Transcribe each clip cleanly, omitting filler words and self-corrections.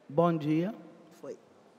Bom dia. Foi.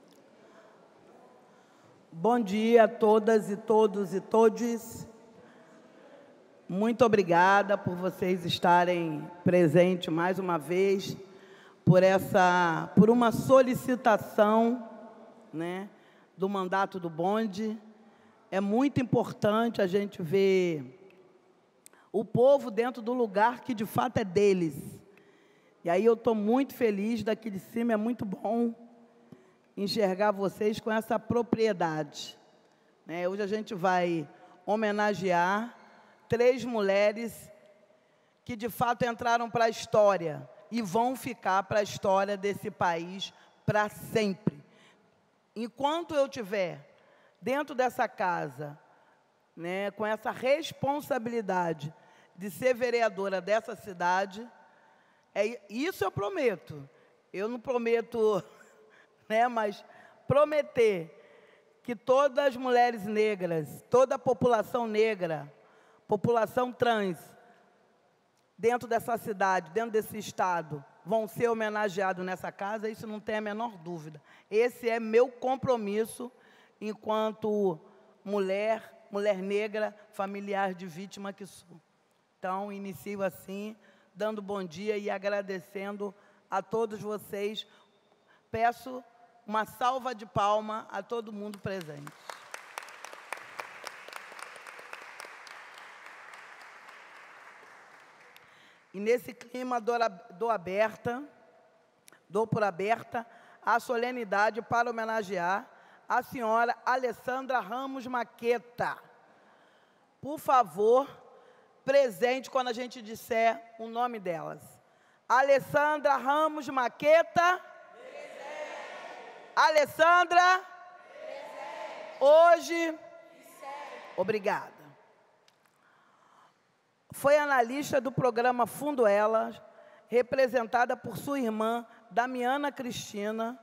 Bom dia a todas e todos e todes. Muito obrigada por vocês estarem presentes mais uma vez, por uma solicitação, né, do mandato do bonde. É muito importante a gente ver o povo dentro do lugar que de fato é deles. E aí eu estou muito feliz, daqui de cima é muito bom enxergar vocês com essa propriedade, né? Hoje a gente vai homenagear 3 mulheres que de fato entraram para a história e vão ficar para a história desse país para sempre. Enquanto eu estiver dentro dessa casa, né, com essa responsabilidade de ser vereadora dessa cidade, isso eu prometo. Eu não prometo, né, mas prometer que todas as mulheres negras, toda a população negra, população trans, dentro dessa cidade, dentro desse estado, vão ser homenageados nessa casa, isso não tem a menor dúvida. Esse é meu compromisso enquanto mulher negra, familiar de vítima que sou. Então, inicio assim, dando bom dia e agradecendo a todos vocês. Peço uma salva de palmas a todo mundo presente. E nesse clima dou por aberta a solenidade para homenagear a senhora Alessandra Ramos Maqueta. Por favor, presente quando a gente disser o nome delas. Alessandra Ramos Maqueta. Presente. Alessandra. Presente. Hoje. Presente. Obrigada. Foi analista do programa Fundo Elas, representada por sua irmã, Damiana Cristina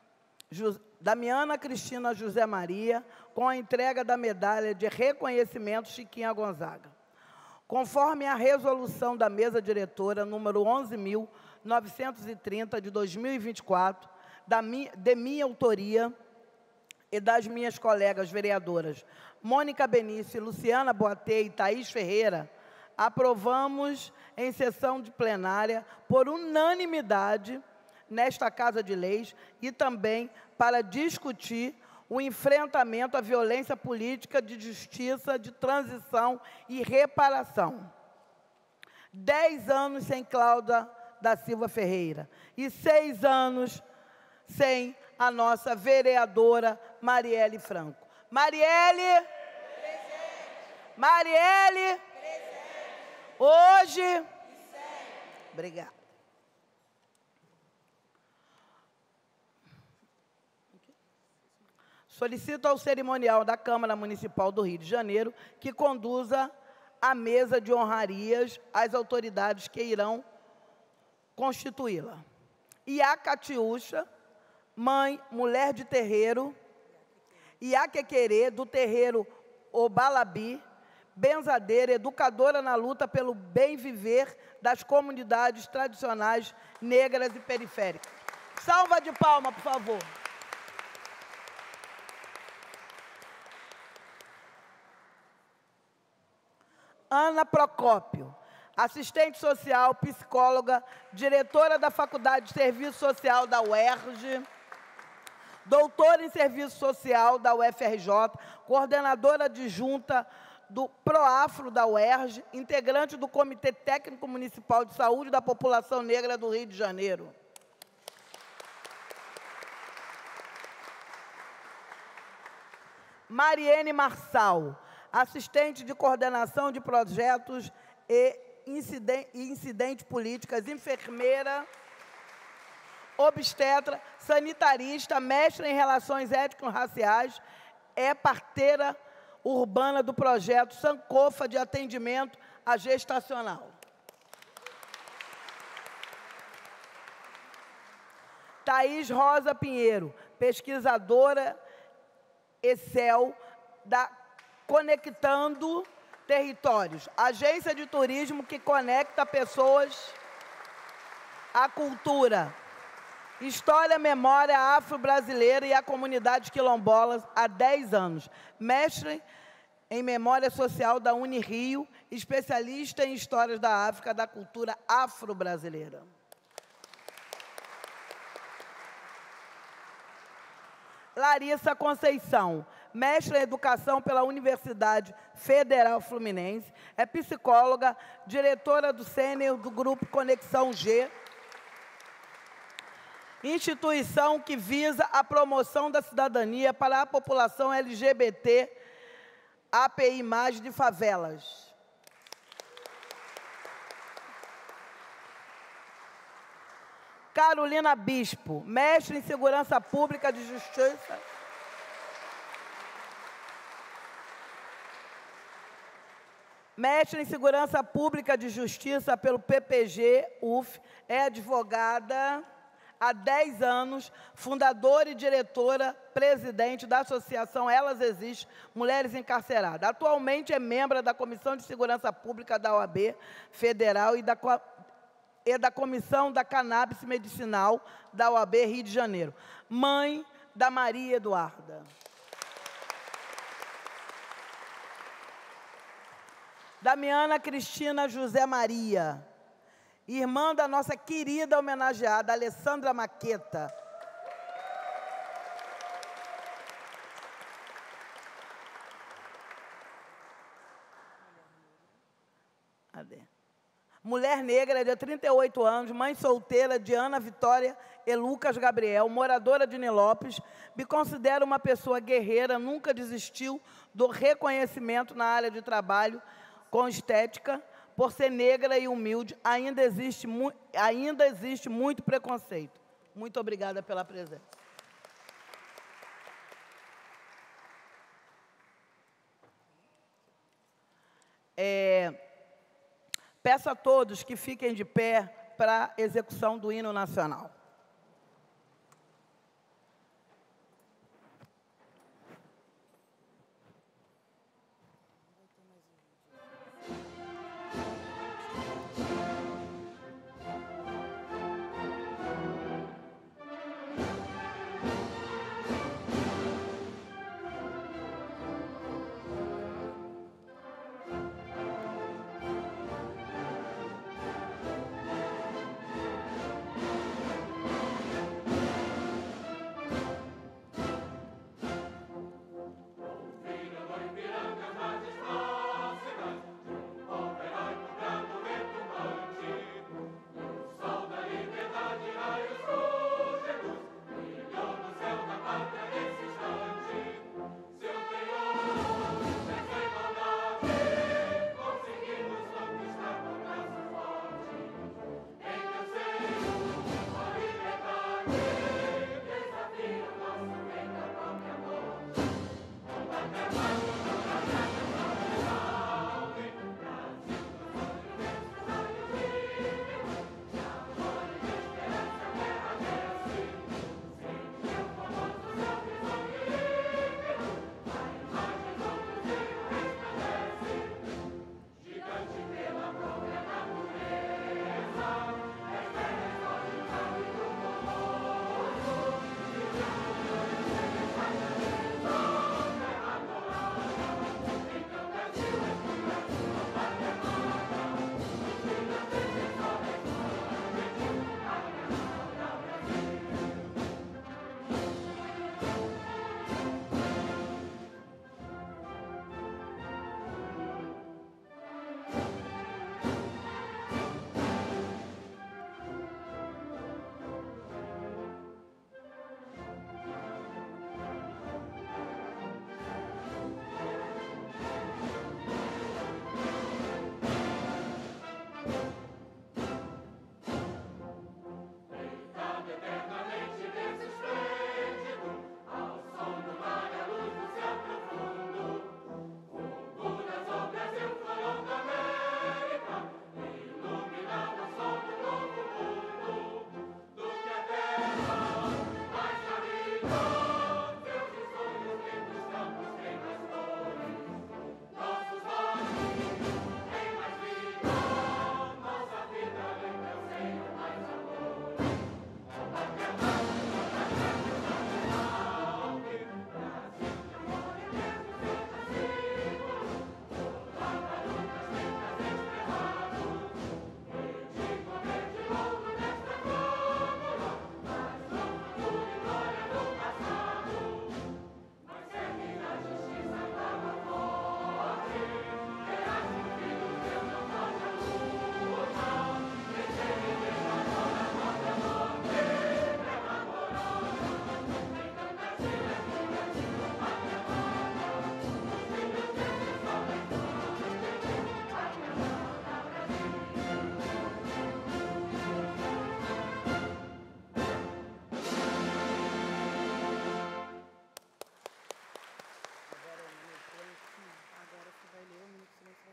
José Maria, com a entrega da medalha de reconhecimento Chiquinha Gonzaga. Conforme a resolução da mesa diretora número 11.930 de 2024, de minha autoria e das minhas colegas vereadoras Mônica Benício, Luciana Boatê e Thaís Ferreira, aprovamos em sessão de plenária por unanimidade nesta Casa de Leis e também para discutir o enfrentamento à violência política de justiça, de transição e reparação. 10 anos sem Cláudia da Silva Ferreira e 6 anos sem a nossa vereadora Marielle Franco. Marielle! Presente. Marielle! Presente. Hoje! Presente. Obrigada. Solicito ao cerimonial da Câmara Municipal do Rio de Janeiro que conduza a mesa de honrarias às autoridades que irão constituí-la. Iacatiúcha, mãe, mulher de terreiro, Iaquequerê, do terreiro Obalabi, benzadeira, educadora na luta pelo bem viver das comunidades tradicionais negras e periféricas. Salva de palmas, por favor. Ana Procópio, assistente social, psicóloga, diretora da Faculdade de Serviço Social da UERJ, doutora em Serviço Social da UFRJ, coordenadora adjunta do PROAFRO da UERJ, integrante do Comitê Técnico Municipal de Saúde da População Negra do Rio de Janeiro. Mariene Marçal, assistente de coordenação de projetos e incidentes políticas, enfermeira, obstetra, sanitarista, mestre em relações étnico-raciais, é parteira urbana do projeto Sankofa de atendimento à gestacional. Thaís Rosa Pinheiro, pesquisadora ECEL da Conectando Territórios, agência de turismo que conecta pessoas à cultura História, Memória Afro-Brasileira e a Comunidade Quilombolas há 10 anos. Mestre em Memória Social da Unirio, especialista em Histórias da África, da cultura afro-brasileira. Larissa Conceição, mestre em Educação pela Universidade Federal Fluminense, é psicóloga, diretora do sênior do Grupo Conexão G, instituição que visa a promoção da cidadania para a população LGBT, API+, de favelas. Carolina Bispo, mestre em Segurança Pública de Justiça. Mestre em Segurança Pública de Justiça pelo PPG-UF, é advogada há 10 anos, fundadora e diretora, presidente da Associação Elas Existem, Mulheres Encarceradas. Atualmente é membro da Comissão de Segurança Pública da OAB Federal e da Comissão da Cannabis Medicinal da OAB Rio de Janeiro. Mãe da Maria Eduarda. Damiana Cristina José Maria, irmã da nossa querida homenageada Alessandra Maqueta. Mulher negra de 38 anos, mãe solteira de Ana Vitória e Lucas Gabriel, moradora de Nilópolis, me considero uma pessoa guerreira, nunca desistiu do reconhecimento na área de trabalho com estética. Por ser negra e humilde, ainda existe muito preconceito. Muito obrigada pela presença. Peço a todos que fiquem de pé para a execução do hino nacional.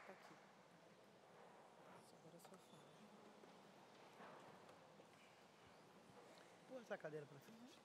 Essa cadeira para frente.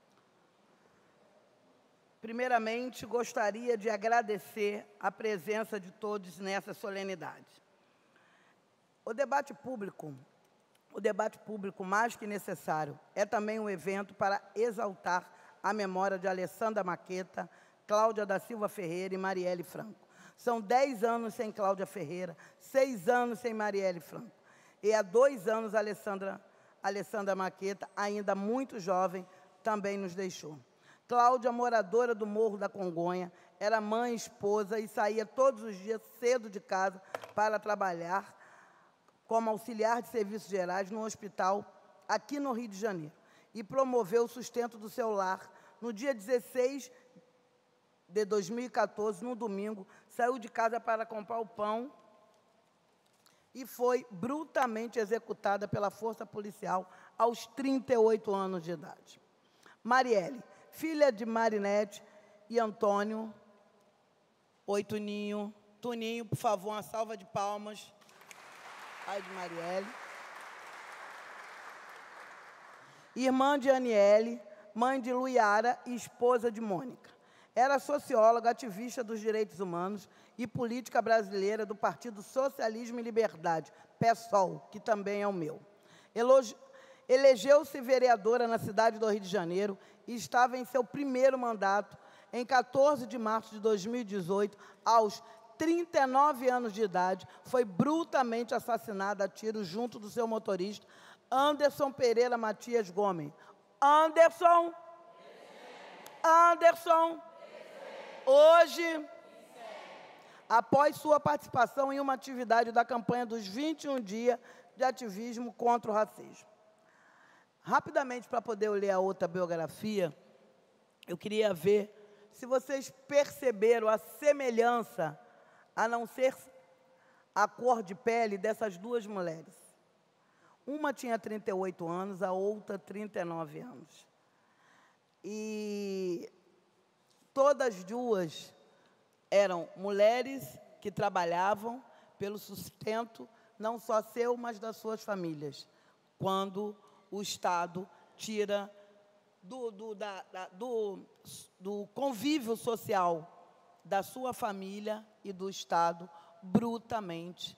Primeiramente, gostaria de agradecer a presença de todos nessa solenidade. O debate público, mais que necessário, é também um evento para exaltar a memória de Alessandra Maqueta, Cláudia da Silva Ferreira e Marielle Franco. São 10 anos sem Cláudia Ferreira, 6 anos sem Marielle Franco. E há 2 anos, Alessandra Maqueta, ainda muito jovem, também nos deixou. Cláudia, moradora do Morro da Congonha, era mãe, esposa e saía todos os dias cedo de casa para trabalhar como auxiliar de serviços gerais no hospital aqui no Rio de Janeiro e promoveu o sustento do seu lar. No dia 16 de 2014, no domingo, saiu de casa para comprar o pão e foi brutalmente executada pela força policial aos 38 anos de idade. Marielle, filha de Marinete e Antônio. Oi, Tuninho. Tuninho, por favor, uma salva de palmas. Pai de Marielle. Irmã de Aniele, mãe de Luiara e esposa de Mônica. Era socióloga, ativista dos direitos humanos e política brasileira do Partido Socialismo e Liberdade, PSOL, que também é o meu. Elegeu-se vereadora na cidade do Rio de Janeiro e estava em seu primeiro mandato, em 14 de março de 2018, aos 39 anos de idade, foi brutalmente assassinada a tiros junto do seu motorista, Anderson Pereira Matias Gomes. Anderson! Hoje, após sua participação em uma atividade da campanha dos 21 dias de ativismo contra o racismo. Rapidamente, para poder ler a outra biografia, eu queria ver se vocês perceberam a semelhança, a não ser a cor de pele dessas duas mulheres. Uma tinha 38 anos, a outra 39 anos. E todas duas eram mulheres que trabalhavam pelo sustento, não só seu, mas das suas famílias, quando o Estado tira do convívio social da sua família e do Estado, brutalmente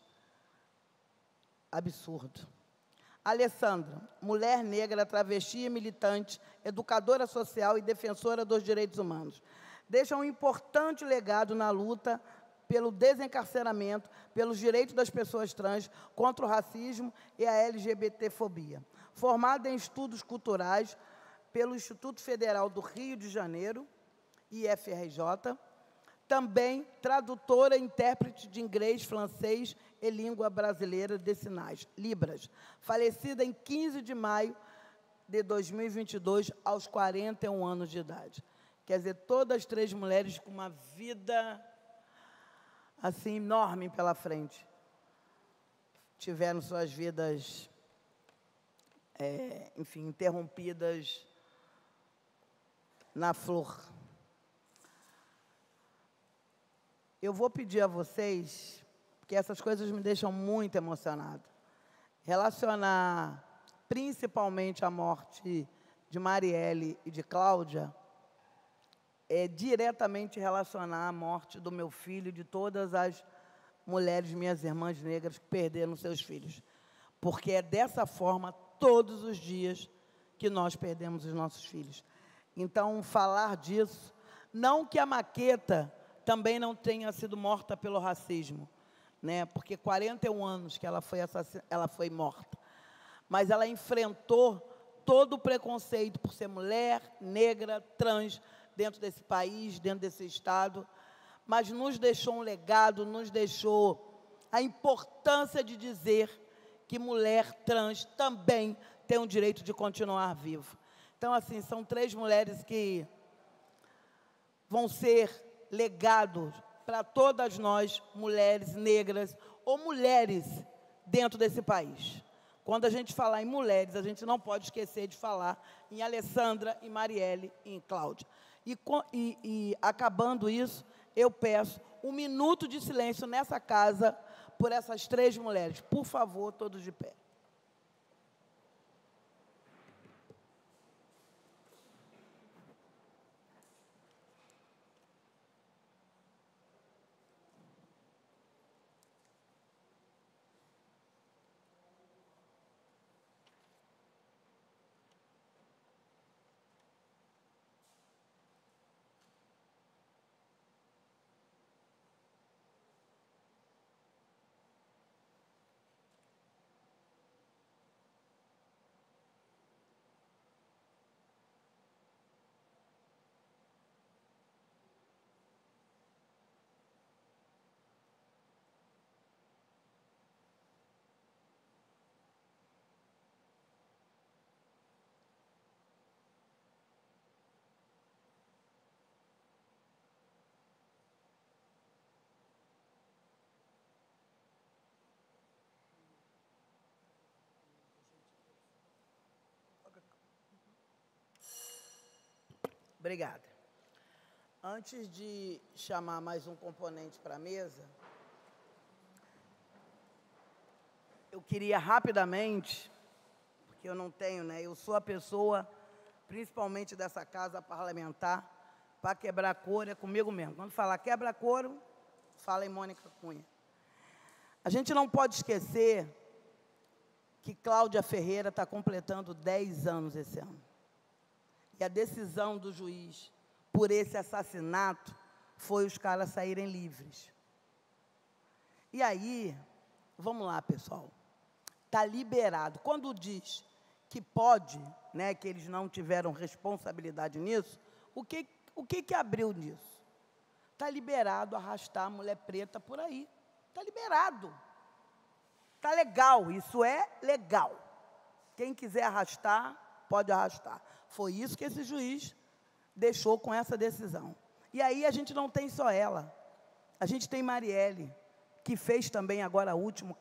absurdo. Alessandra, mulher negra, travesti e militante, educadora social e defensora dos direitos humanos, deixa um importante legado na luta pelo desencarceramento, pelos direitos das pessoas trans, contra o racismo e a LGBTfobia. Formada em estudos culturais pelo Instituto Federal do Rio de Janeiro, IFRJ, também tradutora e intérprete de inglês, francês e língua brasileira de sinais, Libras, falecida em 15 de maio de 2022, aos 41 anos de idade. Quer dizer, todas as três mulheres com uma vida assim enorme pela frente. Tiveram suas vidas, enfim, interrompidas na flor. Eu vou pedir a vocês, porque essas coisas me deixam muito emocionada, relacionar principalmente a morte de Marielle e de Cláudia, diretamente relacionar a morte do meu filho e de todas as mulheres, minhas irmãs negras, que perderam seus filhos. Porque é dessa forma, todos os dias, que nós perdemos os nossos filhos. Então, falar disso, não que a Maqueta também não tenha sido morta pelo racismo, né? Porque 41 anos que ela foi morta. Mas ela enfrentou todo o preconceito por ser mulher, negra, trans, dentro desse país, dentro desse Estado, mas nos deixou um legado, nos deixou a importância de dizer que mulher trans também tem o direito de continuar viva. Então, assim, são três mulheres que vão ser legados para todas nós, mulheres negras ou mulheres dentro desse país. Quando a gente falar em mulheres, a gente não pode esquecer de falar em Alessandra, em Marielle e em Cláudia. E acabando isso, eu peço um minuto de silêncio nessa casa por essas 3 mulheres. Por favor, todos de pé. Obrigada. Antes de chamar mais um componente para a mesa, eu queria rapidamente, porque eu não tenho, né? Eu sou a pessoa, principalmente dessa casa parlamentar, para quebrar couro é comigo mesmo. Quando falar quebra couro, fala em Mônica Cunha. A gente não pode esquecer que Cláudia Ferreira está completando 10 anos esse ano. E a decisão do juiz por esse assassinato foi os caras saírem livres. E aí, vamos lá, pessoal, está liberado. Quando diz que pode, né, que eles não tiveram responsabilidade nisso, o que abriu nisso? Está liberado arrastar a mulher preta por aí. Está liberado. Está legal, isso é legal. Quem quiser arrastar, pode arrastar. Foi isso que esse juiz deixou com essa decisão. E aí a gente não tem só ela. A gente tem Marielle, que fez também agora último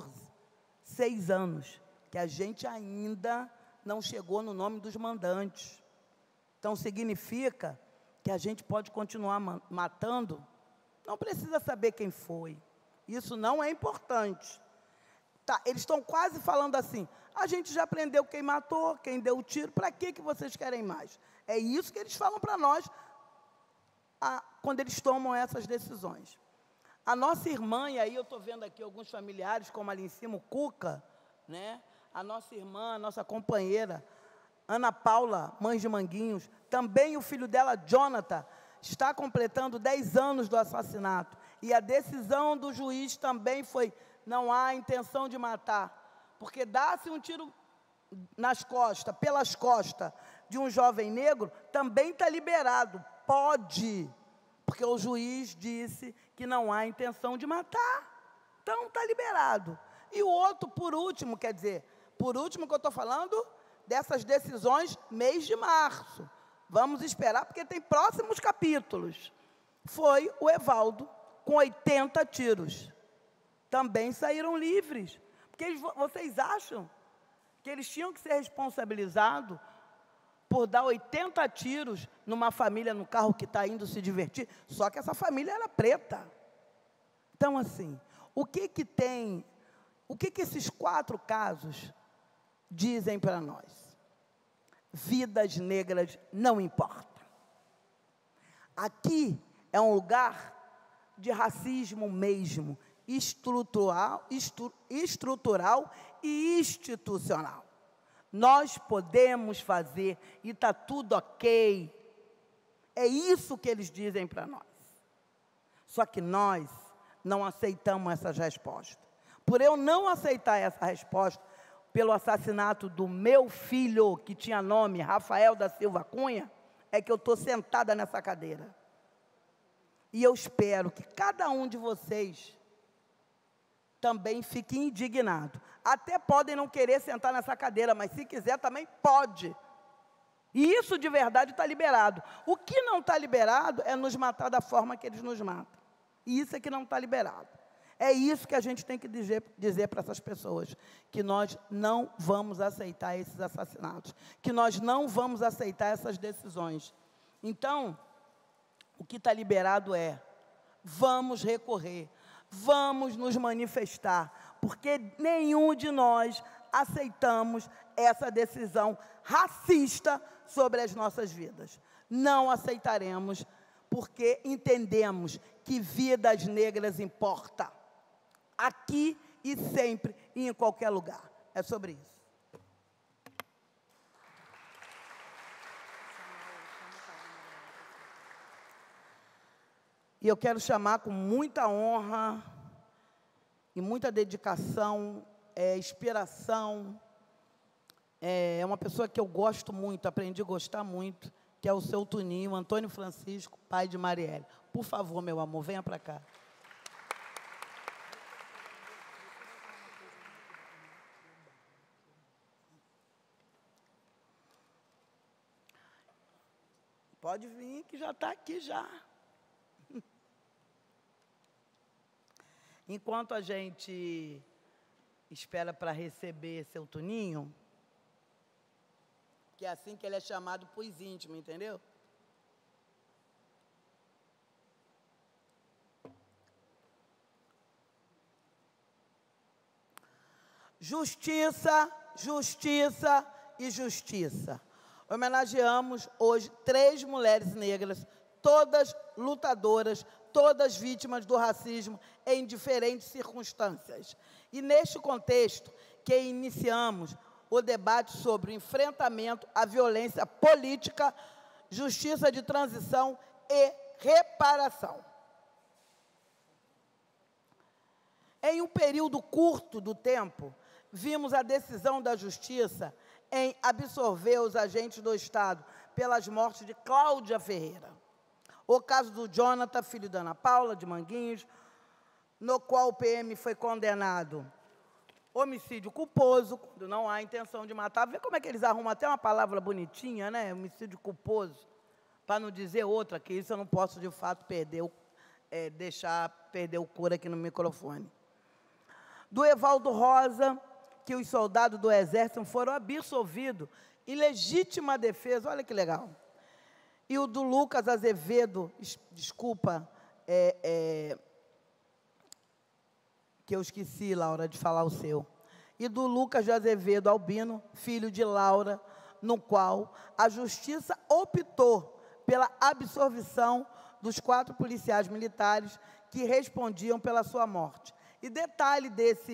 6 anos, que a gente ainda não chegou no nome dos mandantes. Então significa que a gente pode continuar matando, não precisa saber quem foi. Isso não é importante. Tá, eles estão quase falando assim, a gente já prendeu quem matou, quem deu o tiro, para que vocês querem mais? É isso que eles falam para nós quando eles tomam essas decisões. A nossa irmã, e aí eu estou vendo aqui alguns familiares, como ali em cima, o Cuca, né? A nossa irmã, a nossa companheira, Ana Paula, mãe de Manguinhos, também o filho dela, Jonathan, está completando 10 anos do assassinato. E a decisão do juiz também foi, não há intenção de matar, porque dá-se um tiro nas costas, pelas costas de um jovem negro, também está liberado, pode, porque o juiz disse que não há intenção de matar, então está liberado. E o outro, por último, quer dizer, por último que eu estou falando, dessas decisões, mês de março, vamos esperar, porque tem próximos capítulos, foi o Evaldo, com 80 tiros, também saíram livres, porque vocês acham que eles tinham que ser responsabilizados por dar 80 tiros numa família, no carro que está indo se divertir, só que essa família era preta. Então, assim, o que esses 4 casos dizem para nós? Vidas negras não importam. Aqui é um lugar de racismo mesmo, estrutural e institucional. Nós podemos fazer e está tudo ok. É isso que eles dizem para nós. Só que nós não aceitamos essas respostas. Por eu não aceitar essa resposta, pelo assassinato do meu filho, que tinha nome Rafael da Silva Cunha, é que eu estou sentada nessa cadeira. E eu espero que cada um de vocês também fique indignado. Até podem não querer sentar nessa cadeira, mas se quiser também pode. E isso de verdade está liberado. O que não está liberado é nos matar da forma que eles nos matam. E isso é que não está liberado. É isso que a gente tem que dizer para essas pessoas, que nós não vamos aceitar esses assassinatos, que nós não vamos aceitar essas decisões. Então, o que está liberado é vamos recorrer, vamos nos manifestar, porque nenhum de nós aceitamos essa decisão racista sobre as nossas vidas. Não aceitaremos, porque entendemos que vidas negras importam, aqui e sempre e em qualquer lugar. É sobre isso. E eu quero chamar com muita honra e muita dedicação, inspiração, é uma pessoa que eu gosto muito, aprendi a gostar muito, que é o seu Tuninho, Antônio Francisco, pai de Marielle. Por favor, meu amor, venha para cá. Pode vir, que já está aqui já. Enquanto a gente espera para receber seu Tuninho, que é assim que ele é chamado para os íntimos, entendeu? Justiça, justiça e justiça. Homenageamos hoje 3 mulheres negras, todas lutadoras, todas vítimas do racismo em diferentes circunstâncias. E neste contexto que iniciamos o debate sobre o enfrentamento à violência política, justiça de transição e reparação. Em um período curto do tempo, vimos a decisão da Justiça em absolver os agentes do Estado pelas mortes de Cláudia Ferreira. O caso do Jonathan, filho da Ana Paula, de Manguinhos, no qual o PM foi condenado homicídio culposo, quando não há intenção de matar. Vê como é que eles arrumam até uma palavra bonitinha, né? Homicídio culposo, para não dizer outra, que isso eu não posso, de fato, deixar perder o couro aqui no microfone. Do Evaldo Rosa, que os soldados do Exército foram absolvidos em legítima defesa, olha que legal. E o do Lucas Azevedo, desculpa, que eu esqueci, Laura, de falar o seu. E do Lucas de Azevedo Albino, filho de Laura, no qual a Justiça optou pela absolvição dos 4 policiais militares que respondiam pela sua morte. E detalhe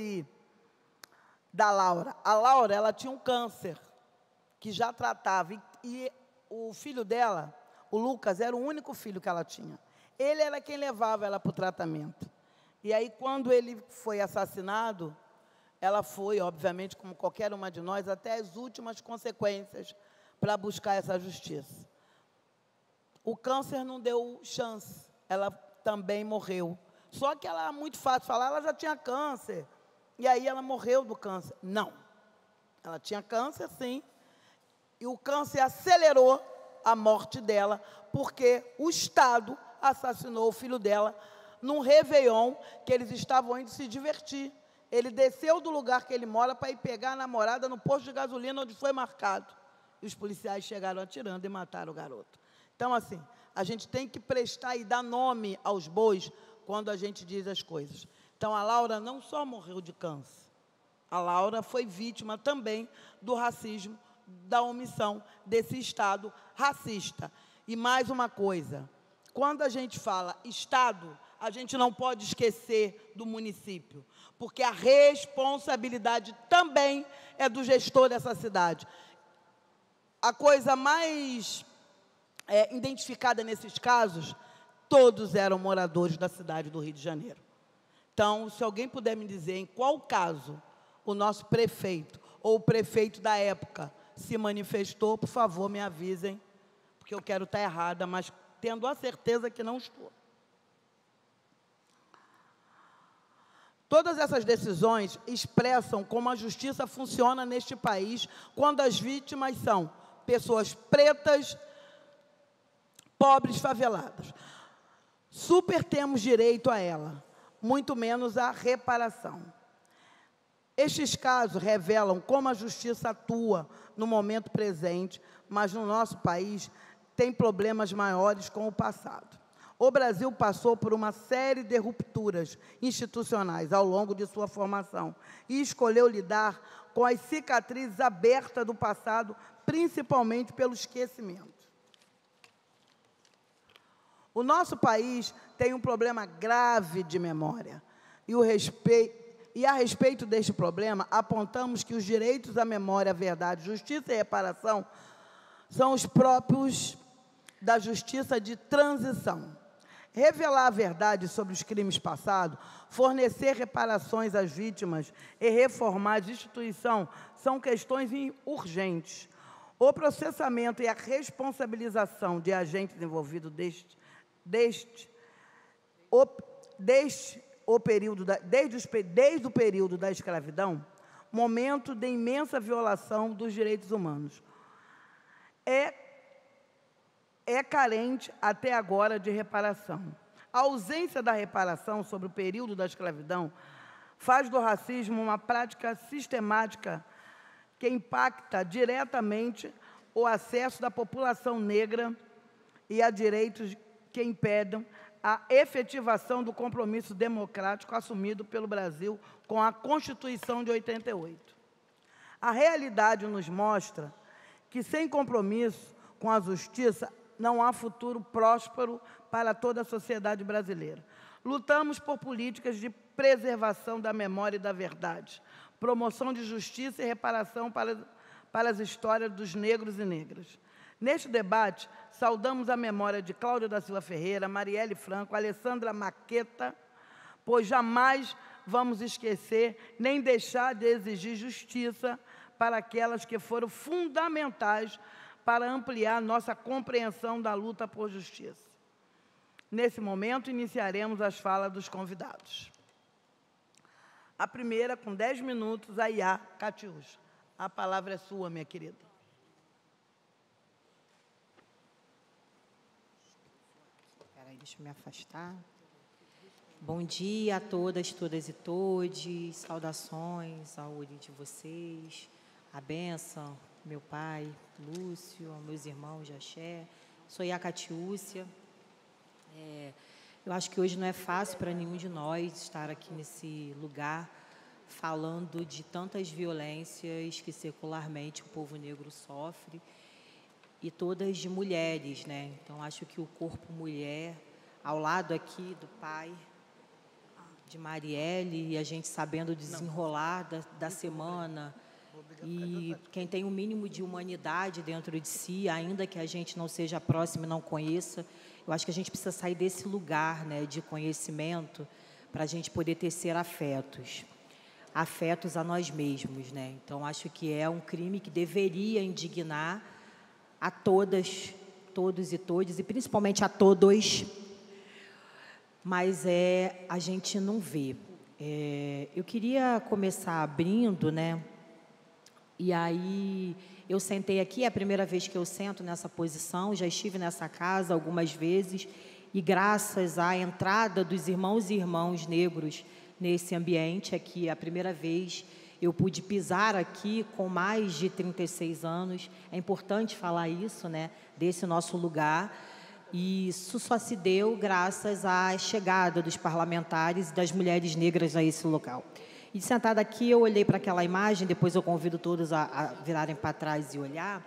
da Laura. A Laura, ela tinha um câncer que já tratava, e o filho dela, o Lucas, era o único filho que ela tinha. Ele era quem levava ela para o tratamento. E aí, quando ele foi assassinado, ela foi, obviamente, como qualquer uma de nós, até as últimas consequências para buscar essa justiça. O câncer não deu chance, ela também morreu. Só que ela, é muito fácil falar, ela já tinha câncer, e aí ela morreu do câncer. Não, ela tinha câncer, sim, e o câncer acelerou a morte dela, porque o Estado assassinou o filho dela num réveillon que eles estavam indo se divertir. Ele desceu do lugar que ele mora para ir pegar a namorada no posto de gasolina onde foi marcado. E os policiais chegaram atirando e mataram o garoto. Então, assim, a gente tem que prestar e dar nome aos bois quando a gente diz as coisas. Então, a Laura não só morreu de câncer, a Laura foi vítima também do racismo, da omissão desse Estado racista. E mais uma coisa, quando a gente fala Estado, a gente não pode esquecer do município, porque a responsabilidade também é do gestor dessa cidade. A coisa mais identificada nesses casos, todos eram moradores da cidade do Rio de Janeiro. Então, se alguém puder me dizer em qual caso o nosso prefeito ou o prefeito da época se manifestou, por favor, me avisem, porque eu quero estar errada, mas tendo a certeza que não estou. Todas essas decisões expressam como a justiça funciona neste país quando as vítimas são pessoas pretas, pobres, faveladas. Super temos direito a ela, muito menos a reparação. Estes casos revelam como a justiça atua no momento presente, mas no nosso país tem problemas maiores com o passado. o Brasil passou por uma série de rupturas institucionais ao longo de sua formação e escolheu lidar com as cicatrizes abertas do passado, principalmente pelo esquecimento. O nosso país tem um problema grave de memória e a respeito deste problema, apontamos que os direitos à memória, à verdade, justiça e reparação são os próprios da justiça de transição. Revelar a verdade sobre os crimes passados, fornecer reparações às vítimas e reformar a instituição são questões urgentes. O processamento e a responsabilização de agentes envolvidos desde o período da escravidão, momento de imensa violação dos direitos humanos, é carente até agora de reparação. A ausência da reparação sobre o período da escravidão faz do racismo uma prática sistemática que impacta diretamente o acesso da população negra e a direitos que impedem a efetivação do compromisso democrático assumido pelo Brasil com a Constituição de 88. A realidade nos mostra que, sem compromisso com a justiça, não há futuro próspero para toda a sociedade brasileira. Lutamos por políticas de preservação da memória e da verdade, promoção de justiça e reparação para as histórias dos negros e negras. Neste debate, saudamos a memória de Cláudia da Silva Ferreira, Marielle Franco, Alessandra Maqueta, pois jamais vamos esquecer nem deixar de exigir justiça para aquelas que foram fundamentais para ampliar nossa compreensão da luta por justiça. Nesse momento, iniciaremos as falas dos convidados. A primeira, com 10 minutos, a Iá Catiúcia. A palavra é sua, minha querida. Espera aí, deixa eu me afastar. Bom dia a todas e todes. Saudações ao ori de vocês. A bênção, meu pai, Lúcio, aos meus irmãos de Axé. Sou Iá Catiúcia. Eu acho que hoje não é fácil para nenhum de nós estar aqui nesse lugar falando de tantas violências que secularmente o povo negro sofre e todas de mulheres, né? Então, acho que o corpo mulher, ao lado aqui do pai, de Marielle, e a gente sabendo desenrolar da semana, e quem tem um mínimo de humanidade dentro de si, ainda que a gente não seja próximo e não conheça, eu acho que a gente precisa sair desse lugar, né, de conhecimento para a gente poder tecer afetos a nós mesmos, né? Então, acho que é um crime que deveria indignar a todas, todos e todes, e principalmente a todos, mas a gente não vê. Eu queria começar abrindo, né? E aí, eu sentei aqui, é a primeira vez que eu sento nessa posição, já estive nessa casa algumas vezes, e graças à entrada dos irmãos e irmãs negros nesse ambiente aqui, é a primeira vez eu pude pisar aqui com mais de 36 anos, é importante falar isso, né, desse nosso lugar, e isso só se deu graças à chegada dos parlamentares e das mulheres negras a esse local. E sentada aqui, eu olhei para aquela imagem, depois eu convido todos a virarem para trás e olhar,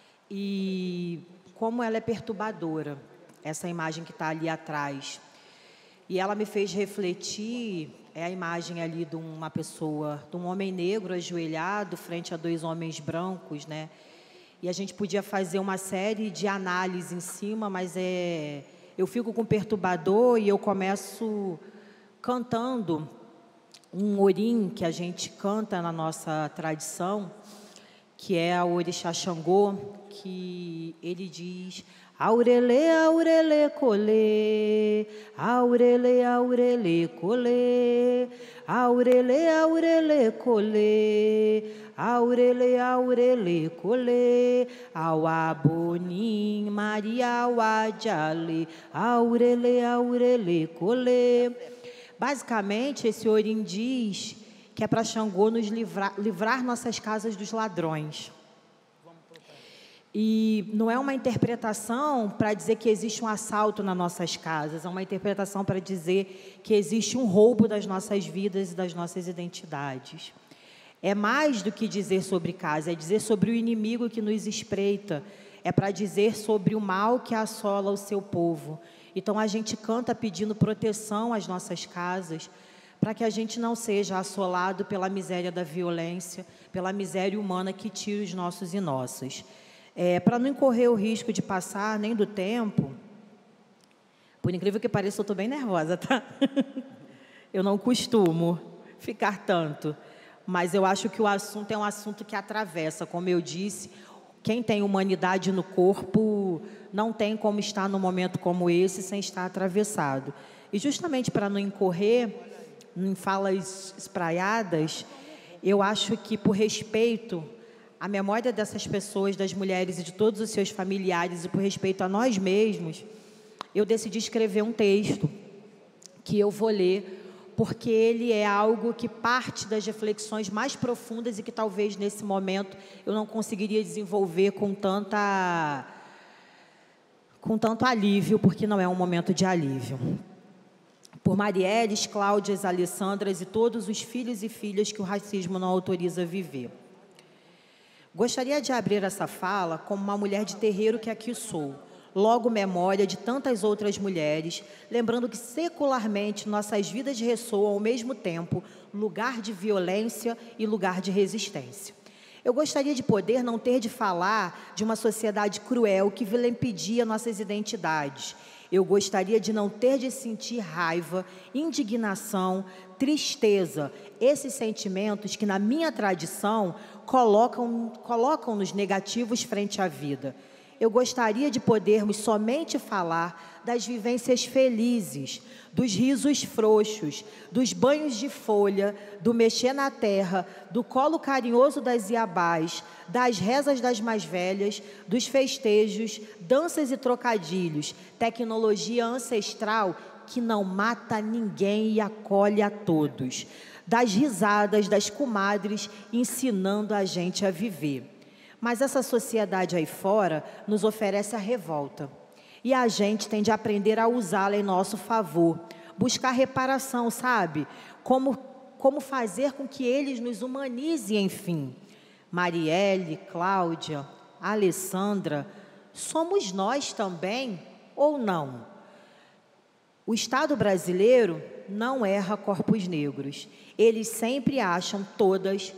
e como ela é perturbadora, essa imagem que está ali atrás. E ela me fez refletir, é a imagem ali de uma pessoa, de um homem negro ajoelhado frente a dois homens brancos, né? E a gente podia fazer uma série de análises em cima, mas eu fico com perturbador e eu começo cantando um orim que a gente canta na nossa tradição, que é o Orixá Xangô, que ele diz: Aurele, aurele, colê, aurele, aurele, colê, aurele, aurele, colê, aurele, aurele, colê, auabonim, Maria, auadjale, aurele, aurele, colê. Basicamente, esse orim diz que é para Xangô nos livrar nossas casas dos ladrões. E não é uma interpretação para dizer que existe um assalto nas nossas casas, é uma interpretação para dizer que existe um roubo das nossas vidas e das nossas identidades. É mais do que dizer sobre casa, é dizer sobre o inimigo que nos espreita, é para dizer sobre o mal que assola o seu povo. Então a gente canta pedindo proteção às nossas casas, para que a gente não seja assolado pela miséria da violência, pela miséria humana que tira os nossos e nossas. Para não incorrer o risco de passar nem do tempo, por incrível que pareça, eu estou bem nervosa, tá? Eu não costumo ficar tanto, mas eu acho que o assunto é um assunto que atravessa, como eu disse, quem tem humanidade no corpo não tem como estar num momento como esse sem estar atravessado. E justamente para não incorrer em falas espraiadas, eu acho que por respeito à memória dessas pessoas, das mulheres e de todos os seus familiares, e por respeito a nós mesmos, eu decidi escrever um texto que eu vou ler, porque ele é algo que parte das reflexões mais profundas e que talvez nesse momento eu não conseguiria desenvolver com tanto alívio, porque não é um momento de alívio. Por Marielles, Cláudias, Alessandras e todos os filhos e filhas que o racismo não autoriza a viver. Gostaria de abrir essa fala como uma mulher de terreiro que aqui sou, logo memória de tantas outras mulheres, lembrando que secularmente nossas vidas ressoam ao mesmo tempo lugar de violência e lugar de resistência. Eu gostaria de poder não ter de falar de uma sociedade cruel que vilipendia nossas identidades. Eu gostaria de não ter de sentir raiva, indignação, tristeza, esses sentimentos que, na minha tradição, colocam-nos negativos frente à vida. Eu gostaria de podermos somente falar das vivências felizes, dos risos frouxos, dos banhos de folha, do mexer na terra, do colo carinhoso das iabás, das rezas das mais velhas, dos festejos, danças e trocadilhos, tecnologia ancestral que não mata ninguém e acolhe a todos, das risadas das comadres ensinando a gente a viver. Mas essa sociedade aí fora nos oferece a revolta. E a gente tem de aprender a usá-la em nosso favor. Buscar reparação, sabe? Como fazer com que eles nos humanizem, enfim. Marielle, Cláudia, Alessandra, somos nós também ou não? O Estado brasileiro não erra corpos negros. Eles sempre acham todas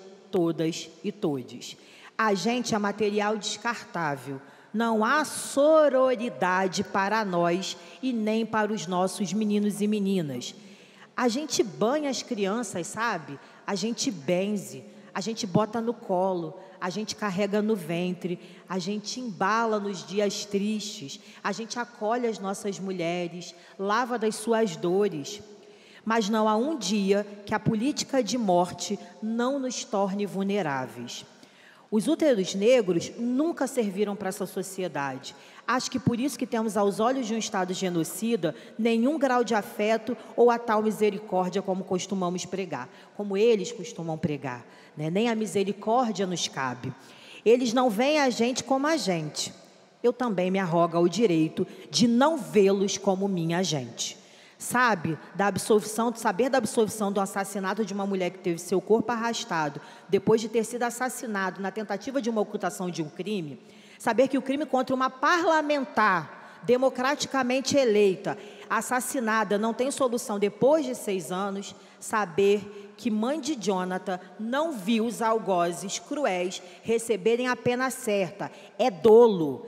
e todes. A gente é material descartável. Não há sororidade para nós e nem para os nossos meninos e meninas. A gente banha as crianças, sabe? A gente benze, a gente bota no colo, a gente carrega no ventre, a gente embala nos dias tristes, a gente acolhe as nossas mulheres, lava das suas dores. Mas não há um dia que a política de morte não nos torne vulneráveis. Os úteros negros nunca serviram para essa sociedade. Acho que por isso que temos aos olhos de um Estado genocida nenhum grau de afeto ou a tal misericórdia como costumamos pregar, como eles costumam pregar, né? Nem a misericórdia nos cabe. Eles não veem a gente como a gente. Eu também me arrogo ao direito de não vê-los como minha gente. Saber da absolvição do assassinato de uma mulher que teve seu corpo arrastado depois de ter sido assassinado na tentativa de uma ocultação de um crime, saber que o crime contra uma parlamentar democraticamente eleita, assassinada, não tem solução depois de 6 anos, saber que mãe de Jonathan não viu os algozes cruéis receberem a pena certa, é dolo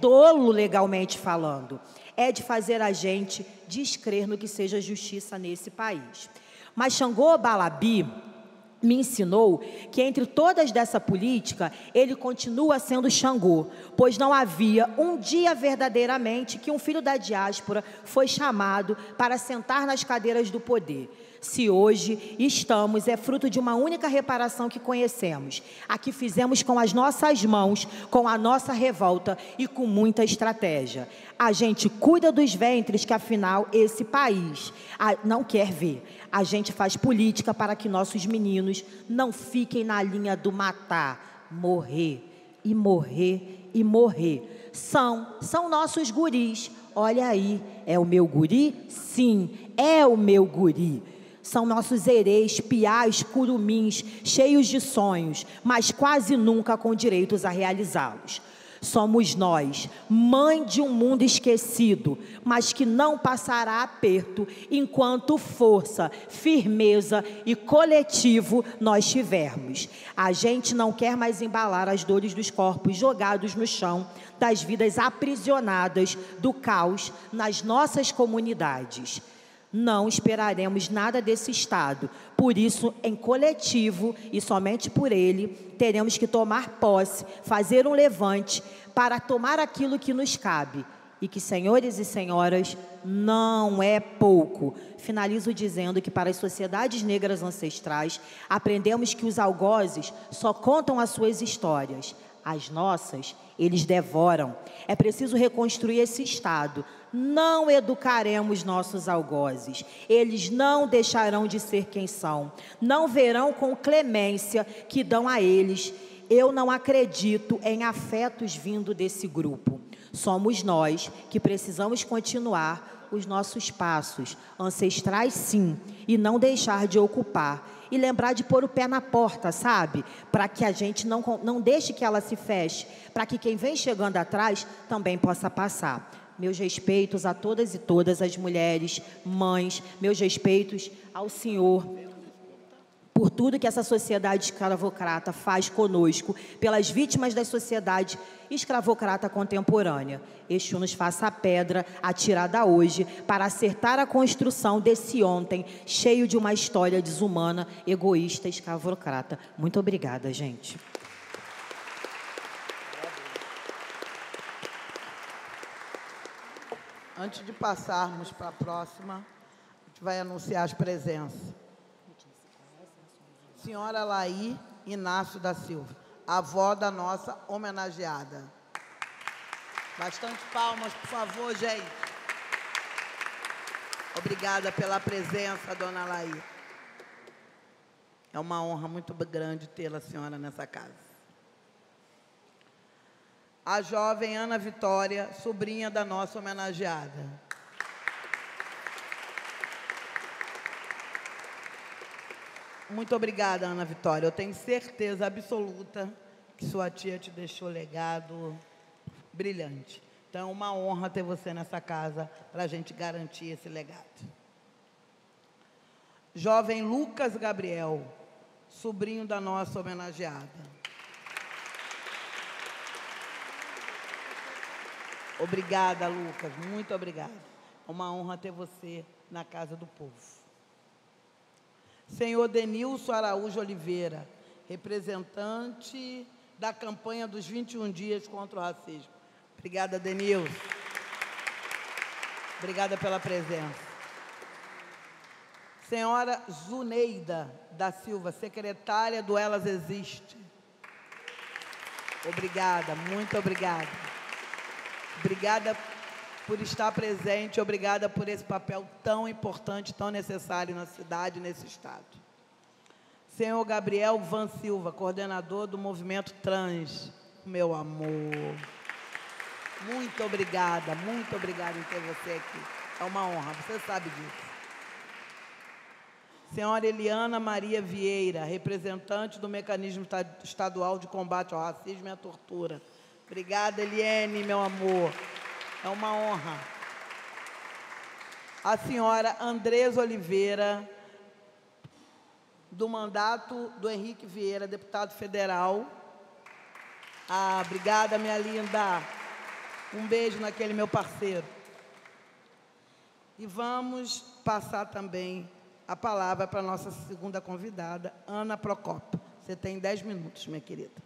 legalmente falando. É de fazer a gente descrer no que seja justiça nesse país. Mas Xangô Balabi me ensinou que entre todas dessa política, ele continua sendo Xangô, pois não havia um dia verdadeiramente que um filho da diáspora foi chamado para sentar nas cadeiras do poder. Se hoje estamos, é fruto de uma única reparação que conhecemos, a que fizemos com as nossas mãos, com a nossa revolta e com muita estratégia. A gente cuida dos ventres que, afinal, esse país não quer ver. A gente faz política para que nossos meninos não fiquem na linha do matar, morrer e morrer e morrer. São nossos guris. Olha aí, é o meu guri? Sim, é o meu guri. São nossos hereis, piás, curumins, cheios de sonhos, mas quase nunca com direitos a realizá-los. Somos nós, mãe de um mundo esquecido, mas que não passará aperto enquanto força, firmeza e coletivo nós tivermos. A gente não quer mais embalar as dores dos corpos jogados no chão, das vidas aprisionadas do caos nas nossas comunidades. Não esperaremos nada desse Estado. Por isso, em coletivo e somente por ele, teremos que tomar posse, fazer um levante para tomar aquilo que nos cabe. E que, senhores e senhoras, não é pouco. Finalizo dizendo que para as sociedades negras ancestrais, aprendemos que os algozes só contam as suas histórias. As nossas, eles devoram. É preciso reconstruir esse Estado. Não educaremos nossos algozes. Eles não deixarão de ser quem são. Não verão com clemência que dão a eles. Eu não acredito em afetos vindo desse grupo. Somos nós que precisamos continuar os nossos passos, ancestrais sim, e não deixar de ocupar. E lembrar de pôr o pé na porta, sabe? Para que a gente não deixe que ela se feche, para que quem vem chegando atrás também possa passar. Meus respeitos a todas e todas as mulheres, mães, meus respeitos ao senhor, por tudo que essa sociedade escravocrata faz conosco, pelas vítimas da sociedade escravocrata contemporânea. Exu nos faça a pedra atirada hoje para acertar a construção desse ontem, cheio de uma história desumana, egoísta, escravocrata. Muito obrigada, gente. Antes de passarmos para a próxima, a gente vai anunciar as presenças. Senhora Laí Inácio da Silva, avó da nossa homenageada. Bastante palmas, por favor, gente. Obrigada pela presença, dona Laí. É uma honra muito grande tê-la, senhora, nessa casa. A jovem Ana Vitória, sobrinha da nossa homenageada. Muito obrigada, Ana Vitória. Eu tenho certeza absoluta que sua tia te deixou legado brilhante. Então, é uma honra ter você nessa casa para a gente garantir esse legado. Jovem Lucas Gabriel, sobrinho da nossa homenageada. Obrigada, Lucas. Muito obrigada. É uma honra ter você na casa do povo. Senhor Denilson Araújo Oliveira, representante da campanha dos 21 dias contra o racismo. Obrigada, Denilson. Obrigada pela presença. Senhora Zuneida da Silva, secretária do Elas Existe. Obrigada, muito obrigada. Obrigada por estar presente, obrigada por esse papel tão importante, tão necessário na cidade e nesse estado. Senhor Gabriel Van Silva, coordenador do Movimento Trans, meu amor. Muito obrigada em ter você aqui. É uma honra, você sabe disso. Senhora Eliana Maria Vieira, representante do Mecanismo Estadual de Combate ao Racismo e à Tortura. Obrigada, Eliane, meu amor. É uma honra. A senhora Andresa Oliveira, do mandato do Henrique Vieira, deputado federal. Ah, obrigada, minha linda. Um beijo naquele meu parceiro. E vamos passar também a palavra para a nossa segunda convidada, Ana Procópio. Você tem 10 minutos, minha querida.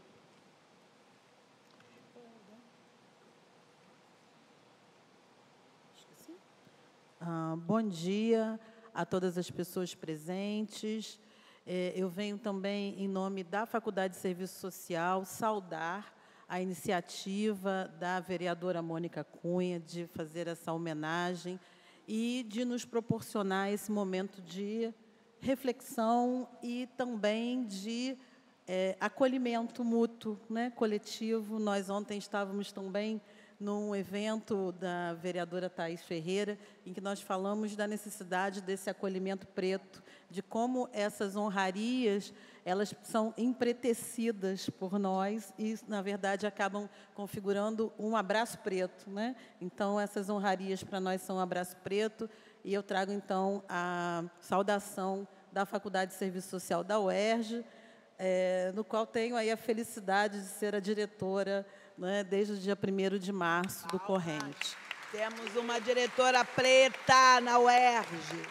Bom dia a todas as pessoas presentes. Eu venho também, em nome da Faculdade de Serviço Social, saudar a iniciativa da vereadora Mônica Cunha de fazer essa homenagem e de nos proporcionar esse momento de reflexão e também de acolhimento mútuo, né, coletivo. Nós ontem estávamos também num evento da vereadora Thaís Ferreira, em que nós falamos da necessidade desse acolhimento preto, de como essas honrarias, elas são empretecidas por nós e, na verdade, acabam configurando um abraço preto, né? Então, essas honrarias para nós são um abraço preto, e eu trago, então, a saudação da Faculdade de Serviço Social da UERJ, no qual tenho aí a felicidade de ser a diretora, né, desde o dia 1º de março do corrente. Temos uma diretora preta na UERJ.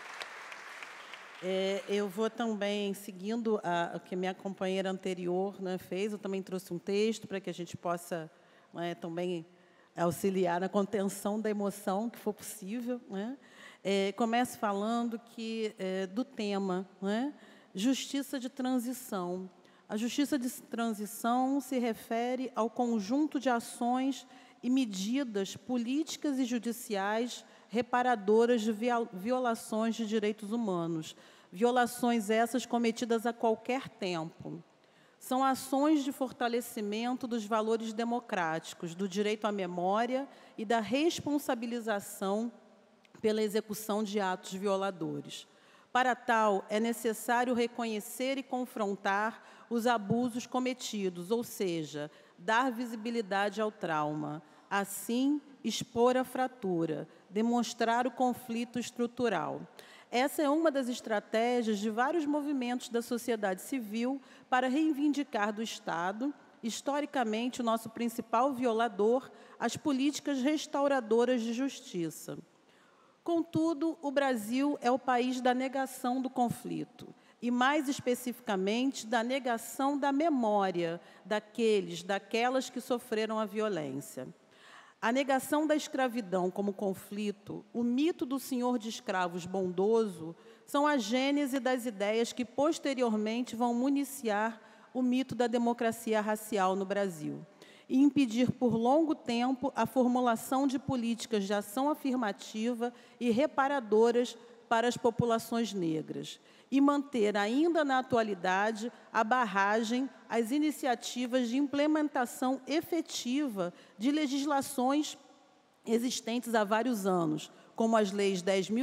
Eu vou também, seguindo o que minha companheira anterior, né, fez, eu também trouxe um texto para que a gente possa, né, também auxiliar na contenção da emoção, que for possível, né? Começo falando do tema, né, justiça de transição. A justiça de transição se refere ao conjunto de ações e medidas políticas e judiciais reparadoras de violações de direitos humanos. Violações essas cometidas a qualquer tempo. São ações de fortalecimento dos valores democráticos, do direito à memória e da responsabilização pela execução de atos violadores. Para tal, é necessário reconhecer e confrontar os abusos cometidos, ou seja, dar visibilidade ao trauma. Assim, expor a fratura, demonstrar o conflito estrutural. Essa é uma das estratégias de vários movimentos da sociedade civil para reivindicar do Estado, historicamente, o nosso principal violador, as políticas restauradoras de justiça. Contudo, o Brasil é o país da negação do conflito, e, mais especificamente, da negação da memória daquelas que sofreram a violência. A negação da escravidão como conflito, o mito do senhor de escravos bondoso, são a gênese das ideias que, posteriormente, vão municiar o mito da democracia racial no Brasil e impedir por longo tempo a formulação de políticas de ação afirmativa e reparadoras para as populações negras, e manter ainda na atualidade a barragem às iniciativas de implementação efetiva de legislações existentes há vários anos, como as leis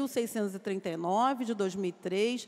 10.639, de 2003,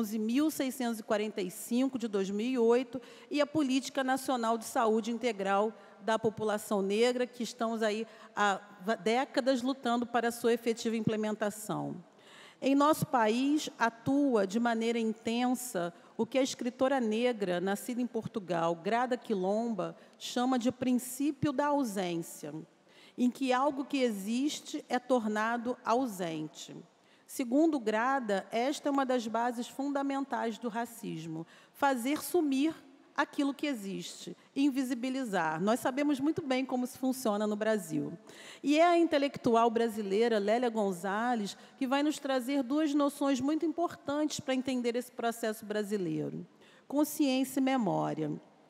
11.645, de 2008, e a Política Nacional de Saúde Integral da População Negra, que estamos aí há décadas lutando para a sua efetiva implementação. Em nosso país, atua de maneira intensa o que a escritora negra, nascida em Portugal, Grada Quilomba, chama de princípio da ausência, em que algo que existe é tornado ausente. Segundo Grada, esta é uma das bases fundamentais do racismo, fazer sumir aquilo que existe, invisibilizar. Nós sabemos muito bem como isso funciona no Brasil. E é a intelectual brasileira Lélia Gonzalez que vai nos trazer duas noções muito importantes para entender esse processo brasileiro: consciência e memória.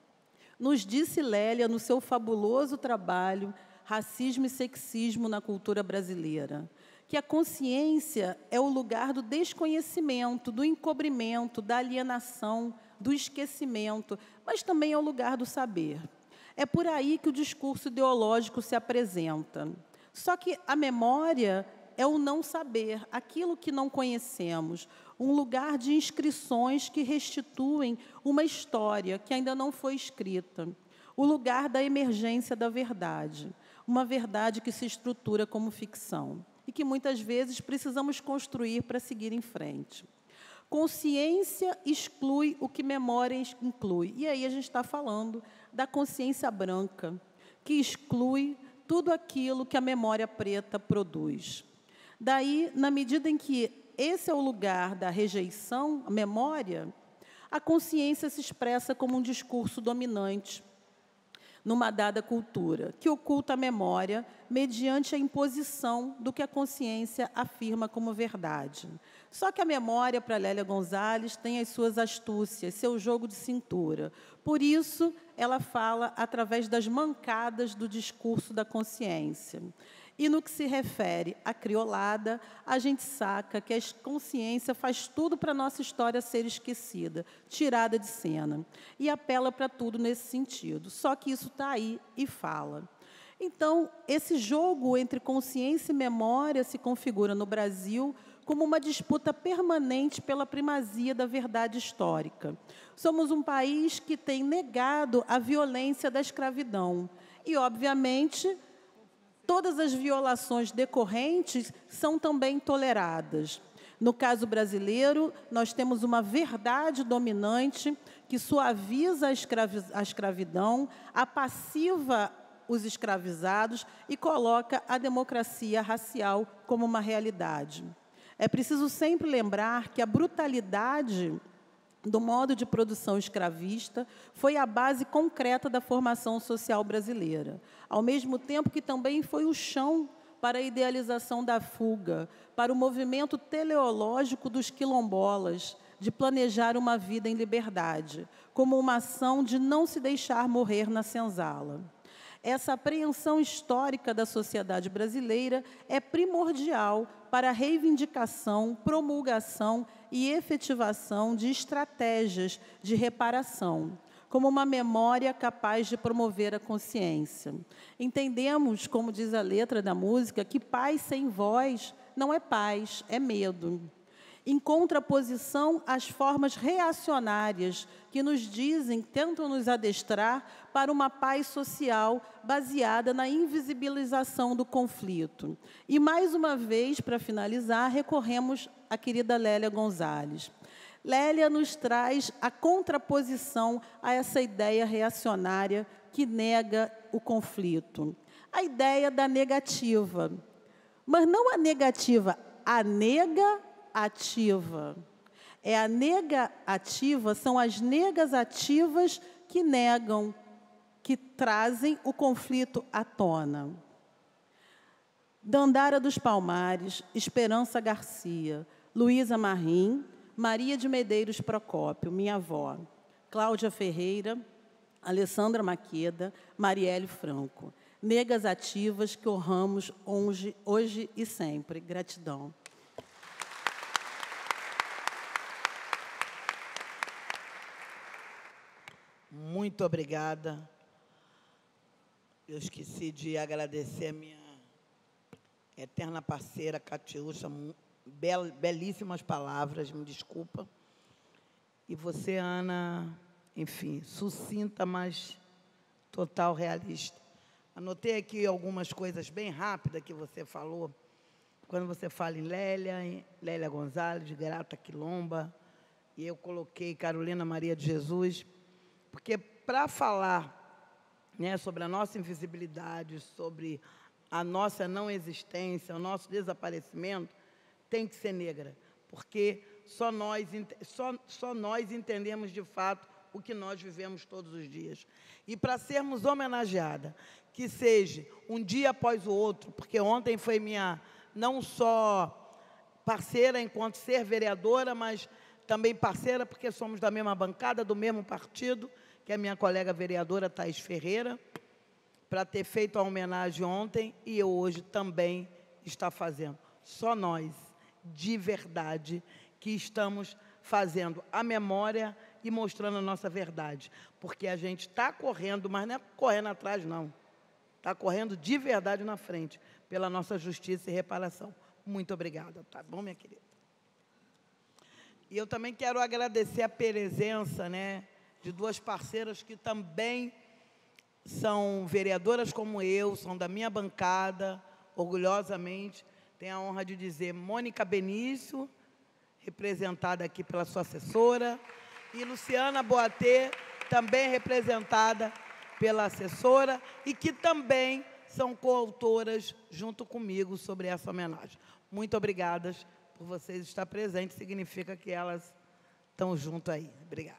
Nos disse Lélia, no seu fabuloso trabalho Racismo e Sexismo na Cultura Brasileira, que a consciência é o lugar do desconhecimento, do encobrimento, da alienação, do esquecimento, mas também é o lugar do saber. É por aí que o discurso ideológico se apresenta. Só que a memória é o não saber, aquilo que não conhecemos, um lugar de inscrições que restituem uma história que ainda não foi escrita, o lugar da emergência da verdade, uma verdade que se estrutura como ficção e que muitas vezes precisamos construir para seguir em frente. Consciência exclui o que memória inclui. E aí a gente está falando da consciência branca, que exclui tudo aquilo que a memória preta produz. Daí, na medida em que esse é o lugar da rejeição, a memória, a consciência se expressa como um discurso dominante numa dada cultura, que oculta a memória mediante a imposição do que a consciência afirma como verdade. Só que a memória, para Lélia Gonzalez, tem as suas astúcias, seu jogo de cintura. Por isso, ela fala através das mancadas do discurso da consciência. E no que se refere à criolada, a gente saca que a consciência faz tudo para a nossa história ser esquecida, tirada de cena, e apela para tudo nesse sentido. Só que isso está aí e fala. Então, esse jogo entre consciência e memória se configura no Brasil como uma disputa permanente pela primazia da verdade histórica. Somos um país que tem negado a violência da escravidão e, obviamente, todas as violações decorrentes são também toleradas. No caso brasileiro, nós temos uma verdade dominante que suaviza a escravidão, apassiva os escravizados e coloca a democracia racial como uma realidade. É preciso sempre lembrar que a brutalidade do modo de produção escravista foi a base concreta da formação social brasileira, ao mesmo tempo que também foi o chão para a idealização da fuga, para o movimento teleológico dos quilombolas, de planejar uma vida em liberdade, como uma ação de não se deixar morrer na senzala. Essa apreensão histórica da sociedade brasileira é primordial para a reivindicação, promulgação e efetivação de estratégias de reparação, como uma memória capaz de promover a consciência. Entendemos, como diz a letra da música, que paz sem voz não é paz, é medo. Em contraposição às formas reacionárias que nos dizem, tentam nos adestrar para uma paz social baseada na invisibilização do conflito. E, mais uma vez, para finalizar, recorremos à querida Lélia Gonzalez. Lélia nos traz a contraposição a essa ideia reacionária que nega o conflito. A ideia da negativa. Mas não a negativa, a ativa. É a nega ativa, são as negas ativas que negam, que trazem o conflito à tona. Dandara dos Palmares, Esperança Garcia, Luísa Marim, Maria de Medeiros Procópio, minha avó, Cláudia Ferreira, Alessandra Maqueda, Marielle Franco. Negas ativas que honramos hoje e sempre. Gratidão. Muito obrigada. Eu esqueci de agradecer a minha eterna parceira, Catiúcha. Belíssimas palavras, me desculpa. E você, Ana, enfim, sucinta, mas total realista. Anotei aqui algumas coisas bem rápidas que você falou. Quando você fala em Lélia Gonzalez, Grata Quilomba, e eu coloquei Carolina Maria de Jesus, porque para falar, né, sobre a nossa invisibilidade, sobre a nossa não existência, o nosso desaparecimento, tem que ser negra, porque só nós entendemos de fato o que nós vivemos todos os dias. E para sermos homenageada, que seja um dia após o outro, porque ontem foi minha, não só parceira enquanto ser vereadora, mas também parceira porque somos da mesma bancada, do mesmo partido, que é a minha colega vereadora Thaís Ferreira, para ter feito a homenagem ontem e eu hoje também está fazendo. Só nós, de verdade, que estamos fazendo a memória e mostrando a nossa verdade. Porque a gente está correndo, mas não é correndo atrás, não. Está correndo de verdade na frente, pela nossa justiça e reparação. Muito obrigada, tá bom, minha querida? E eu também quero agradecer a presença, né, de duas parceiras que também são vereadoras como eu, são da minha bancada, orgulhosamente. Tenho a honra de dizer Mônica Benício, representada aqui pela sua assessora, e Luciana Boatê, também representada pela assessora, e que também são coautoras junto comigo sobre essa homenagem. Muito obrigadas por vocês estar presentes, significa que elas estão junto aí. Obrigada.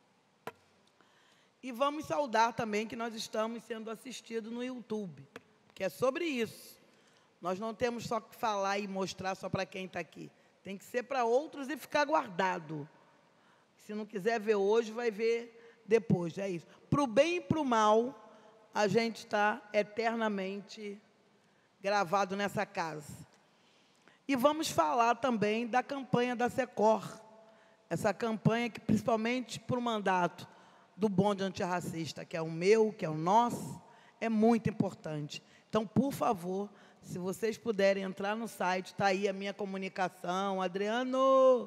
E vamos saudar também que nós estamos sendo assistidos no YouTube, que é sobre isso. Nós não temos só que falar e mostrar só para quem está aqui. Tem que ser para outros e ficar guardado. Se não quiser ver hoje, vai ver depois. É isso. Para o bem e para o mal, a gente está eternamente gravado nessa casa. E vamos falar também da campanha da Secor, essa campanha que, principalmente por mandato do bonde antirracista, que é o meu, que é o nosso, é muito importante. Então, por favor, se vocês puderem entrar no site, está aí a minha comunicação, Adriano,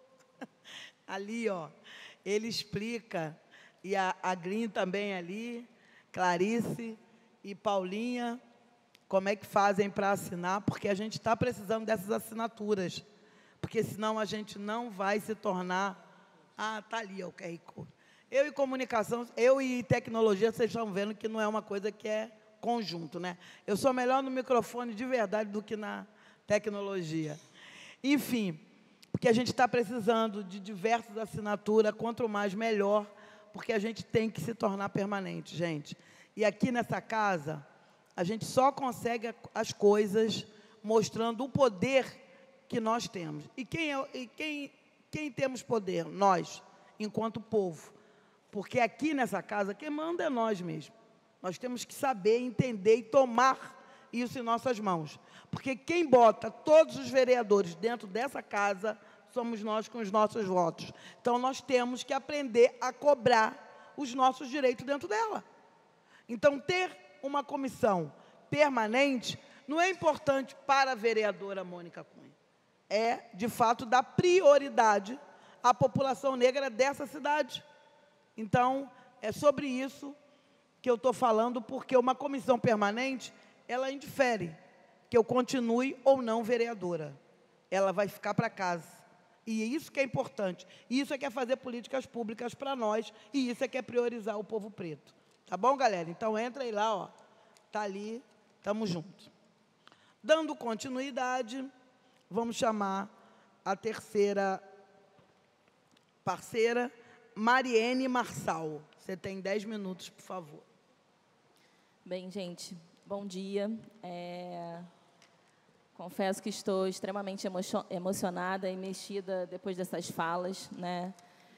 ali, ó, ele explica, e a Green também ali, Clarice e Paulinha, como é que fazem para assinar, porque a gente está precisando dessas assinaturas, porque senão a gente não vai se tornar... Ah, está ali, ó, o QR Code. Eu e comunicação, eu e tecnologia, vocês estão vendo que não é uma coisa que é conjunto, né? Eu sou melhor no microfone de verdade do que na tecnologia. Enfim, porque a gente está precisando de diversas assinaturas, quanto mais melhor, porque a gente tem que se tornar permanente, gente. E aqui nessa casa, a gente só consegue as coisas mostrando o poder que nós temos. E quem temos poder? Nós, enquanto povo. Porque aqui nessa casa, quem manda é nós mesmos. Nós temos que saber, entender e tomar isso em nossas mãos. Porque quem bota todos os vereadores dentro dessa casa somos nós com os nossos votos. Então, nós temos que aprender a cobrar os nossos direitos dentro dela. Então, ter uma comissão permanente não é importante para a vereadora Mônica Cunha. É, de fato, dar prioridade à população negra dessa cidade. Então, é sobre isso que eu estou falando, porque uma comissão permanente, ela indifere que eu continue ou não vereadora. Ela vai ficar para casa. E isso que é importante. Isso é que é fazer políticas públicas para nós, e isso é que é priorizar o povo preto. Tá bom, galera? Então, entra aí lá, ó. Tá ali, estamos juntos. Dando continuidade, vamos chamar a terceira parceira, Mariene Marçal. Você tem 10 minutos, por favor. Bem, gente, bom dia. Confesso que estou extremamente emocionada e mexida depois dessas falas, né?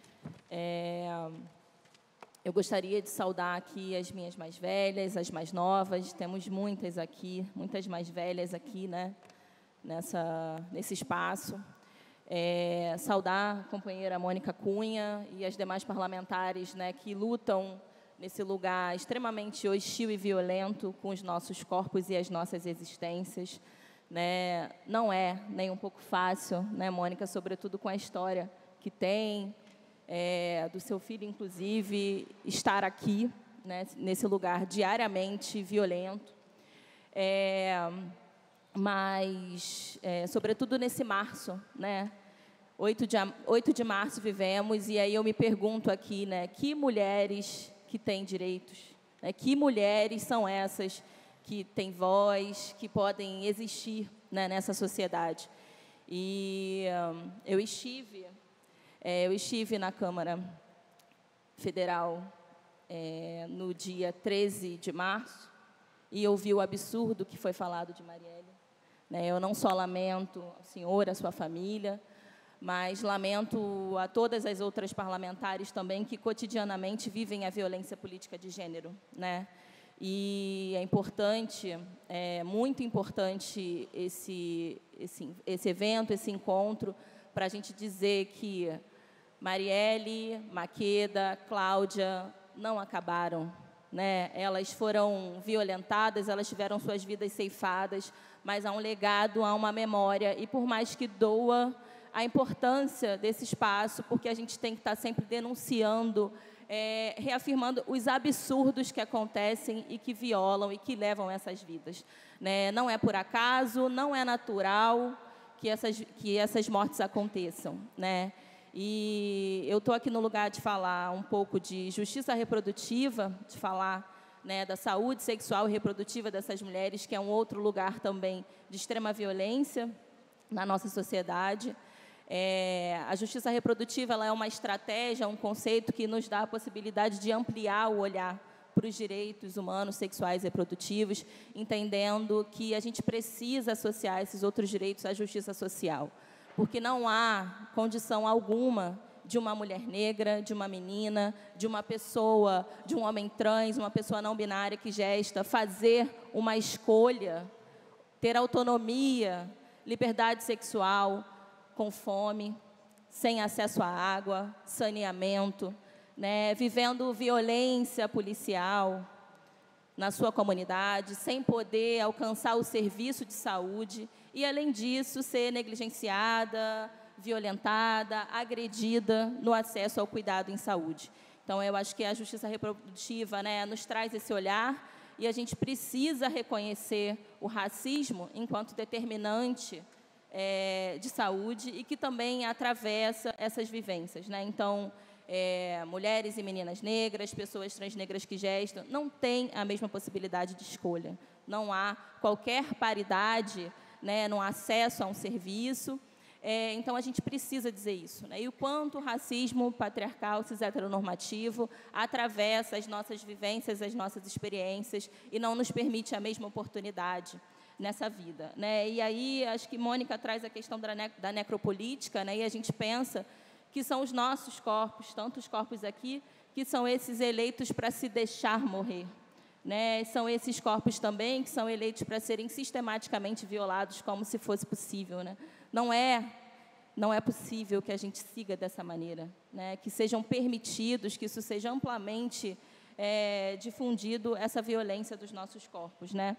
Eu gostaria de saudar aqui as minhas mais velhas, as mais novas. Temos muitas aqui, muitas mais velhas aqui, né? Nesse espaço. Saudar a companheira Mônica Cunha e as demais parlamentares, né, que lutam nesse lugar extremamente hostil e violento com os nossos corpos e as nossas existências. Né? Não é nem um pouco fácil, né, Mônica, sobretudo com a história que tem, do seu filho, inclusive, estar aqui, né, nesse lugar diariamente violento. Mas, sobretudo nesse março, né, 8 de março vivemos, e aí eu me pergunto aqui, né, que mulheres que têm direitos, né, que mulheres são essas que têm voz, que podem existir, né, nessa sociedade. E eu estive na Câmara Federal no dia 13 de março, e ouvi o absurdo que foi falado de Marielle. Eu não só lamento ao senhor, a sua família, mas lamento a todas as outras parlamentares também que cotidianamente vivem a violência política de gênero, né? E é importante, muito importante esse evento, esse encontro, para a gente dizer que Marielle, Maqueda, Cláudia não acabaram, né? Elas foram violentadas, elas tiveram suas vidas ceifadas, mas há um legado, há uma memória, e por mais que doa, a importância desse espaço, porque a gente tem que estar sempre denunciando, reafirmando os absurdos que acontecem e que violam e que levam essas vidas. Né? Não é por acaso, não é natural que essas mortes aconteçam. Né? E eu estou aqui no lugar de falar um pouco de justiça reprodutiva, de falar, né, da saúde sexual e reprodutiva dessas mulheres, que é um outro lugar também de extrema violência na nossa sociedade. A justiça reprodutiva, ela é uma estratégia, um conceito que nos dá a possibilidade de ampliar o olhar para os direitos humanos, sexuais e reprodutivos, entendendo que a gente precisa associar esses outros direitos à justiça social, porque não há condição alguma de uma mulher negra, de uma menina, de uma pessoa, de um homem trans, uma pessoa não binária que gesta, fazer uma escolha ter autonomia, liberdade sexual, com fome, sem acesso à água, saneamento, né, vivendo violência policial na sua comunidade, sem poder alcançar o serviço de saúde e, além disso, ser negligenciada, violentada, agredida no acesso ao cuidado em saúde. Então, eu acho que a justiça reprodutiva, né, nos traz esse olhar e a gente precisa reconhecer o racismo enquanto determinante de saúde e que também atravessa essas vivências, né? Então, mulheres e meninas negras, pessoas transnegras que gestam, não têm a mesma possibilidade de escolha. Não há qualquer paridade, né, no acesso a um serviço. Então, a gente precisa dizer isso, né? E o quanto o racismo patriarcal, cis-heteronormativo, atravessa as nossas vivências, as nossas experiências e não nos permite a mesma oportunidade nessa vida, né? E aí, acho que Mônica traz a questão da necropolítica, né? E a gente pensa que são os nossos corpos, tantos corpos aqui, que são esses eleitos para se deixar morrer, né? São esses corpos também que são eleitos para serem sistematicamente violados como se fosse possível, né? Não é possível que a gente siga dessa maneira, né? Que sejam permitidos, que isso seja amplamente difundido, essa violência dos nossos corpos, né?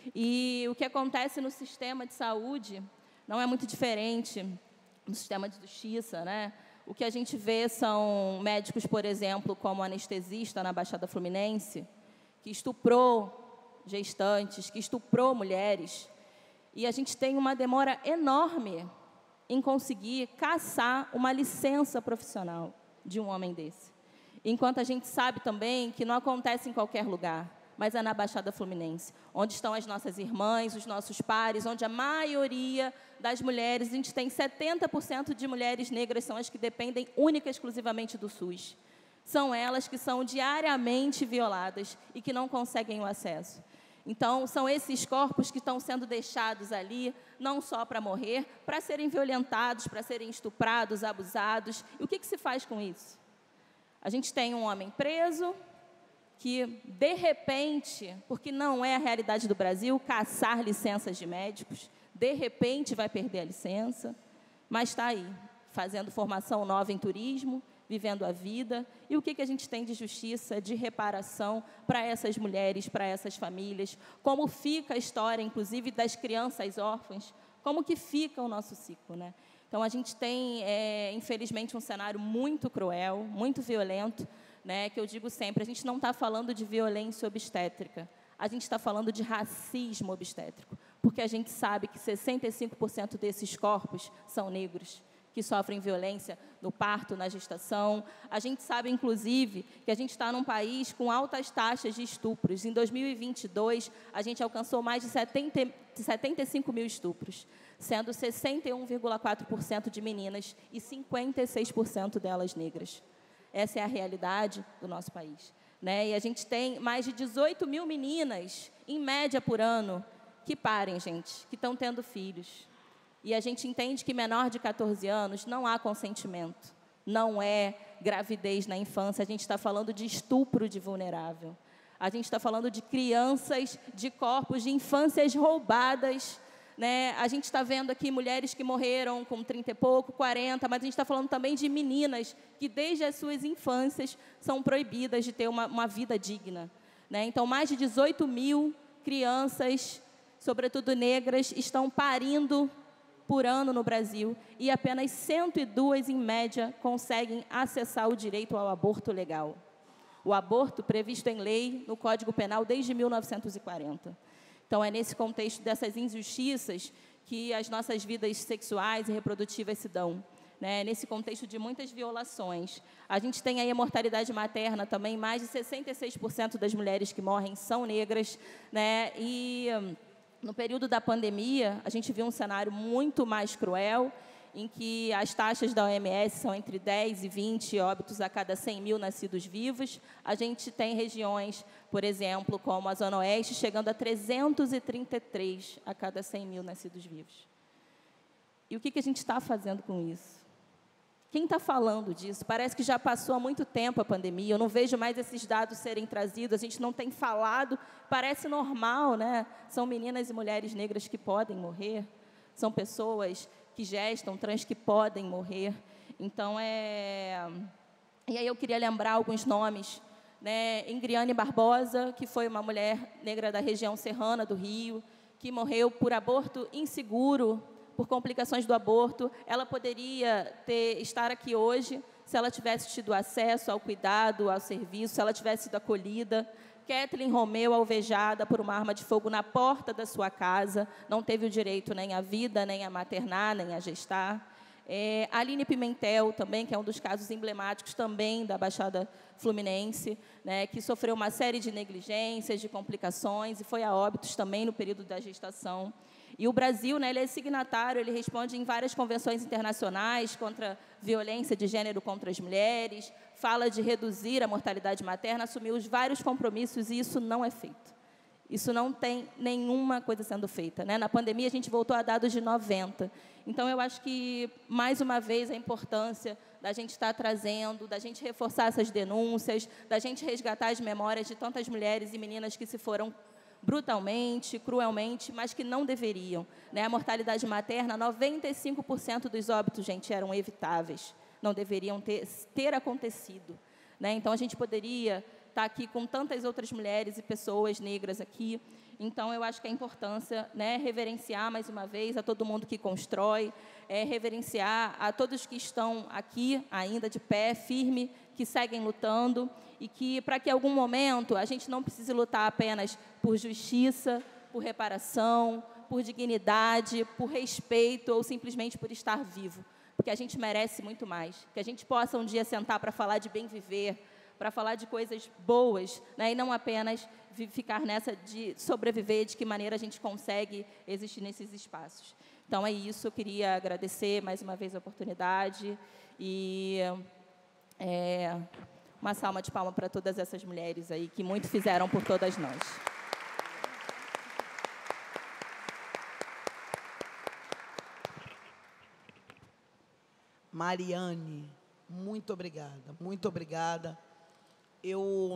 E o que acontece no sistema de saúde não é muito diferente no sistema de justiça, né? O que a gente vê são médicos, por exemplo, como anestesista na Baixada Fluminense, que estuprou gestantes, que estuprou mulheres, e a gente tem uma demora enorme em conseguir caçar uma licença profissional de um homem desse. Enquanto a gente sabe também que não acontece em qualquer lugar, mas é na Baixada Fluminense, onde estão as nossas irmãs, os nossos pares, onde a maioria das mulheres, a gente tem 70% de mulheres negras, são as que dependem única e exclusivamente do SUS. São elas que são diariamente violadas e que não conseguem o acesso. Então, são esses corpos que estão sendo deixados ali, não só para morrer, para serem violentados, para serem estuprados, abusados. E o que se faz com isso? A gente tem um homem preso que, de repente, porque não é a realidade do Brasil, caçar licenças de médicos, de repente vai perder a licença, mas está aí, fazendo formação nova em turismo, vivendo a vida. E o que a gente tem de justiça, de reparação para essas mulheres, para essas famílias? Como fica a história, inclusive, das crianças órfãs? Como que fica o nosso ciclo, né? Então, a gente tem, infelizmente, um cenário muito cruel, muito violento, né, que eu digo sempre, a gente não está falando de violência obstétrica, a gente está falando de racismo obstétrico, porque a gente sabe que 65% desses corpos são negros, que sofrem violência no parto, na gestação. A gente sabe, inclusive, que a gente está num país com altas taxas de estupros. Em 2022, a gente alcançou mais de 75 mil estupros, sendo 61,4% de meninas e 56% delas negras. Essa é a realidade do nosso país, né? E a gente tem mais de 18 mil meninas, em média, por ano, que parem, gente, que estão tendo filhos. E a gente entende que menor de 14 anos não há consentimento, não é gravidez na infância, a gente está falando de estupro de vulnerável. A gente está falando de crianças, de corpos, de infâncias roubadas, né? A gente está vendo aqui mulheres que morreram com 30 e pouco, 40, mas a gente está falando também de meninas que, desde as suas infâncias, são proibidas de ter uma vida digna, né? Então, mais de 18 mil crianças, sobretudo negras, estão parindo por ano no Brasil e apenas 102, em média, conseguem acessar o direito ao aborto legal. O aborto previsto em lei no Código Penal desde 1940. Então, é nesse contexto dessas injustiças que as nossas vidas sexuais e reprodutivas se dão, né? Nesse contexto de muitas violações. A gente tem aí a mortalidade materna também, mais de 66% das mulheres que morrem são negras, né? E no período da pandemia, a gente viu um cenário muito mais cruel, em que as taxas da OMS são entre 10 e 20 óbitos a cada 100 mil nascidos vivos. A gente tem regiões, por exemplo, como a Zona Oeste, chegando a 333 a cada 100 mil nascidos vivos. E o que a gente está fazendo com isso? Quem está falando disso? Parece que já passou há muito tempo a pandemia, eu não vejo mais esses dados serem trazidos, a gente não tem falado, parece normal, né? São meninas e mulheres negras que podem morrer, são pessoas que gestam, trans que podem morrer. Então, E aí eu queria lembrar alguns nomes, né? Ingriane Barbosa, que foi uma mulher negra da região serrana do Rio, que morreu por aborto inseguro, por complicações do aborto. Ela poderia estar aqui hoje se ela tivesse tido acesso ao cuidado, ao serviço, se ela tivesse sido acolhida. Kathleen Romeu, alvejada por uma arma de fogo na porta da sua casa, não teve o direito nem à vida, nem a maternar, nem a gestar. Aline Pimentel, também, que é um dos casos emblemáticos também da Baixada Fluminense, né, que sofreu uma série de negligências, de complicações, e foi a óbitos também no período da gestação. E o Brasil, né, ele é signatário, ele responde em várias convenções internacionais contra violência de gênero contra as mulheres, fala de reduzir a mortalidade materna, assumiu os vários compromissos, e isso não é feito. Isso não tem nenhuma coisa sendo feita, né? Na pandemia, a gente voltou a dados de 90. Então, eu acho que, mais uma vez, a importância da gente estar trazendo, da gente reforçar essas denúncias, da gente resgatar as memórias de tantas mulheres e meninas que se foram brutalmente, cruelmente, mas que não deveriam, né? A mortalidade materna, 95% dos óbitos, gente, eram evitáveis, não deveriam ter acontecido, né? Então, a gente poderia estar aqui com tantas outras mulheres e pessoas negras aqui. Então, eu acho que a importância, né, reverenciar, mais uma vez, a todo mundo que constrói, reverenciar a todos que estão aqui, ainda de pé, firme, que seguem lutando, e que, para que, em algum momento, a gente não precise lutar apenas por justiça, por reparação, por dignidade, por respeito, ou simplesmente por estar vivo, porque a gente merece muito mais. Que a gente possa um dia sentar para falar de bem viver, para falar de coisas boas, né, e não apenas ficar nessa de sobreviver, de que maneira a gente consegue existir nesses espaços. Então, é isso, eu queria agradecer mais uma vez a oportunidade e uma salva de palmas para todas essas mulheres aí, que muito fizeram por todas nós. Mariane, muito obrigada, muito obrigada. Eu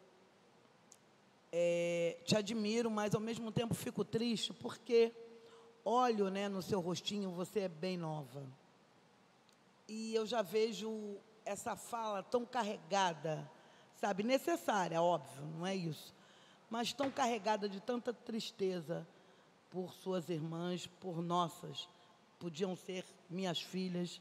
te admiro, mas, ao mesmo tempo, fico triste, porque olho, né, no seu rostinho, você é bem nova. E eu já vejo essa fala tão carregada, sabe, necessária, óbvio, não é isso, mas tão carregada de tanta tristeza por suas irmãs, por nossas, podiam ser minhas filhas.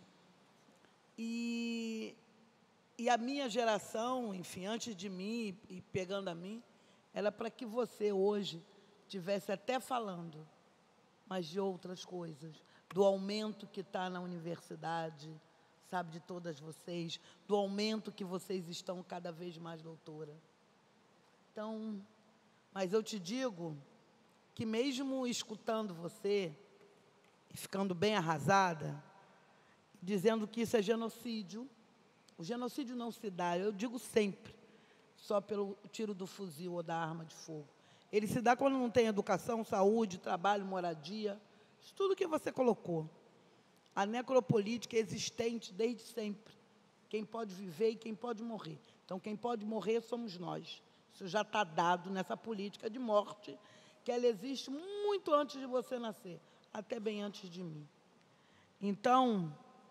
E a minha geração, enfim, antes de mim e pegando a mim, era para que você hoje estivesse até falando, mas de outras coisas, do aumento que está na universidade, sabe, de todas vocês, do aumento que vocês estão cada vez mais doutora. Então, mas eu te digo que mesmo escutando você, e ficando bem arrasada, dizendo que isso é genocídio, o genocídio não se dá, eu digo sempre, só pelo tiro do fuzil ou da arma de fogo. Ele se dá quando não tem educação, saúde, trabalho, moradia, isso tudo que você colocou. A necropolítica é existente desde sempre. Quem pode viver e quem pode morrer. Então, quem pode morrer somos nós. Isso já está dado nessa política de morte, que ela existe muito antes de você nascer, até bem antes de mim. Então,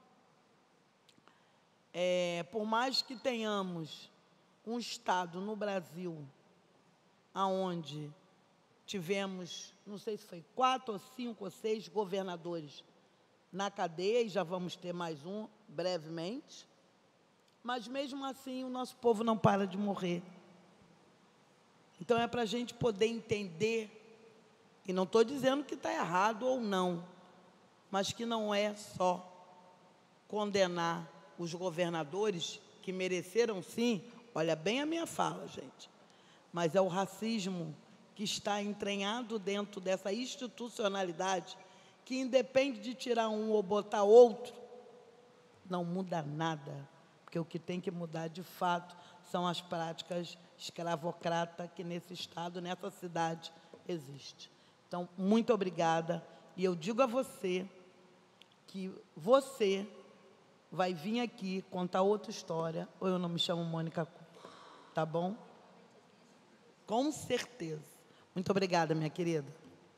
por mais que tenhamos um Estado no Brasil onde tivemos, não sei se foi 4 ou 5 ou 6 governadores na cadeia, e já vamos ter mais um brevemente, mas mesmo assim o nosso povo não para de morrer. Então é para a gente poder entender, e não estou dizendo que está errado ou não, mas que não é só condenar os governadores, que mereceram sim, olha bem a minha fala, gente, mas é o racismo que está entranhado dentro dessa institucionalidade, que independe de tirar um ou botar outro, não muda nada, porque o que tem que mudar de fato são as práticas escravocratas que nesse estado, nessa cidade, existe. Então, muito obrigada, e eu digo a você que você vai vir aqui contar outra história, ou eu não me chamo Mônica Cunha, tá bom? Com certeza. Muito obrigada, minha querida.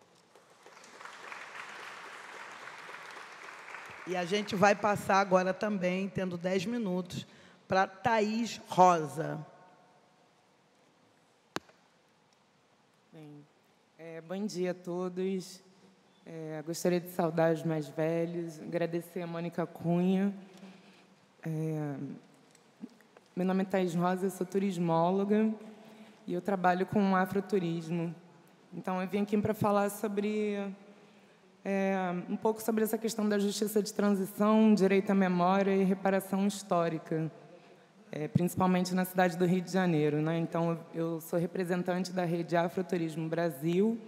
E a gente vai passar agora também, tendo 10 minutos, para Thaís Rosa. Bem, bom dia a todos. Gostaria de saudar os mais velhos, agradecer a Mônica Cunha. Meu nome é Thaís Rosa, eu sou turismóloga e eu trabalho com afroturismo. Então, eu vim aqui para falar sobre um pouco sobre essa questão da justiça de transição, direito à memória e reparação histórica, principalmente na cidade do Rio de Janeiro, né? Então, eu sou representante da Rede Afroturismo Brasil.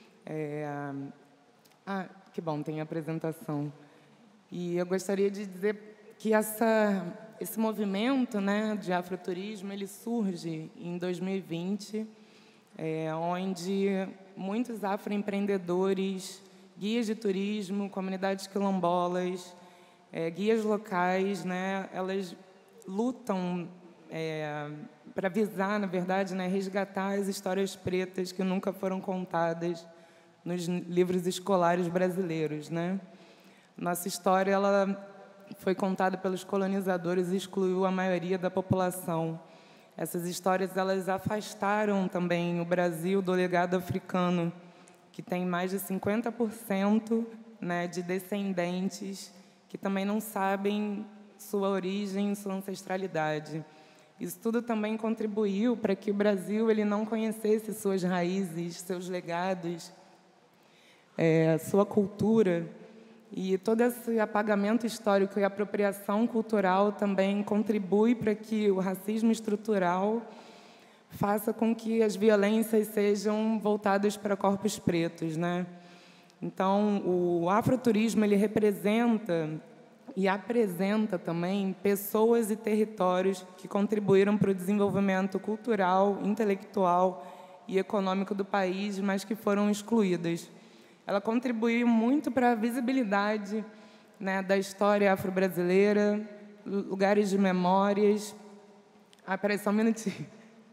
Que bom, tem a apresentação. E eu gostaria de dizer que esse movimento, né, de afroturismo, ele surge em 2020, onde muitos afroempreendedores, guias de turismo, comunidades quilombolas, guias locais, né, elas lutam para visar, na verdade, né, resgatar as histórias pretas que nunca foram contadas nos livros escolares brasileiros, né? Nossa história, ela foi contada pelos colonizadores e excluiu a maioria da população. Essas histórias, elas afastaram também o Brasil do legado africano, que tem mais de 50%, né, de descendentes que também não sabem sua origem, sua ancestralidade. Isso tudo também contribuiu para que o Brasil ele não conhecesse suas raízes, seus legados, sua cultura. E todo esse apagamento histórico e apropriação cultural também contribui para que o racismo estrutural faça com que as violências sejam voltadas para corpos pretos, né? Então, o afroturismo ele representa e apresenta também pessoas e territórios que contribuíram para o desenvolvimento cultural, intelectual e econômico do país, mas que foram excluídas. Ela contribuiu muito para a visibilidade, né, da história afro-brasileira, lugares de memórias. Peraí, só um minutinho.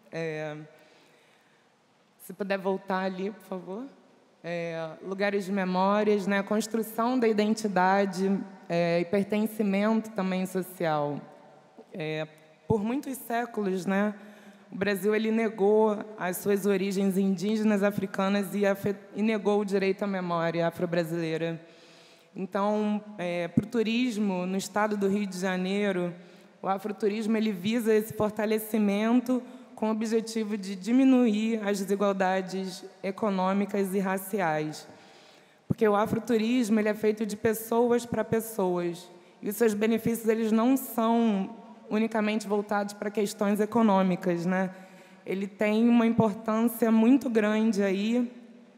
Se puder voltar ali, por favor. Lugares de memórias, né, a construção da identidade e pertencimento também social. Por muitos séculos, né, o Brasil ele negou as suas origens indígenas africanas e negou o direito à memória afro-brasileira. Então, para o turismo, no estado do Rio de Janeiro, o afroturismo ele visa esse fortalecimento com o objetivo de diminuir as desigualdades econômicas e raciais. Porque o afroturismo ele é feito de pessoas para pessoas. E os seus benefícios eles não são unicamente voltados para questões econômicas, né? Ele tem uma importância muito grande aí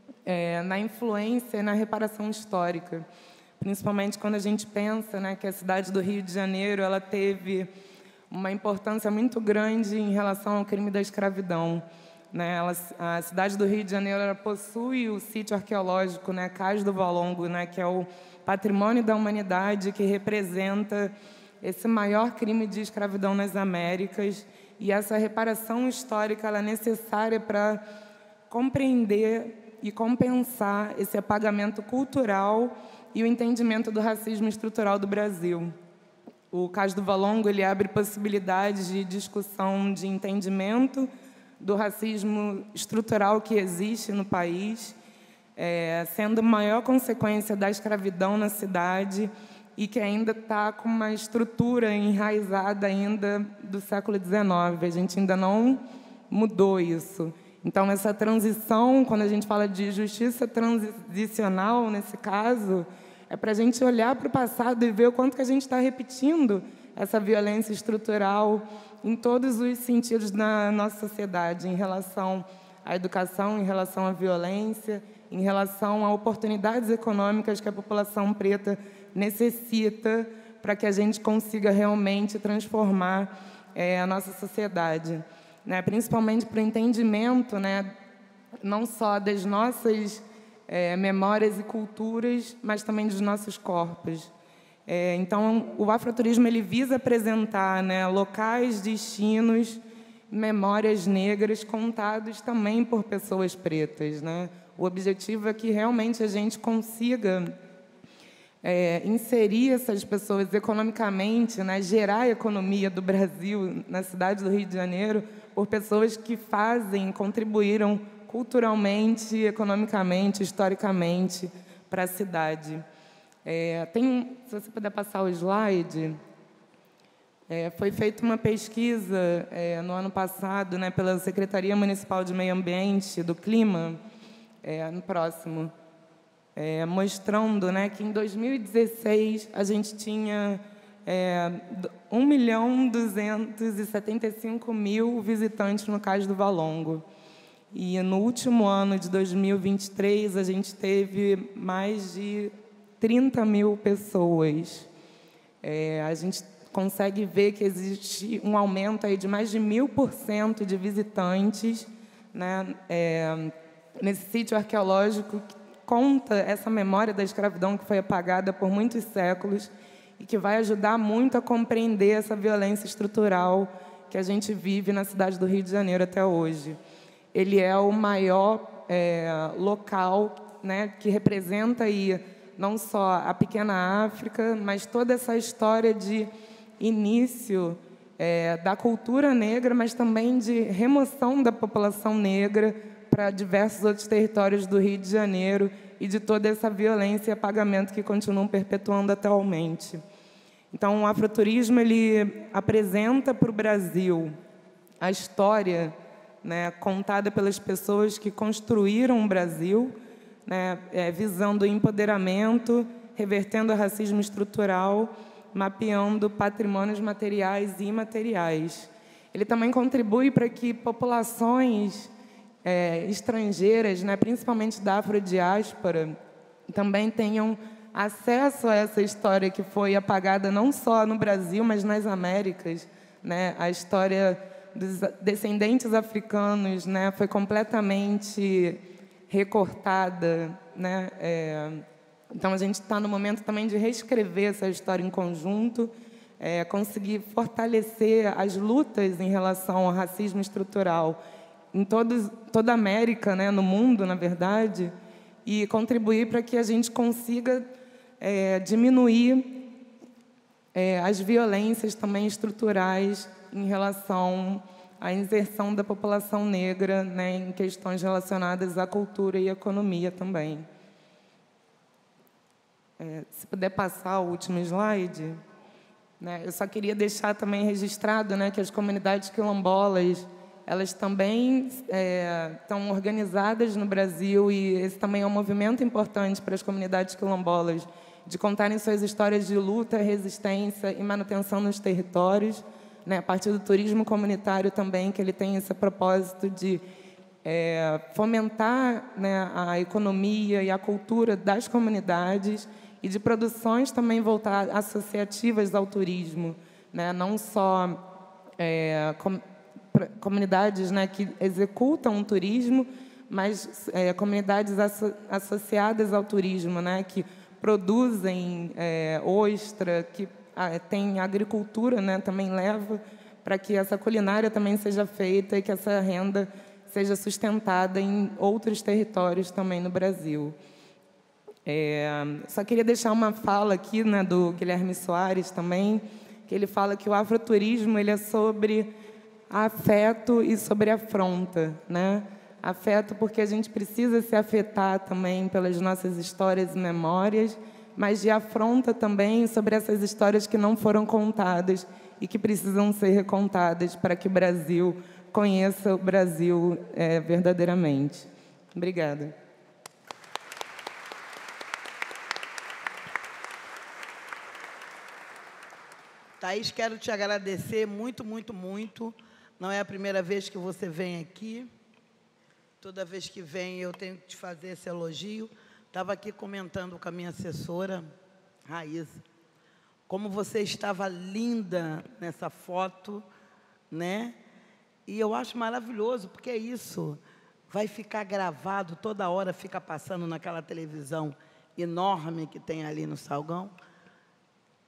na influência e na reparação histórica, principalmente quando a gente pensa, né, que a cidade do Rio de Janeiro ela teve uma importância muito grande em relação ao crime da escravidão, né? A cidade do Rio de Janeiro ela possui o sítio arqueológico, né, Cais do Valongo, né, que é o patrimônio da humanidade que representa esse maior crime de escravidão nas Américas, e essa reparação histórica ela é necessária para compreender e compensar esse apagamento cultural e o entendimento do racismo estrutural do Brasil. O Cais do Valongo ele abre possibilidades de discussão, de entendimento do racismo estrutural que existe no país, sendo a maior consequência da escravidão na cidade, e que ainda está com uma estrutura enraizada ainda do século XIX. A gente ainda não mudou isso. Então, essa transição, quando a gente fala de justiça transicional, nesse caso, é para a gente olhar para o passado e ver o quanto que a gente está repetindo essa violência estrutural em todos os sentidos da nossa sociedade, em relação à educação, em relação à violência, em relação a oportunidades econômicas que a população preta necessita para que a gente consiga realmente transformar a nossa sociedade, né? Principalmente para o entendimento, né, não só das nossas memórias e culturas, mas também dos nossos corpos. Então, o afroturismo ele visa apresentar, né, locais, destinos, memórias negras contados também por pessoas pretas, né? O objetivo é que realmente a gente consiga inserir essas pessoas economicamente, né, gerar a economia do Brasil na cidade do Rio de Janeiro por pessoas que contribuíram culturalmente, economicamente, historicamente para a cidade. Se você puder passar o slide, foi feita uma pesquisa no ano passado, né, pela Secretaria Municipal de Meio Ambiente do Clima, no próximo, mostrando, né, que em 2016 a gente tinha 1.275.000 visitantes no Cais do Valongo. E no último ano de 2023 a gente teve mais de 30.000 pessoas. A gente consegue ver que existe um aumento aí de mais de 1.000% de visitantes, né, nesse sítio arqueológico que conta essa memória da escravidão que foi apagada por muitos séculos e que vai ajudar muito a compreender essa violência estrutural que a gente vive na cidade do Rio de Janeiro até hoje. Ele é o maior local, né, que representa aí não só a pequena África, mas toda essa história de início da cultura negra, mas também de remoção da população negra para diversos outros territórios do Rio de Janeiro e de toda essa violência e apagamento que continuam perpetuando atualmente. Então, o afroturismo ele apresenta para o Brasil a história, né, contada pelas pessoas que construíram o Brasil, né, visando o empoderamento, revertendo o racismo estrutural, mapeando patrimônios materiais e imateriais. Ele também contribui para que populações estrangeiras, né, principalmente da afrodiáspora, também tenham acesso a essa história que foi apagada não só no Brasil, mas nas Américas, né? A história dos descendentes africanos, né, foi completamente recortada, né? Então, a gente está no momento também de reescrever essa história em conjunto, conseguir fortalecer as lutas em relação ao racismo estrutural em toda a América, né, no mundo, na verdade, e contribuir para que a gente consiga diminuir as violências também estruturais em relação à inserção da população negra, né, em questões relacionadas à cultura e economia também. Se puder passar o último slide, né, eu só queria deixar também registrado, né, que as comunidades quilombolas elas também estão organizadas no Brasil e esse também é um movimento importante para as comunidades quilombolas de contarem suas histórias de luta, resistência e manutenção nos territórios, né, a partir do turismo comunitário também, que ele tem esse propósito de fomentar, né, a economia e a cultura das comunidades e de produções também voltadas associativas ao turismo, né, não só comunidades, né, que executam o turismo, mas comunidades associadas ao turismo, né, que produzem ostra, que tem agricultura, né, também leva para que essa culinária também seja feita e que essa renda seja sustentada em outros territórios também no Brasil. Só queria deixar uma fala aqui, né, do Guilherme Soares também, que ele fala que o afroturismo ele é sobre afeto e sobre afronta, né? Afeto porque a gente precisa se afetar também pelas nossas histórias e memórias, mas de afronta também sobre essas histórias que não foram contadas e que precisam ser recontadas para que o Brasil conheça o Brasil verdadeiramente. Obrigada. Thaís, quero te agradecer muito, muito, muito. Não é a primeira vez que você vem aqui. Toda vez que vem, eu tenho que te fazer esse elogio. Estava aqui comentando com a minha assessora, Raíssa, como você estava linda nessa foto, né? E eu acho maravilhoso, porque é isso. Vai ficar gravado, toda hora fica passando naquela televisão enorme que tem ali no Salgão.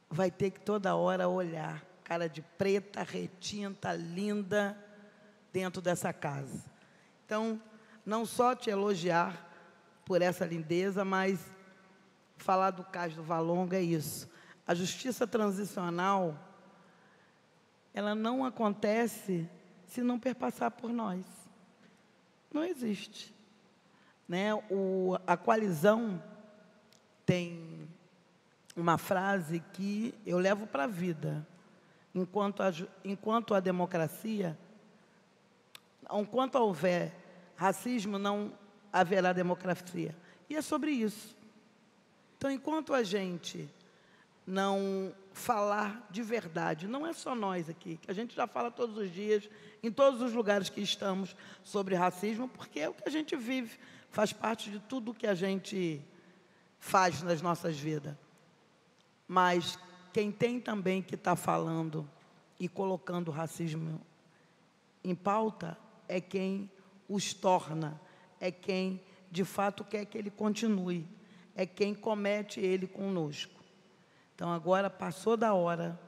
vai ter que toda hora olhar, cara de preta, retinta, linda, dentro dessa casa. Então, não só te elogiar por essa lindeza, mas falar do Cais do Valongo é isso. A justiça transicional, ela não acontece se não perpassar por nós. Não existe. Né? A coalizão tem uma frase que eu levo para a vida. Enquanto a democracia, enquanto houver racismo, não haverá democracia. E é sobre isso. Então, enquanto a gente não falar de verdade, não é só nós aqui, que a gente já fala todos os dias, em todos os lugares que estamos, sobre racismo, porque é o que a gente vive, faz parte de tudo que a gente faz nas nossas vidas. Mas quem tem também que está falando e colocando o racismo em pauta é quem os torna, é quem, de fato, quer que ele continue, é quem comete ele conosco. Então, agora passou da hora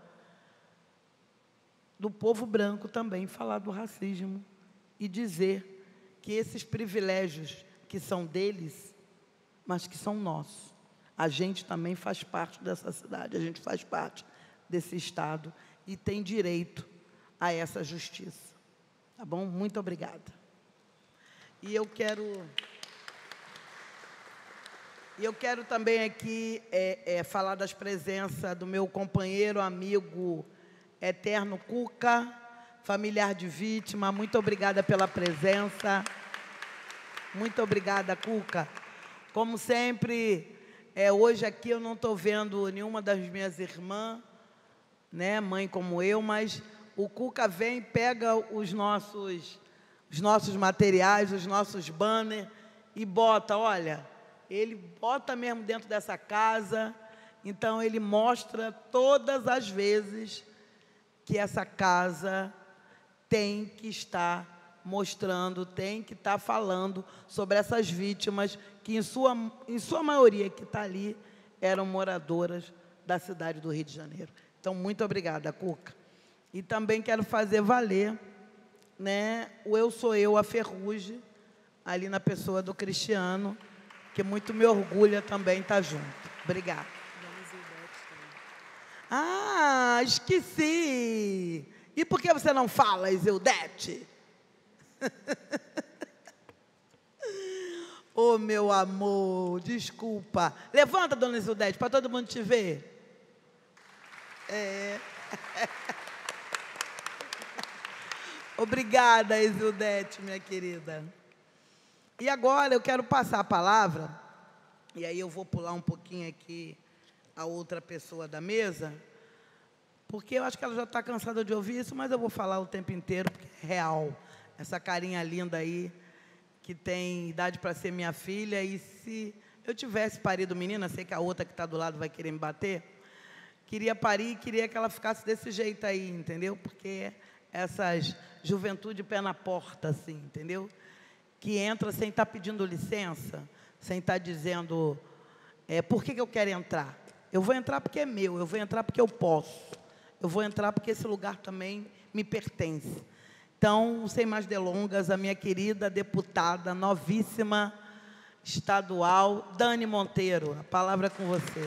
do povo branco também falar do racismo e dizer que esses privilégios que são deles, mas que são nossos. A gente também faz parte dessa cidade, a gente faz parte desse estado e tem direito a essa justiça. Tá bom? Muito obrigada. E eu quero também aqui falar das presenças do meu companheiro, amigo eterno Cuca, familiar de vítima. Muito obrigada pela presença. Muito obrigada, Cuca. Como sempre, hoje aqui eu não estou vendo nenhuma das minhas irmãs, né, mãe como eu, mas o Cuca vem, pega os nossos materiais, os nossos banners e bota, olha, ele bota mesmo dentro dessa casa, então ele mostra todas as vezes que essa casa tem que estar mostrando, tem que estar falando sobre essas vítimas que, em sua maioria que está ali, eram moradoras da cidade do Rio de Janeiro. Então, muito obrigada, Cuca. E também quero fazer valer, né, o Eu Sou Eu, a Ferrugem, ali na pessoa do Cristiano, que muito me orgulha também estar junto. Obrigada. Ah, esqueci. E por que você não fala, Isildete? Oh, meu amor, desculpa. Levanta, dona Isildete, para todo mundo te ver. Obrigada, Isildete, minha querida. E agora eu quero passar a palavra, e aí eu vou pular um pouquinho aqui a outra pessoa da mesa, porque eu acho que ela já está cansada de ouvir isso, mas eu vou falar o tempo inteiro, porque é real. Essa carinha linda aí, que tem idade para ser minha filha, e se eu tivesse parido menina, sei que a outra que está do lado vai querer me bater, queria parir e queria que ela ficasse desse jeito aí, entendeu? Porque essas juventude pé na porta, assim, entendeu? Que entra sem estar pedindo licença, sem estar dizendo, por que eu quero entrar? Eu vou entrar porque é meu, eu vou entrar porque eu posso, eu vou entrar porque esse lugar também me pertence. Então, sem mais delongas, a minha querida deputada, novíssima, estadual, Dani Monteiro, a palavra é com você.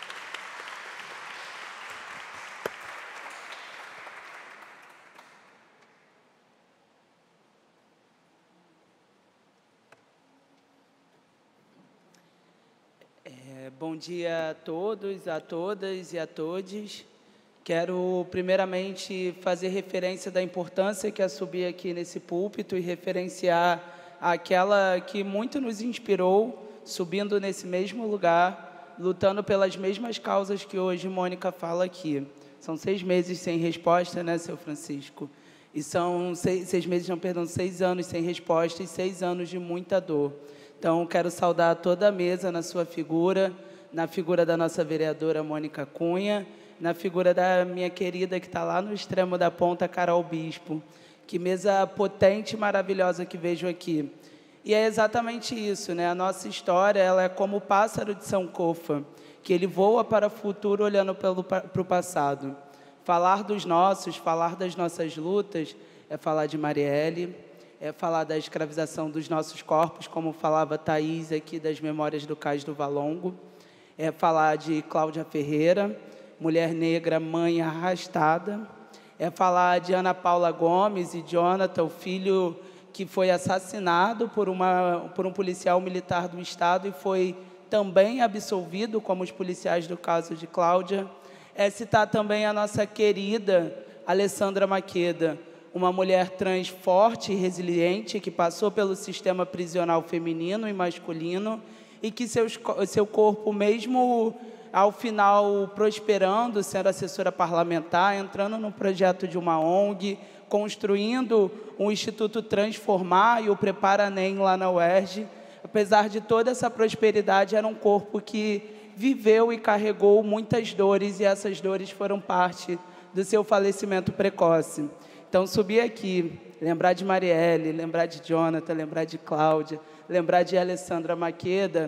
Bom dia a todos, a todas e a todes. Quero, primeiramente, fazer referência da importância que é subir aqui nesse púlpito e referenciar aquela que muito nos inspirou, subindo nesse mesmo lugar, lutando pelas mesmas causas que hoje Mônica fala aqui. São 6 meses sem resposta, né, seu Francisco? E são 6 meses, não, perdão, 6 anos sem resposta e 6 anos de muita dor. Então, quero saudar toda a mesa na sua figura, na figura da nossa vereadora Mônica Cunha, na figura da minha querida que está lá no extremo da ponta, Carol Bispo. Que mesa potente e maravilhosa que vejo aqui. E é exatamente isso, né? A nossa história, ela é como o pássaro de Sankofa, que ele voa para o futuro olhando para o passado. Falar dos nossos, falar das nossas lutas, é falar de Marielle, é falar da escravização dos nossos corpos, como falava Thaís aqui das memórias do Cais do Valongo, é falar de Cláudia Ferreira, mulher negra, mãe arrastada, é falar de Ana Paula Gomes e Jonathan, o filho que foi assassinado por um policial militar do Estado e foi também absolvido, como os policiais do caso de Cláudia. É citar também a nossa querida Alessandra Maqueda, uma mulher trans forte e resiliente, que passou pelo sistema prisional feminino e masculino, e que seu corpo, mesmo ao final prosperando, sendo assessora parlamentar, entrando no projeto de uma ONG, construindo um Instituto Transformar e o Prepara NEM lá na UERJ, apesar de toda essa prosperidade, era um corpo que viveu e carregou muitas dores, e essas dores foram parte do seu falecimento precoce. Então, subir aqui, lembrar de Marielle, lembrar de Jonathan, lembrar de Cláudia, lembrar de Alessandra Maqueda,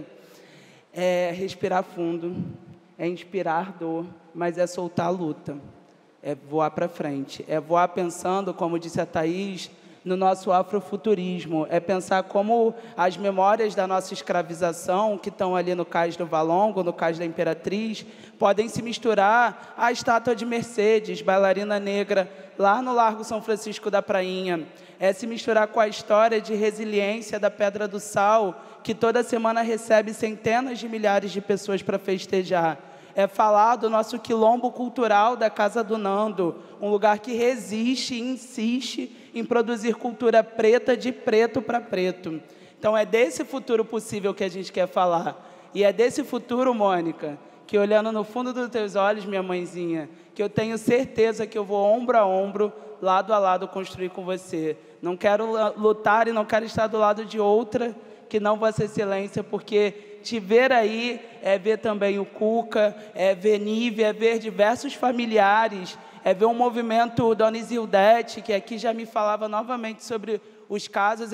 é respirar fundo, é inspirar dor, mas é soltar a luta, é voar para frente, é voar pensando, como disse a Thaís, no nosso afrofuturismo, é pensar como as memórias da nossa escravização, que estão ali no Cais do Valongo, no Cais da Imperatriz, podem se misturar à estátua de Mercedes, bailarina negra, lá no Largo São Francisco da Prainha, é se misturar com a história de resiliência da Pedra do Sal, que toda semana recebe centenas de milhares de pessoas para festejar. É falar do nosso quilombo cultural da Casa do Nando, um lugar que resiste e insiste em produzir cultura preta de preto para preto. Então, é desse futuro possível que a gente quer falar. E é desse futuro, Mônica, que olhando no fundo dos teus olhos, minha mãezinha, que eu tenho certeza que eu vou ombro a ombro, lado a lado, construir com você. Não quero lutar e não quero estar do lado de outra que não Vossa Excelência, porque te ver aí é ver também o Cuca, é ver Nive, é ver diversos familiares, é ver um movimento Dona Isildete, que aqui já me falava novamente sobre os casos,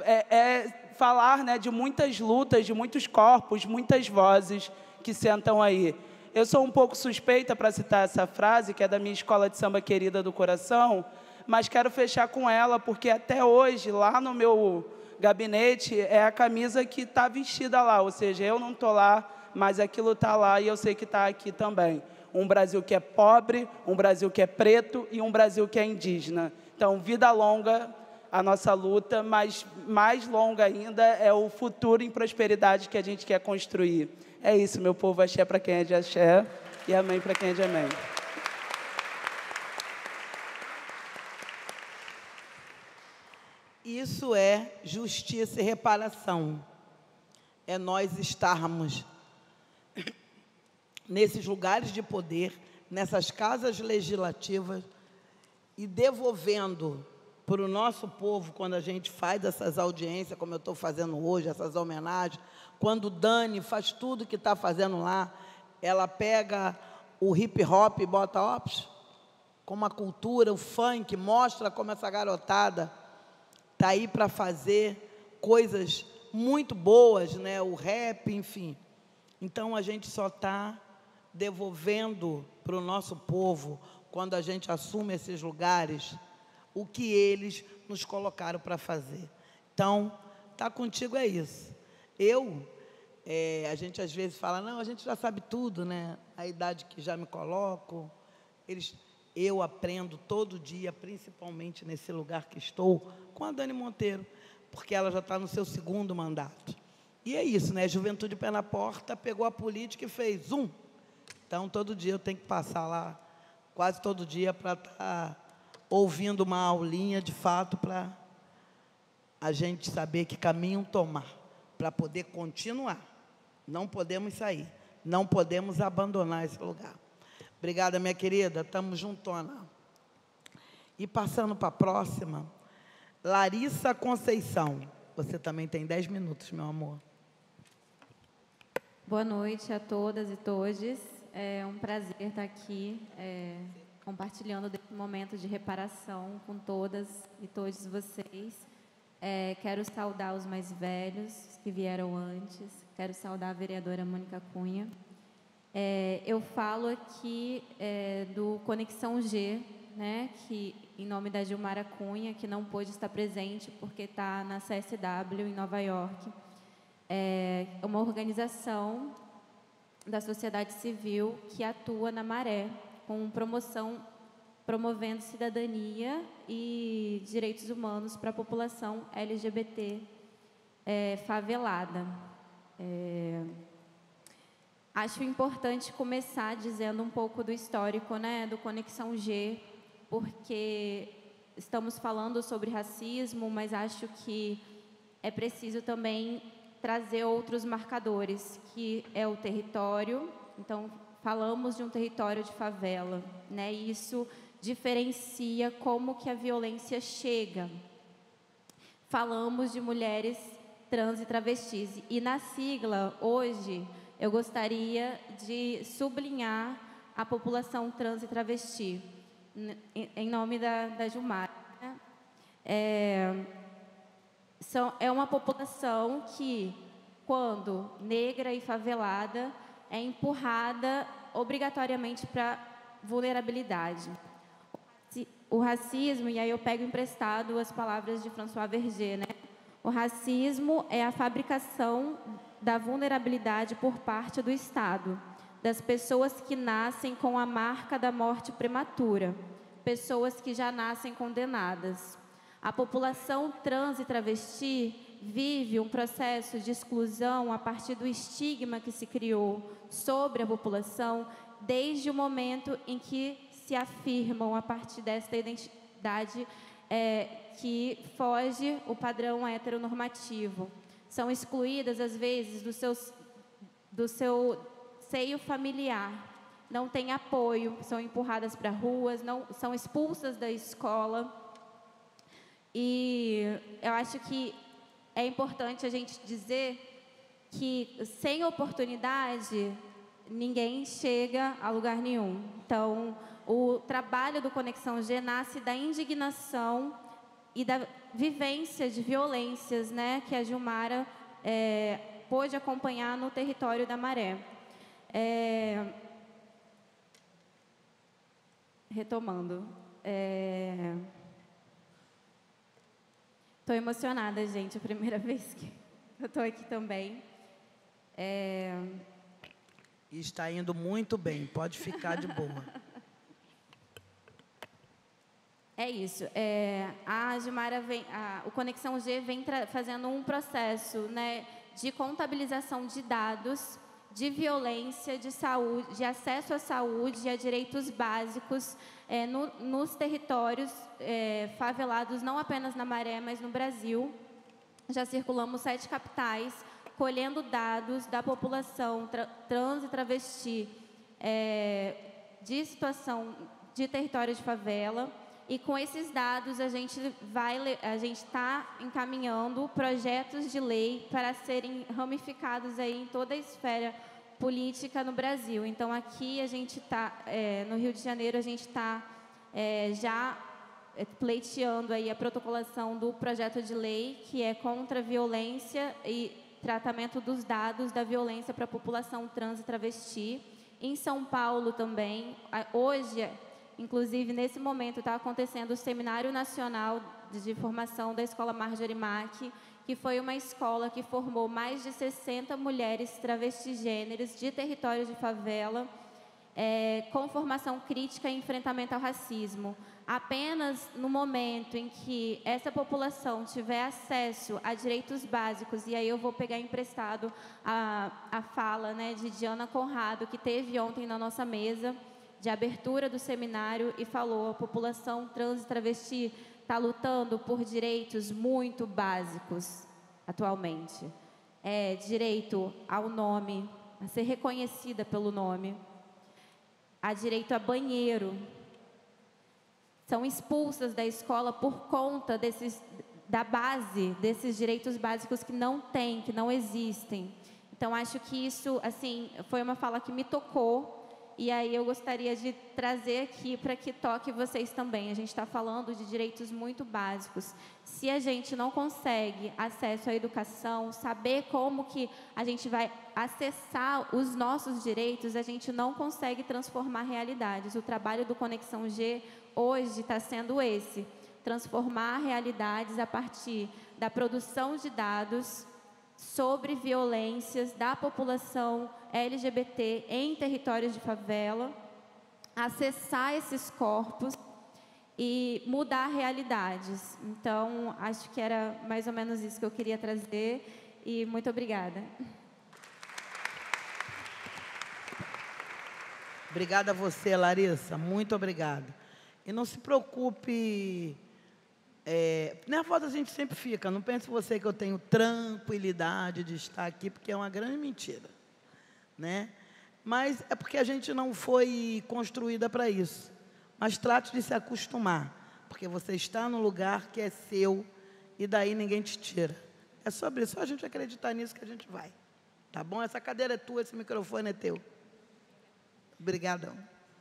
é falar, né, de muitas lutas, de muitos corpos, muitas vozes que sentam aí. Eu sou um pouco suspeita para citar essa frase, que é da minha escola de samba querida do coração, mas quero fechar com ela, porque até hoje, lá no meu gabinete, é a camisa que está vestida lá, ou seja, eu não estou lá, mas aquilo está lá e eu sei que está aqui também. Um Brasil que é pobre, um Brasil que é preto e um Brasil que é indígena. Então, vida longa a nossa luta, mas mais longa ainda é o futuro em prosperidade que a gente quer construir. É isso, meu povo, axé para quem é de axé e amém para quem é de amém. Isso é justiça e reparação. É nós estarmos nesses lugares de poder, nessas casas legislativas, e devolvendo para o nosso povo, quando a gente faz essas audiências, como eu estou fazendo hoje, essas homenagens, quando Dani faz tudo que está fazendo lá, ela pega o hip-hop e bota, ops, como a cultura, o funk, mostra como essa garotada está aí para fazer coisas muito boas, né? O rap, enfim. Então, a gente só está devolvendo para o nosso povo, quando a gente assume esses lugares, o que eles nos colocaram para fazer. Então, tá contigo é isso. A gente às vezes fala, não, a gente já sabe tudo, né? A idade que já me coloco. Eu aprendo todo dia, principalmente nesse lugar que estou, com a Dani Monteiro, porque ela já está no seu 2º mandato. E é isso, né? Juventude Pé na Porta, pegou a política e fez zoom. Então, todo dia eu tenho que passar lá, quase todo dia, para estar ouvindo uma aulinha, de fato, para a gente saber que caminho tomar, para poder continuar. Não podemos sair, não podemos abandonar esse lugar. Obrigada, minha querida, estamos juntona. E passando para a próxima, Larissa Conceição. Você também tem 10 minutos, meu amor. Boa noite a todas e todos. É um prazer estar aqui compartilhando desse momento de reparação com todas e todos vocês. Quero saudar os mais velhos que vieram antes. Quero saudar a vereadora Mônica Cunha. Eu falo aqui do Conexão G, né, que em nome da Gilmara Cunha, que não pôde estar presente porque está na CSW em Nova York. É uma organização da sociedade civil que atua na Maré, com promovendo cidadania e direitos humanos para a população LGBT favelada. Acho importante começar dizendo um pouco do histórico, né, do Conexão G, porque estamos falando sobre racismo, mas acho que é preciso também trazer outros marcadores, que é o território. Então, falamos de um território de favela, né? E isso diferencia como que a violência chega. Falamos de mulheres trans e travestis. E na sigla, hoje, eu gostaria de sublinhar a população trans e travesti, em nome da Gilmara. Né? É uma população que, quando negra e favelada, é empurrada obrigatoriamente para vulnerabilidade. O racismo, e aí eu pego emprestado as palavras de François Verger, né? O racismo é a fabricação da vulnerabilidade por parte do Estado, das pessoas que nascem com a marca da morte prematura, pessoas que já nascem condenadas. A população trans e travesti vive um processo de exclusão a partir do estigma que se criou sobre a população desde o momento em que se afirmam a partir desta identidade que foge o padrão heteronormativo. São excluídas, às vezes, do seu seio familiar, não têm apoio, são empurradas para ruas, são expulsas da escola. E eu acho que é importante a gente dizer que, sem oportunidade, ninguém chega a lugar nenhum. Então, o trabalho do Conexão G nasce da indignação e da vivência de violências, né, que a Gilmara pôde acompanhar no território da Maré. Retomando. Estou emocionada, gente, é a primeira vez que eu estou aqui também. Está indo muito bem, pode ficar de boa. É isso. A Gilmara o Conexão G vem fazendo um processo, né, de contabilização de dados, de violência, de saúde, de acesso à saúde e a direitos básicos nos territórios favelados, não apenas na Maré, mas no Brasil. Já circulamos 7 capitais, colhendo dados da população trans e travesti de situação de território de favela. E com esses dados a gente está encaminhando projetos de lei para serem ramificados aí em toda a esfera política no Brasil. Então aqui a gente está, no Rio de Janeiro, a gente está já pleiteando aí a protocolação do projeto de lei que é contra a violência e tratamento dos dados da violência para a população trans e travesti. Em São Paulo também, hoje, inclusive, nesse momento, está acontecendo o Seminário Nacional de Formação da Escola Marjorie Mack, que foi uma escola que formou mais de 60 mulheres travestigêneres de território de favela, com formação crítica e enfrentamento ao racismo. Apenas no momento em que essa população tiver acesso a direitos básicos, e aí eu vou pegar emprestado a fala, né, de Diana Conrado, que teve ontem na nossa mesa, de abertura do seminário, e falou: a população trans e travesti está lutando por direitos muito básicos atualmente. Direito ao nome, a ser reconhecida pelo nome, a direito a banheiro. São expulsas da escola por conta da base desses direitos básicos que não têm, que não existem. Então, acho que isso, assim, foi uma fala que me tocou. E aí eu gostaria de trazer aqui para que toque vocês também. A gente está falando de direitos muito básicos. Se a gente não consegue acesso à educação, saber como que a gente vai acessar os nossos direitos, a gente não consegue transformar realidades. O trabalho do Conexão G hoje está sendo esse: transformar realidades a partir da produção de dados sobre violências da população LGBT em territórios de favela, acessar esses corpos e mudar realidades. Então, acho que era mais ou menos isso que eu queria trazer, e muito obrigada. Obrigada a você, Larissa, muito obrigada. E não se preocupe, nervosa a gente sempre fica, não pense você que eu tenho tranquilidade de estar aqui, porque é uma grande mentira, né? Mas é porque a gente não foi construída para isso. Mas trate de se acostumar, porque você está no lugar que é seu e daí ninguém te tira. É sobre isso, só a gente acreditar nisso que a gente vai. Tá bom? Essa cadeira é tua, esse microfone é teu. Obrigadão.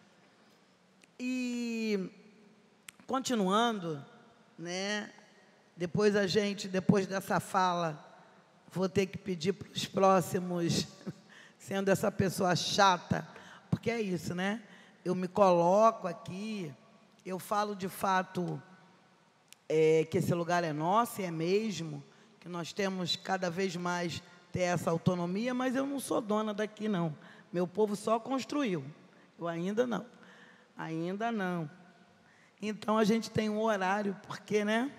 E, continuando, né? Depois dessa fala, vou ter que pedir para os próximos, sendo essa pessoa chata, porque é isso, né? Eu me coloco aqui, eu falo de fato que esse lugar é nosso, e é mesmo, que nós temos cada vez mais ter essa autonomia, mas eu não sou dona daqui, não. Meu povo só construiu, eu ainda não. Ainda não. Então, a gente tem um horário, porque, né?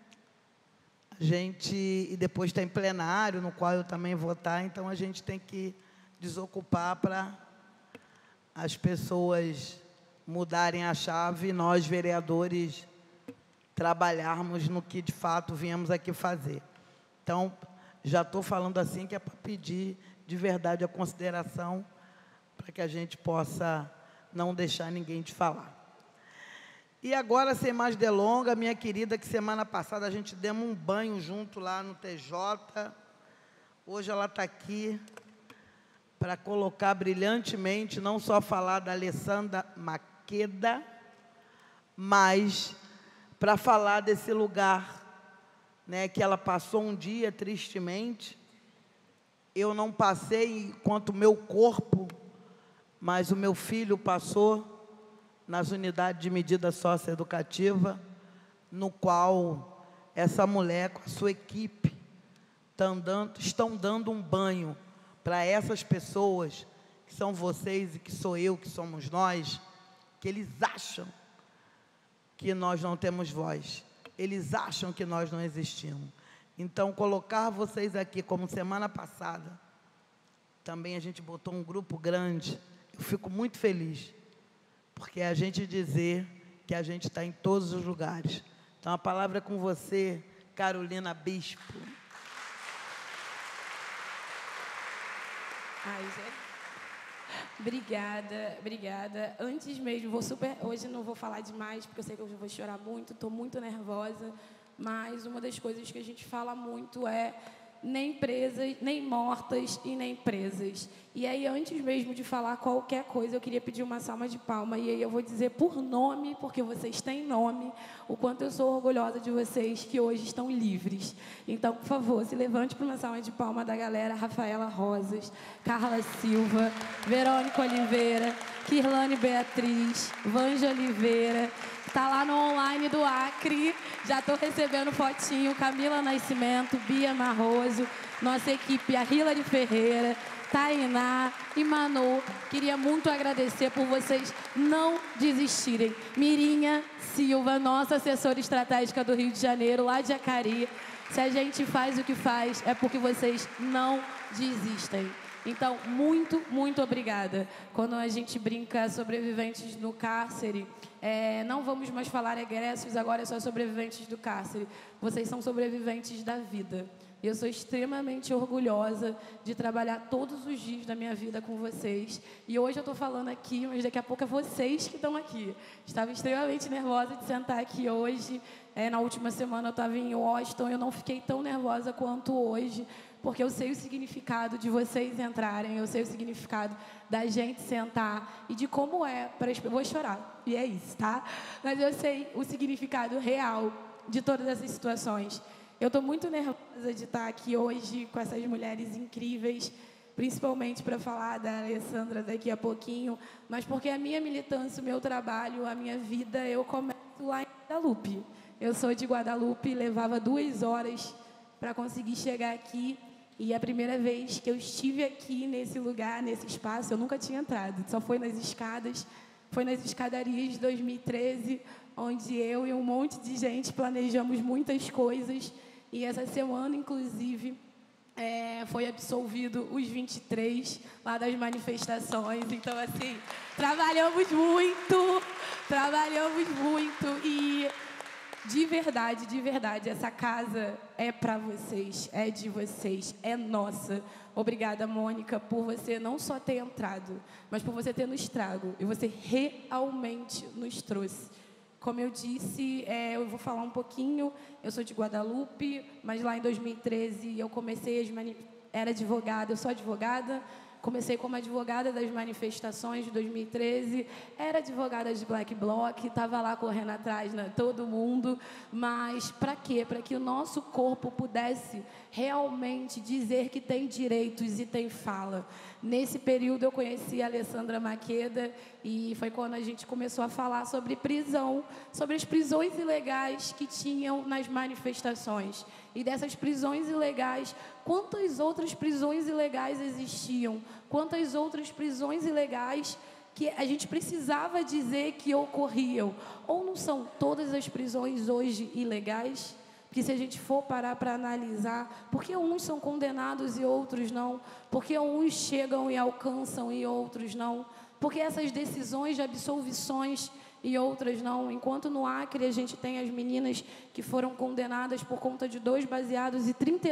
E depois tem plenário, no qual eu também vou estar, então a gente tem que desocupar para as pessoas mudarem a chave e nós, vereadores, trabalharmos no que, de fato, viemos aqui fazer. Então, já estou falando assim, que é para pedir, de verdade, a consideração, para que a gente possa não deixar ninguém de falar. E agora, sem mais delongas, minha querida, que semana passada a gente demos um banho junto lá no TJ. Hoje ela está aqui para colocar brilhantemente, não só falar da Alessandra Maqueda, mas para falar desse lugar, né, que ela passou um dia, tristemente. Eu não passei enquanto meu corpo, mas o meu filho passou nas unidades de medida socioeducativa, no qual essa mulher, com a sua equipe, estão dando um banho para essas pessoas, que são vocês e que sou eu, que somos nós, que eles acham que nós não temos voz, eles acham que nós não existimos. Então, colocar vocês aqui, como semana passada, também a gente botou um grupo grande, eu fico muito feliz, porque é a gente dizer que a gente está em todos os lugares. Então, a palavra é com você, Carolina Bispo. Ai, gente. Obrigada, obrigada. Antes mesmo, hoje não vou falar demais, porque eu sei que eu vou chorar muito, estou muito nervosa, mas uma das coisas que a gente fala muito é nem presas, nem mortas e nem presas. E aí, antes mesmo de falar qualquer coisa, eu queria pedir uma salva de palmas. E aí eu vou dizer por nome, porque vocês têm nome, o quanto eu sou orgulhosa de vocês que hoje estão livres. Então, por favor, se levante para uma salva de palmas da galera: Rafaela Rosas, Carla Silva, Verônica Oliveira, Kirlane Beatriz, Vanja Oliveira. Está lá no online do Acre, já estou recebendo fotinho, Camila Nascimento, Bia Marroso, nossa equipe, a Hilary Ferreira, Tainá e Manu. Queria muito agradecer por vocês não desistirem. Mirinha Silva, nossa assessora estratégica do Rio de Janeiro, lá de Acari. Se a gente faz o que faz, é porque vocês não desistem. Então, muito, muito obrigada. Quando a gente brinca sobreviventes no cárcere, não vamos mais falar egressos, agora é só sobreviventes do cárcere. Vocês são sobreviventes da vida. E eu sou extremamente orgulhosa de trabalhar todos os dias da minha vida com vocês. E hoje eu estou falando aqui, mas daqui a pouco é vocês que estão aqui. Estava extremamente nervosa de sentar aqui hoje. Na última semana eu estava em Washington, eu não fiquei tão nervosa quanto hoje, porque eu sei o significado de vocês entrarem, eu sei o significado da gente sentar e de como é para as pessoas. Vou chorar, e é isso, tá? Mas eu sei o significado real de todas essas situações. Eu estou muito nervosa de estar aqui hoje com essas mulheres incríveis, principalmente para falar da Alessandra daqui a pouquinho, mas porque a minha militância, o meu trabalho, a minha vida, eu começo lá em Guadalupe. Eu sou de Guadalupe, levava 2 horas para conseguir chegar aqui, e a primeira vez que eu estive aqui nesse lugar, nesse espaço, eu nunca tinha entrado, só foi nas escadas, foi nas escadarias de 2013, onde eu e um monte de gente planejamos muitas coisas, e essa semana, inclusive, foi absolvido os 23 lá das manifestações. Então, assim, trabalhamos muito, e de verdade, essa casa é para vocês, é de vocês, é nossa. Obrigada, Mônica, por você não só ter entrado, mas por você ter nos trago, e você realmente nos trouxe. Como eu disse, eu vou falar um pouquinho, eu sou de Guadalupe, mas lá em 2013 eu comecei, era advogada, eu sou advogada, comecei como advogada das manifestações de 2013, era advogada de Black Bloc, estava lá correndo atrás, né, todo mundo, mas para quê? Para que o nosso corpo pudesse realmente dizer que tem direitos e tem fala. Nesse período eu conheci a Alessandra Maqueda e foi quando a gente começou a falar sobre prisão, sobre as prisões ilegais que tinham nas manifestações. E dessas prisões ilegais, quantas outras prisões ilegais existiam? Quantas outras prisões ilegais que a gente precisava dizer que ocorriam? Ou não são todas as prisões hoje ilegais? Porque se a gente for parar para analisar, por que uns são condenados e outros não? Por que uns chegam e alcançam e outros não? Por que essas decisões de absolvições e outras não? Enquanto no Acre a gente tem as meninas que foram condenadas por conta de 2 baseados e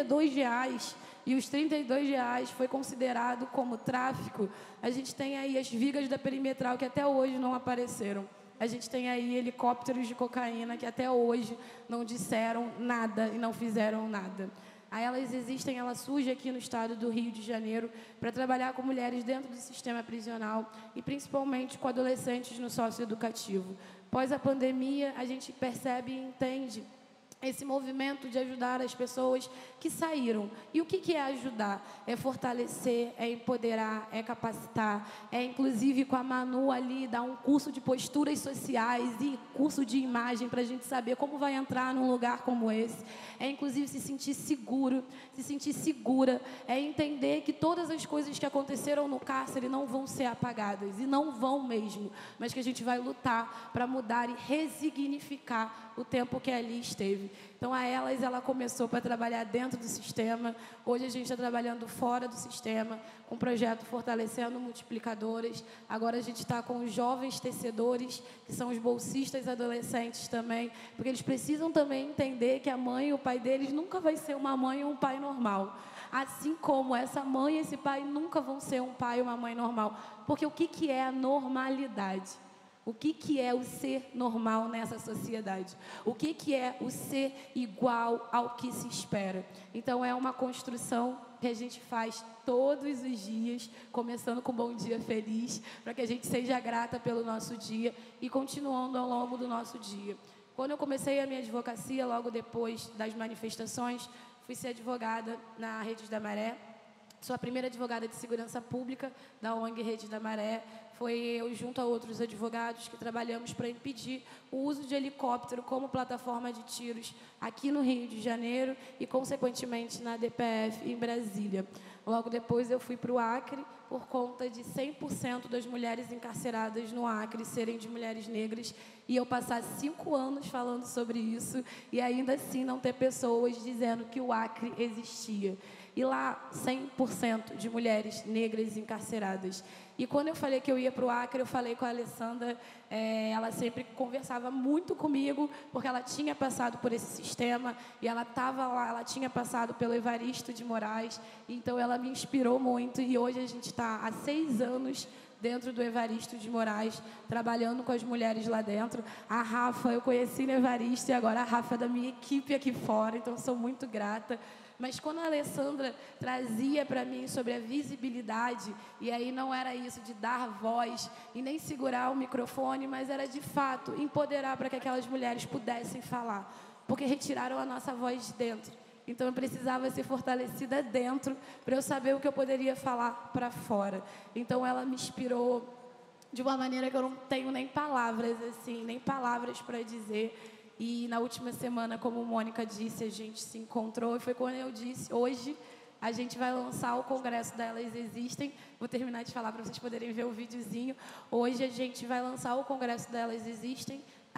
R$32, e os R$32 foi considerado como tráfico, a gente tem aí as vigas da perimetral que até hoje não apareceram. A gente tem aí helicópteros de cocaína que até hoje não disseram nada e não fizeram nada. Aí elas existem, ela surge aqui no estado do Rio de Janeiro para trabalhar com mulheres dentro do sistema prisional e principalmente com adolescentes no socioeducativo. Após a pandemia, a gente percebe e entende esse movimento de ajudar as pessoas que saíram. E o que é ajudar? É fortalecer, é empoderar, é capacitar, é inclusive com a Manu ali dar um curso de posturas sociais e curso de imagem para a gente saber como vai entrar num lugar como esse. É inclusive se sentir seguro, se sentir segura, é entender que todas as coisas que aconteceram no cárcere não vão ser apagadas, e não vão mesmo, mas que a gente vai lutar para mudar e resignificar o tempo que ali esteve. Então, ela começou para trabalhar dentro do sistema. Hoje a gente está trabalhando fora do sistema, com o projeto Fortalecendo Multiplicadoras. Agora a gente está com os jovens tecedores, que são os bolsistas adolescentes também, porque eles precisam também entender que a mãe e o pai deles nunca vai ser uma mãe ou um pai normal. Assim como essa mãe e esse pai nunca vão ser um pai ou uma mãe normal. Porque o que é a normalidade? O que é o ser normal nessa sociedade? O que é o ser igual ao que se espera? Então, é uma construção que a gente faz todos os dias, começando com Bom Dia Feliz, para que a gente seja grata pelo nosso dia e continuando ao longo do nosso dia. Quando eu comecei a minha advocacia, logo depois das manifestações, fui ser advogada na Redes da Maré. Sou a primeira advogada de segurança pública da ONG Redes da Maré. Foi eu, junto a outros advogados, que trabalhamos para impedir o uso de helicóptero como plataforma de tiros aqui no Rio de Janeiro e, consequentemente, na DPF em Brasília. Logo depois, eu fui para o Acre por conta de 100% das mulheres encarceradas no Acre serem de mulheres negras e eu passar 5 anos falando sobre isso e ainda assim não ter pessoas dizendo que o Acre existia. E lá, 100% de mulheres negras encarceradas. E quando eu falei que eu ia para o Acre, eu falei com a Alessandra, ela sempre conversava muito comigo, porque ela tinha passado por esse sistema, e ela estava lá, ela tinha passado pelo Evaristo de Moraes, então ela me inspirou muito, e hoje a gente está há 6 anos dentro do Evaristo de Moraes, trabalhando com as mulheres lá dentro. A Rafa, eu conheci no Evaristo e agora a Rafa é da minha equipe aqui fora, então sou muito grata. Mas quando a Alessandra trazia para mim sobre a visibilidade, e aí não era isso de dar voz e nem segurar o microfone, mas era de fato empoderar para que aquelas mulheres pudessem falar, porque retiraram a nossa voz de dentro. Então eu precisava ser fortalecida dentro para eu saber o que eu poderia falar para fora. Então ela me inspirou de uma maneira que eu não tenho nem palavras assim, nem palavras para dizer. E na última semana, como Mônica disse, a gente se encontrou e foi quando eu disse, hoje a gente vai lançar o congresso da Elas Existem. Vou terminar de falar para vocês poderem ver o videozinho. Hoje a gente vai lançar o congresso da Elas Existem.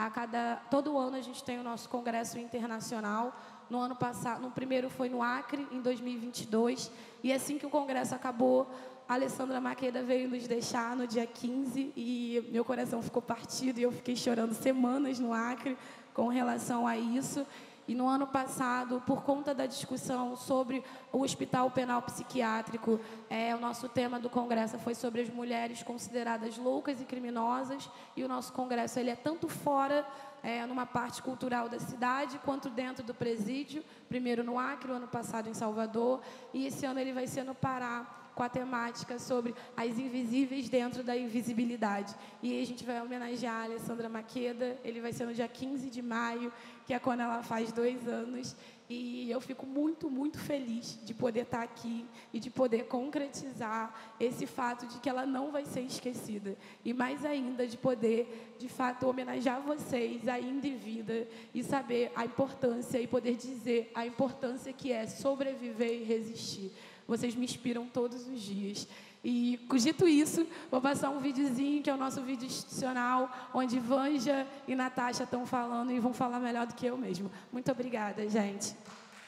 Todo ano a gente tem o nosso congresso internacional. No ano passado, no primeiro foi no Acre, em 2022. E assim que o congresso acabou, a Alessandra Maqueda veio nos deixar no dia 15 e meu coração ficou partido e eu fiquei chorando semanas no Acre com relação a isso. E no ano passado, por conta da discussão sobre o Hospital Penal Psiquiátrico, o nosso tema do congresso foi sobre as mulheres consideradas loucas e criminosas. E o nosso congresso ele é tanto fora, numa parte cultural da cidade, quanto dentro do presídio. Primeiro no Acre, o ano passado em Salvador. E esse ano ele vai ser no Pará, com a temática sobre as invisíveis dentro da invisibilidade. E aí a gente vai homenagear a Alessandra Maqueda. Ele vai ser no dia 15 de maio, que é quando ela faz 2 anos. E eu fico muito, muito feliz de poder estar aqui e de poder concretizar esse fato de que ela não vai ser esquecida. E mais ainda, de poder, de fato, homenagear vocês ainda em vida e saber a importância e poder dizer a importância que é sobreviver e resistir. Vocês me inspiram todos os dias. E, dito isso, vou passar um videozinho, que é o nosso vídeo institucional, onde Vanja e Natasha estão falando e vão falar melhor do que eu mesmo. Muito obrigada, gente.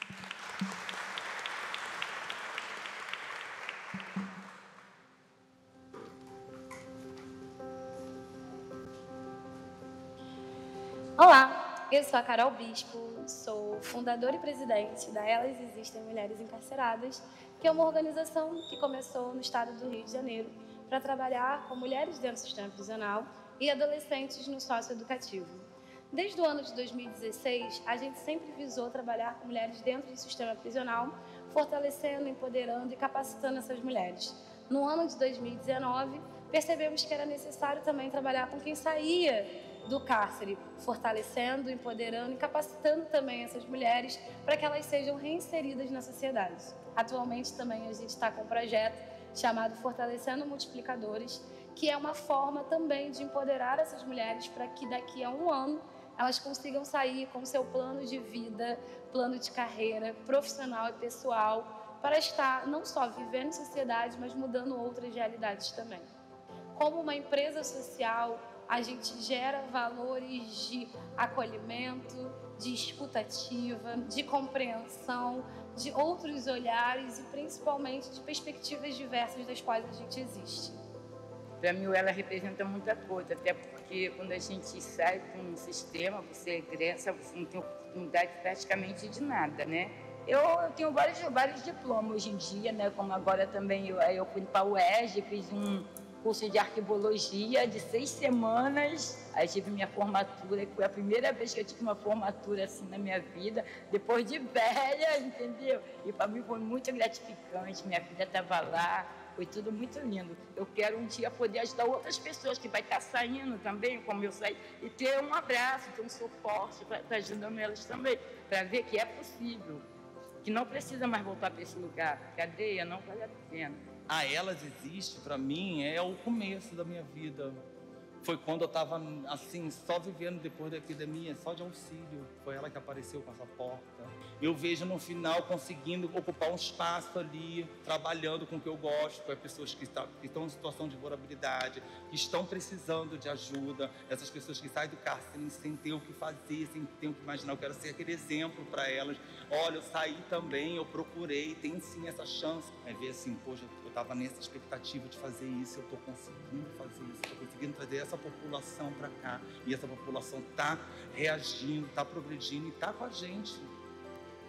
Olá, eu sou a Carol Bispo, sou fundadora e presidente da Elas Existem Mulheres Encarceradas, que é uma organização que começou no estado do Rio de Janeiro para trabalhar com mulheres dentro do sistema prisional e adolescentes no socioeducativo. Desde o ano de 2016, a gente sempre visou trabalhar com mulheres dentro do sistema prisional, fortalecendo, empoderando e capacitando essas mulheres. No ano de 2019, percebemos que era necessário também trabalhar com quem saía do cárcere, fortalecendo, empoderando e capacitando também essas mulheres para que elas sejam reinseridas na sociedade. Atualmente também a gente está com um projeto chamado Fortalecendo Multiplicadores, que é uma forma também de empoderar essas mulheres para que daqui a 1 ano elas consigam sair com seu plano de vida, plano de carreira, profissional e pessoal, para estar não só vivendo em sociedade, mas mudando outras realidades também. Como uma empresa social, a gente gera valores de acolhimento, de escutativa, de compreensão, de outros olhares e principalmente de perspectivas diversas das quais a gente existe. Para mim, ela representa muita coisa, até porque quando a gente sai com um sistema, você egressa, você não tem oportunidade praticamente de nada, né? Eu tenho vários diplomas hoje em dia, né? Como agora também eu fui para a UERJ, fiz um curso de arqueologia de 6 semanas, aí tive minha formatura, que foi a primeira vez que eu tive uma formatura assim na minha vida, depois de velha, entendeu? E para mim foi muito gratificante, minha filha estava lá, foi tudo muito lindo. Eu quero um dia poder ajudar outras pessoas que vai estar saindo também, como eu saí, e ter um abraço, ter um suporte para estar ajudando elas também, para ver que é possível, que não precisa mais voltar para esse lugar, cadeia não vale a pena. A Elas Existe, para mim, é o começo da minha vida. Foi quando eu estava, assim, só vivendo depois da epidemia, só de auxílio. Foi ela que apareceu com essa porta. Eu vejo no final conseguindo ocupar um espaço ali, trabalhando com o que eu gosto, com as pessoas que estão em situação de vulnerabilidade, que estão precisando de ajuda, essas pessoas que saem do cárcere sem ter o que fazer, sem ter o que imaginar. Eu quero ser aquele exemplo para elas. Olha, eu saí também, eu procurei, tem sim essa chance. É ver assim, poxa, eu estava nessa expectativa de fazer isso, eu estou conseguindo fazer isso, estou conseguindo trazer essa população para cá. E essa população está reagindo, está progredindo e está com a gente.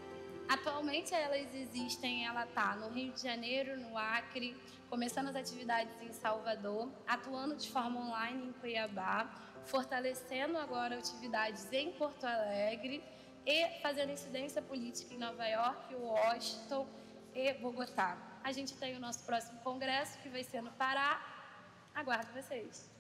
Atualmente elas existem, ela está no Rio de Janeiro, no Acre, começando as atividades em Salvador, atuando de forma online em Cuiabá, fortalecendo agora atividades em Porto Alegre e fazendo incidência política em Nova York, Washington e Bogotá. A gente tem o nosso próximo congresso, que vai ser no Pará. Aguardo vocês.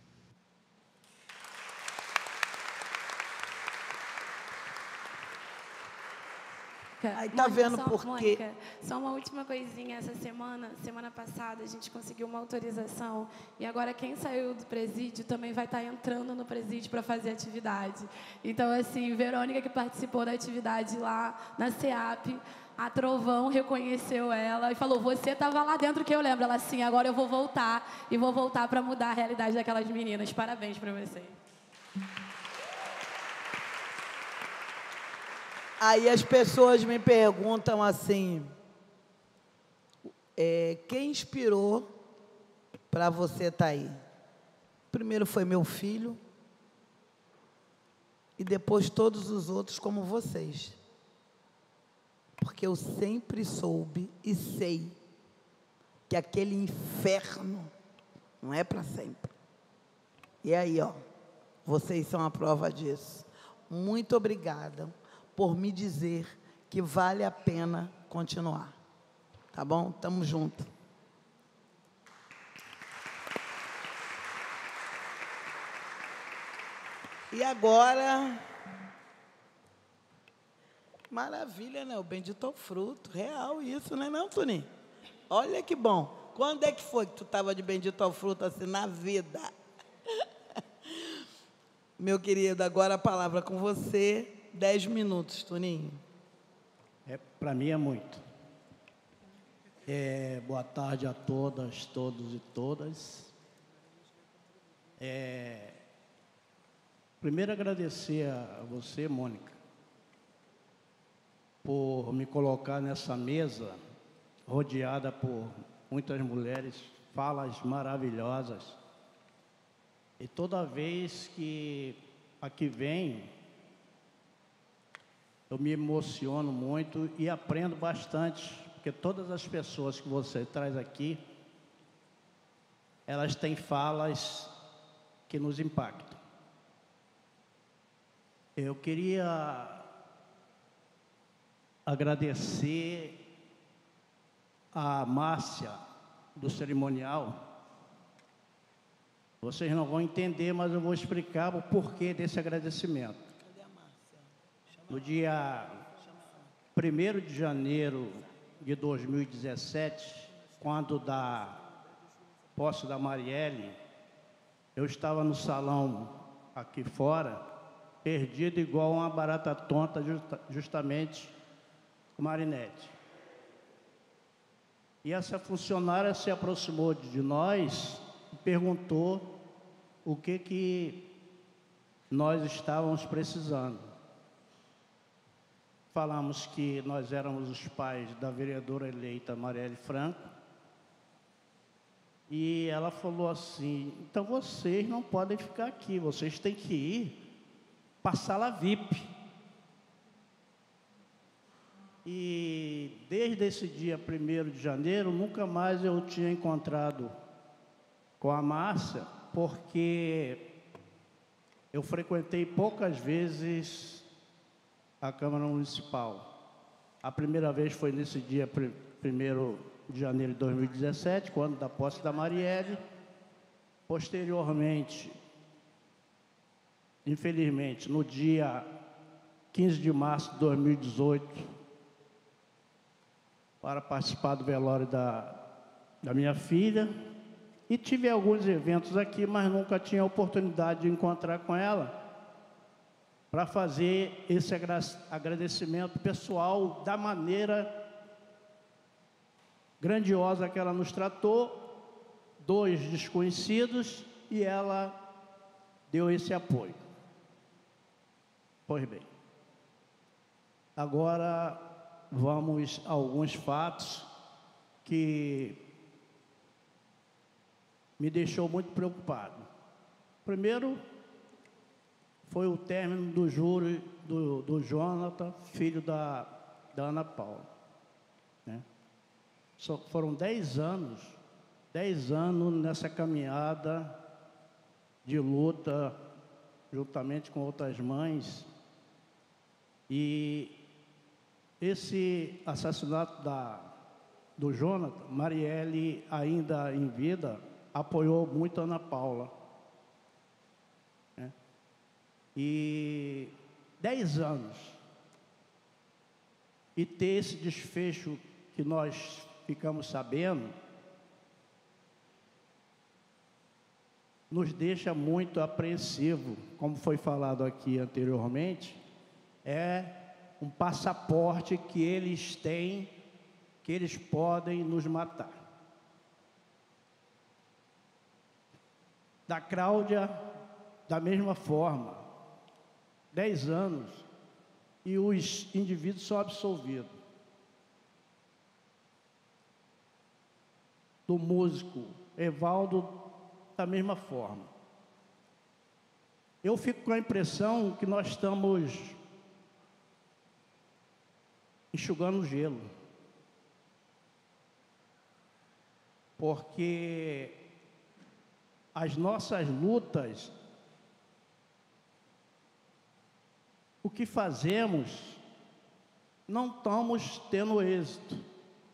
Aí tá vendo por quê? Mônica, só uma última coisinha. Essa semana passada, a gente conseguiu uma autorização e agora quem saiu do presídio também vai estar entrando no presídio para fazer atividade. Então, assim, Verônica, que participou da atividade lá na SEAP, a Trovão reconheceu ela e falou: você estava lá dentro, que eu lembro. Ela, sim, agora eu vou voltar e vou voltar para mudar a realidade daquelas meninas. Parabéns para vocês. Aí as pessoas me perguntam assim, quem inspirou para você estar aí? Primeiro foi meu filho e depois todos os outros como vocês. Porque eu sempre soube e sei que aquele inferno não é para sempre. E aí, ó, vocês são a prova disso. Muito obrigada por me dizer que vale a pena continuar. Tá bom? Tamo junto. E agora, maravilha, né? O bendito ao fruto. Real isso, né, não, Toninho? Olha que bom. Quando é que foi que tu estava de bendito ao fruto assim na vida? Meu querido, agora a palavra com você. 10 minutos, Toninho. Para mim é muito. Boa tarde a todas, todos e todas. Primeiro agradecer a você, Mônica, por me colocar nessa mesa, rodeada por muitas mulheres, falas maravilhosas. E toda vez que aqui venho, eu me emociono muito e aprendo bastante, porque todas as pessoas que você traz aqui, elas têm falas que nos impactam. Eu queria agradecer a Márcia, do cerimonial. Vocês não vão entender, mas eu vou explicar o porquê desse agradecimento. No dia 1º de janeiro de 2017, quando da posse da Marielle, eu estava no salão aqui fora, perdido igual uma barata tonta, justamente com Marinete. E essa funcionária se aproximou de nós e perguntou o que nós estávamos precisando. Falamos que nós éramos os pais da vereadora eleita Marielle Franco. E ela falou assim: então vocês não podem ficar aqui, vocês têm que ir para a sala VIP. E desde esse dia 1º de janeiro, nunca mais eu tinha encontrado com a Márcia, porque eu frequentei poucas vezes a Câmara Municipal. A primeira vez foi nesse dia 1º de janeiro de 2017, quando da posse da Marielle. Posteriormente, infelizmente, no dia 15 de março de 2018, para participar do velório da minha filha. E tive alguns eventos aqui, mas nunca tinha a oportunidade de encontrar com ela para fazer esse agradecimento pessoal da maneira grandiosa que ela nos tratou, 2 desconhecidos, e ela deu esse apoio. Pois bem, agora vamos a alguns fatos que me deixou muito preocupado. Primeiro, foi o término do júri do Jonathan, filho da da Ana Paula, né? Foram 10 anos nessa caminhada de luta, juntamente com outras mães. E esse assassinato do Jonathan, Marielle, ainda em vida, apoiou muito a Ana Paula, né? E 10 anos. E ter esse desfecho que nós ficamos sabendo, nos deixa muito apreensivo, como foi falado aqui anteriormente. É um passaporte que eles têm, que eles podem nos matar. Da Cláudia, da mesma forma, 10 anos, e os indivíduos são absolvidos. Do músico Evaldo, da mesma forma. Eu fico com a impressão que nós estamos enxugando gelo, porque as nossas lutas, o que fazemos, não estamos tendo êxito.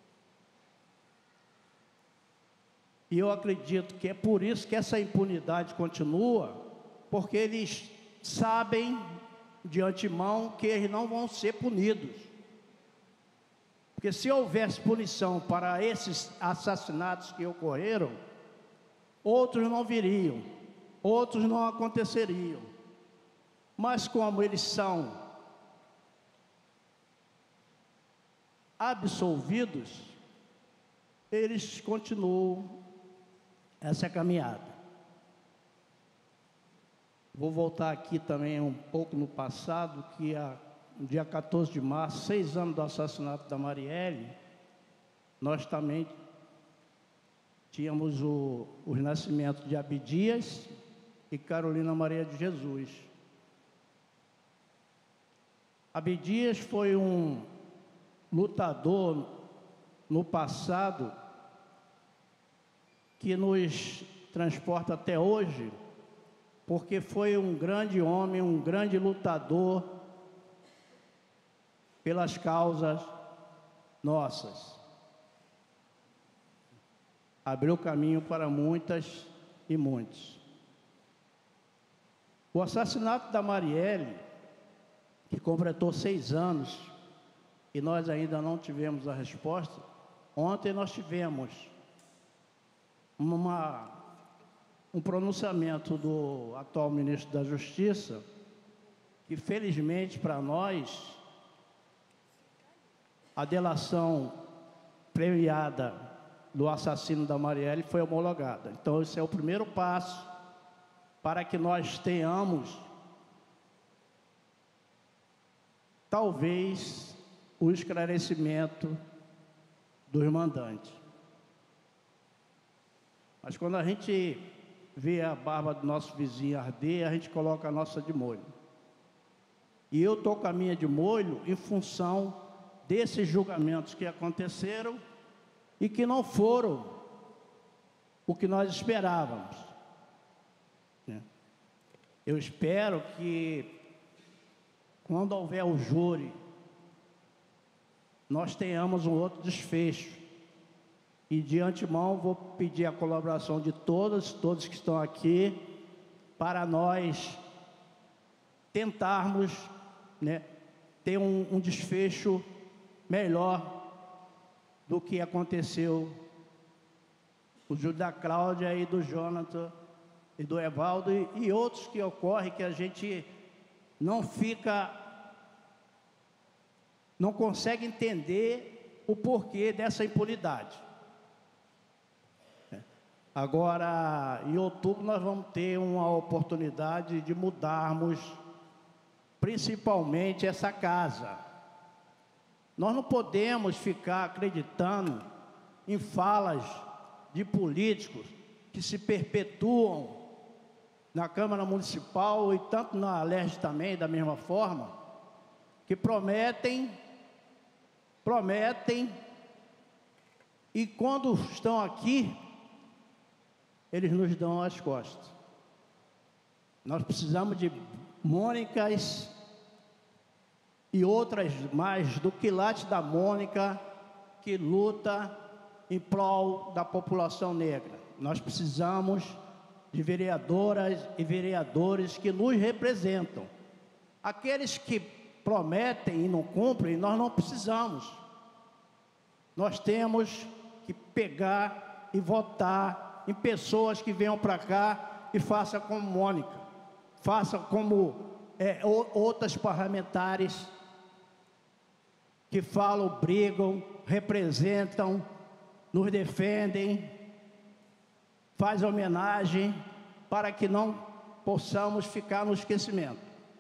E eu acredito que é por isso que essa impunidade continua, porque eles sabem de antemão que eles não vão ser punidos. Porque se houvesse punição para esses assassinatos que ocorreram, outros não viriam, outros não aconteceriam. Mas como eles são absolvidos, eles continuam essa caminhada. Vou voltar aqui também um pouco no passado, que no dia 14 de março, 6 anos do assassinato da Marielle, nós também tínhamos os nascimentos de Abdias e Carolina Maria de Jesus. Abdias foi um lutador no passado que nos transporta até hoje, porque foi um grande homem, um grande lutador pelas causas nossas. Abriu caminho para muitas e muitos. O assassinato da Marielle, que completou 6 anos, e nós ainda não tivemos a resposta. Ontem nós tivemos um pronunciamento do atual ministro da Justiça, que felizmente para nós, a delação premiada do assassino da Marielle foi homologada. Então esse é o primeiro passo para que nós tenhamos, talvez, o esclarecimento dos mandantes. Mas quando a gente vê a barba do nosso vizinho arder, a gente coloca a nossa de molho. E eu estou com a minha de molho em função desses julgamentos que aconteceram e que não foram o que nós esperávamos. Eu espero que, quando houver o júri, nós tenhamos um outro desfecho. E de antemão vou pedir a colaboração de todos que estão aqui, para nós tentarmos, ter um desfecho melhor do que aconteceu o júri da Cláudia e do Jonathan e do Evaldo e outros que ocorrem que a gente não consegue entender o porquê dessa impunidade. Agora, em outubro, nós vamos ter uma oportunidade de mudarmos, principalmente essa casa. Nós não podemos ficar acreditando em falas de políticos que se perpetuam na Câmara Municipal e tanto na Alerj também, da mesma forma, que prometem prometem, e quando estão aqui, eles nos dão as costas. Nós precisamos de Mônicas e outras mais do quilate da Mônica, que luta em prol da população negra. Nós precisamos de vereadoras e vereadores que nos representam. Aqueles que prometem e não cumprem, nós não precisamos. Nós temos que pegar e votar em pessoas que venham para cá e façam como Mônica, façam como outras parlamentares que falam, brigam, representam, nos defendem, fazem homenagem para que não possamos ficar no esquecimento.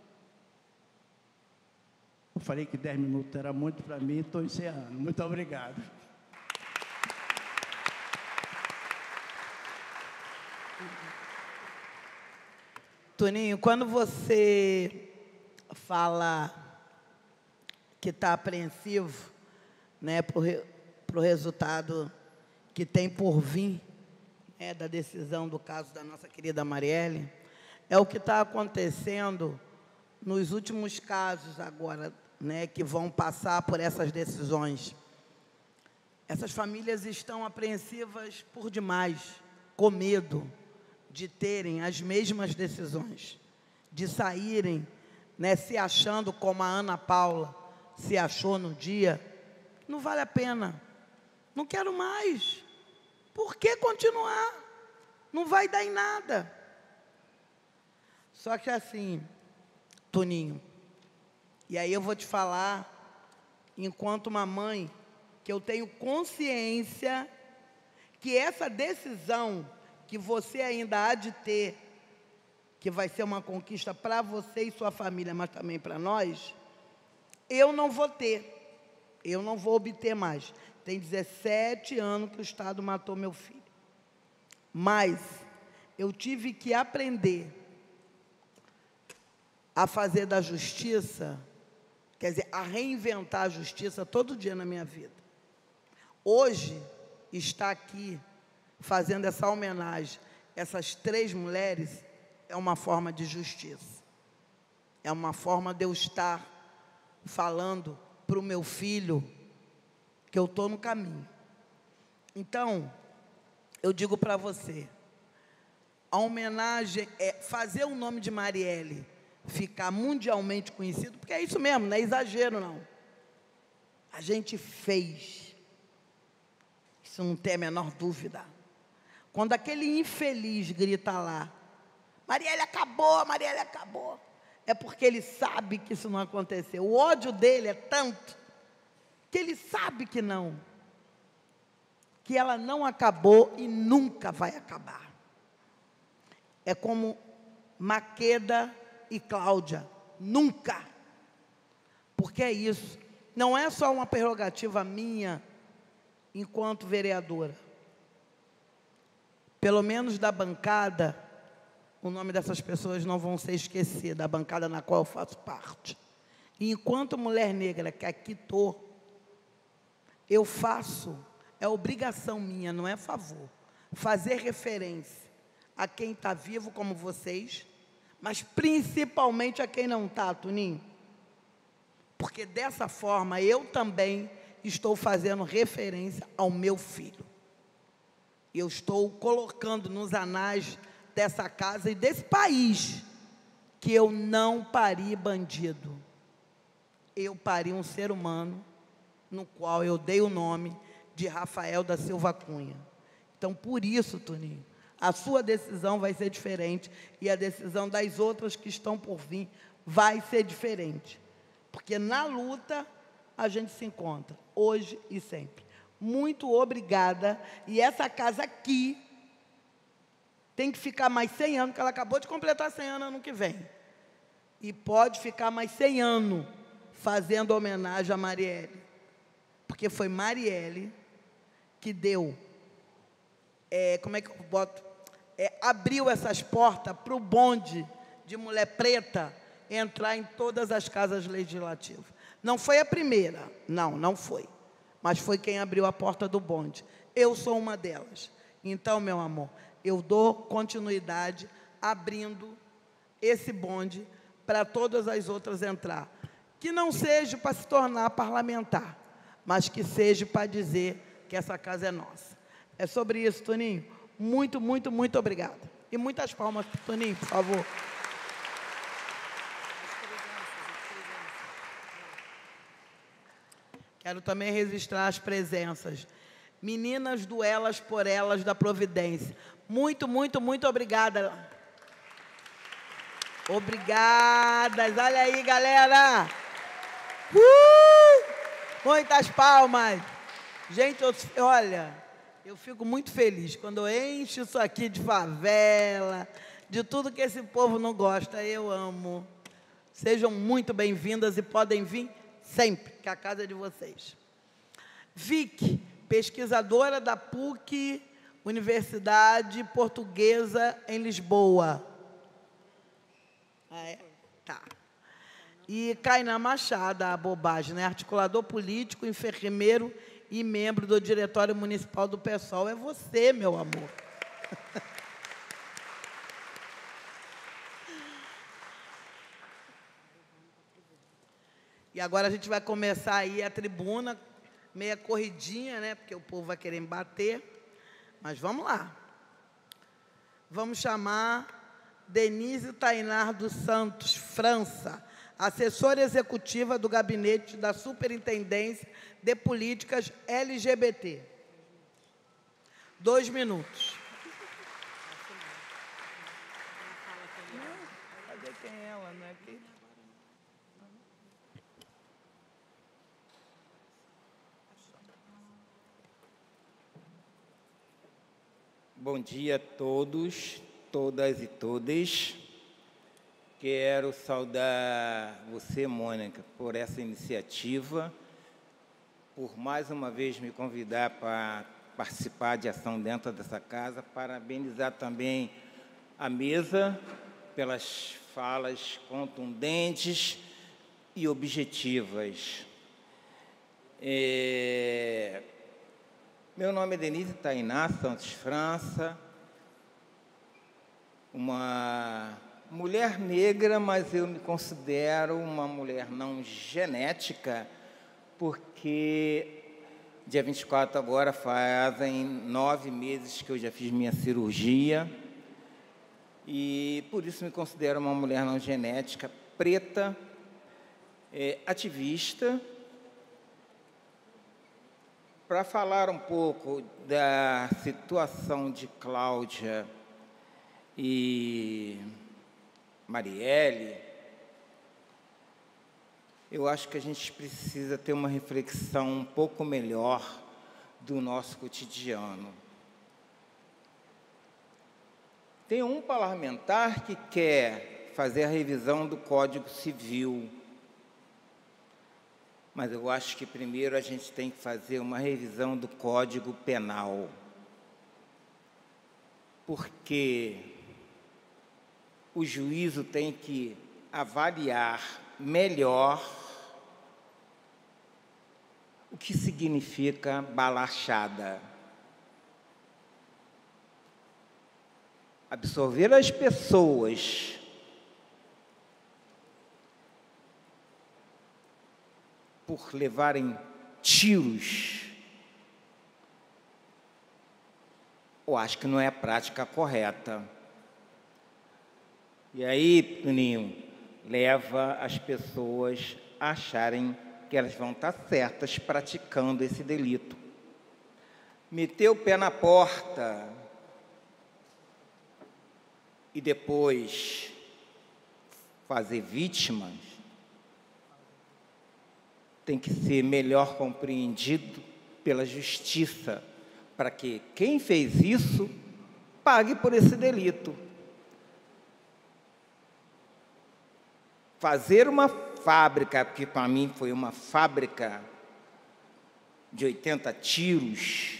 Eu falei que 10 minutos era muito para mim, estou encerrando. Muito obrigado. Toninho, quando você fala que está apreensivo, né, para o resultado que tem por vir, da decisão do caso da nossa querida Marielle, é o que está acontecendo nos últimos casos agora, né, que vão passar por essas decisões. Essas famílias estão apreensivas por demais, com medo de terem as mesmas decisões, de saírem, né, se achando como a Ana Paula se achou no dia. Não vale a pena, não quero mais. Por que continuar? Não vai dar em nada. Só que assim, Toninho, e aí eu vou te falar, enquanto uma mãe, que eu tenho consciência que essa decisão que você ainda há de ter, que vai ser uma conquista para você e sua família, mas também para nós, eu não vou ter, eu não vou obter mais. Tem 17 anos que o Estado matou meu filho. Mas eu tive que aprender a fazer da justiça, quer dizer, a reinventar a justiça todo dia na minha vida. Hoje, estar aqui fazendo essa homenagem, essas 3 mulheres, é uma forma de justiça. É uma forma de eu estar falando para o meu filho que eu estou no caminho. Então, eu digo para você, a homenagem é fazer o nome de Marielle ficar mundialmente conhecido, porque é isso mesmo, não é exagero não. A gente fez. Isso não tem a menor dúvida. Quando aquele infeliz grita lá, Marielle acabou, é porque ele sabe que isso não aconteceu. O ódio dele é tanto que ele sabe que não, que ela não acabou e nunca vai acabar. É como Maqueda e Cláudia, nunca. Porque é isso, não é só uma prerrogativa minha enquanto vereadora. Pelo menos da bancada, o nome dessas pessoas não vão ser esquecidas, da bancada na qual eu faço parte. E enquanto mulher negra que aqui estou, eu faço, é obrigação minha, não é favor, fazer referência a quem está vivo como vocês, mas principalmente a quem não está, Toninho. Porque dessa forma eu também estou fazendo referência ao meu filho. Eu estou colocando nos anais dessa casa e desse país que eu não pari bandido. Eu pari um ser humano no qual eu dei o nome de Rafael da Silva Cunha. Então, por isso, Toninho, a sua decisão vai ser diferente e a decisão das outras que estão por vir vai ser diferente. Porque na luta a gente se encontra, hoje e sempre. Muito obrigada. E essa casa aqui tem que ficar mais 100 anos, porque ela acabou de completar 100 anos ano que vem. E pode ficar mais 100 anos fazendo homenagem a Marielle. Porque foi Marielle que deu, como é que eu boto? Abriu essas portas para o bonde de mulher preta entrar em todas as casas legislativas. Não foi a primeira, não foi. mas foi quem abriu a porta do bonde. Eu sou uma delas. Então, meu amor, eu dou continuidade abrindo esse bonde para todas as outras entrar. Que não seja para se tornar parlamentar, mas que seja para dizer que essa casa é nossa. É sobre isso, Toninho. Muito, muito, muito obrigada. E muitas palmas para o Toninho, por favor. Quero também registrar as presenças. Meninas do Elas por Elas da Providência. Muito, muito, muito obrigada. Obrigadas. Olha aí, galera. Muitas palmas. Gente, olha, eu fico muito feliz quando eu encho isso aqui de favela, de tudo que esse povo não gosta. Eu amo. Sejam muito bem-vindas e podem vir sempre, que a casa é de vocês. Vicky, pesquisadora da PUC, Universidade Portuguesa em Lisboa. Ah, é? Tá. E Kainan Machado, a bobagem, né? Articulador político, enfermeiro e membro do Diretório Municipal do PSOL. É você, meu amor. E agora a gente vai começar aí a tribuna, meia corridinha, né? Porque o povo vai querer me bater. Mas vamos lá. Vamos chamar Denise Tainar dos Santos, França, assessora executiva do Gabinete da Superintendência de Políticas LGBT. 2 minutos. Cadê quem é ela, né? Aqui? Bom dia a todos, todas e todes. Quero saudar você, Mônica, por essa iniciativa, por mais uma vez me convidar para participar de ação dentro dessa casa, parabenizar também a mesa pelas falas contundentes e objetivas. Meu nome é Denise Tainar Santos França, uma mulher negra, mas eu me considero uma mulher não genética, porque dia 24 agora fazem 9 meses que eu já fiz minha cirurgia, e por isso me considero uma mulher não genética, preta, ativista. Para falar um pouco da situação de Cláudia e Marielle, eu acho que a gente precisa ter uma reflexão um pouco melhor do nosso cotidiano. Tem um parlamentar que quer fazer a revisão do Código Civil, mas eu acho que primeiro a gente tem que fazer uma revisão do Código Penal, porque o juízo tem que avaliar melhor o que significa balachada. Absorver as pessoas por levarem tiros, eu acho que não é a prática correta. E aí, Toninho, leva as pessoas a acharem que elas vão estar certas praticando esse delito. Meter o pé na porta e depois fazer vítimas tem que ser melhor compreendido pela justiça, para que quem fez isso pague por esse delito. Fazer uma fábrica, porque para mim foi uma fábrica de 80 tiros,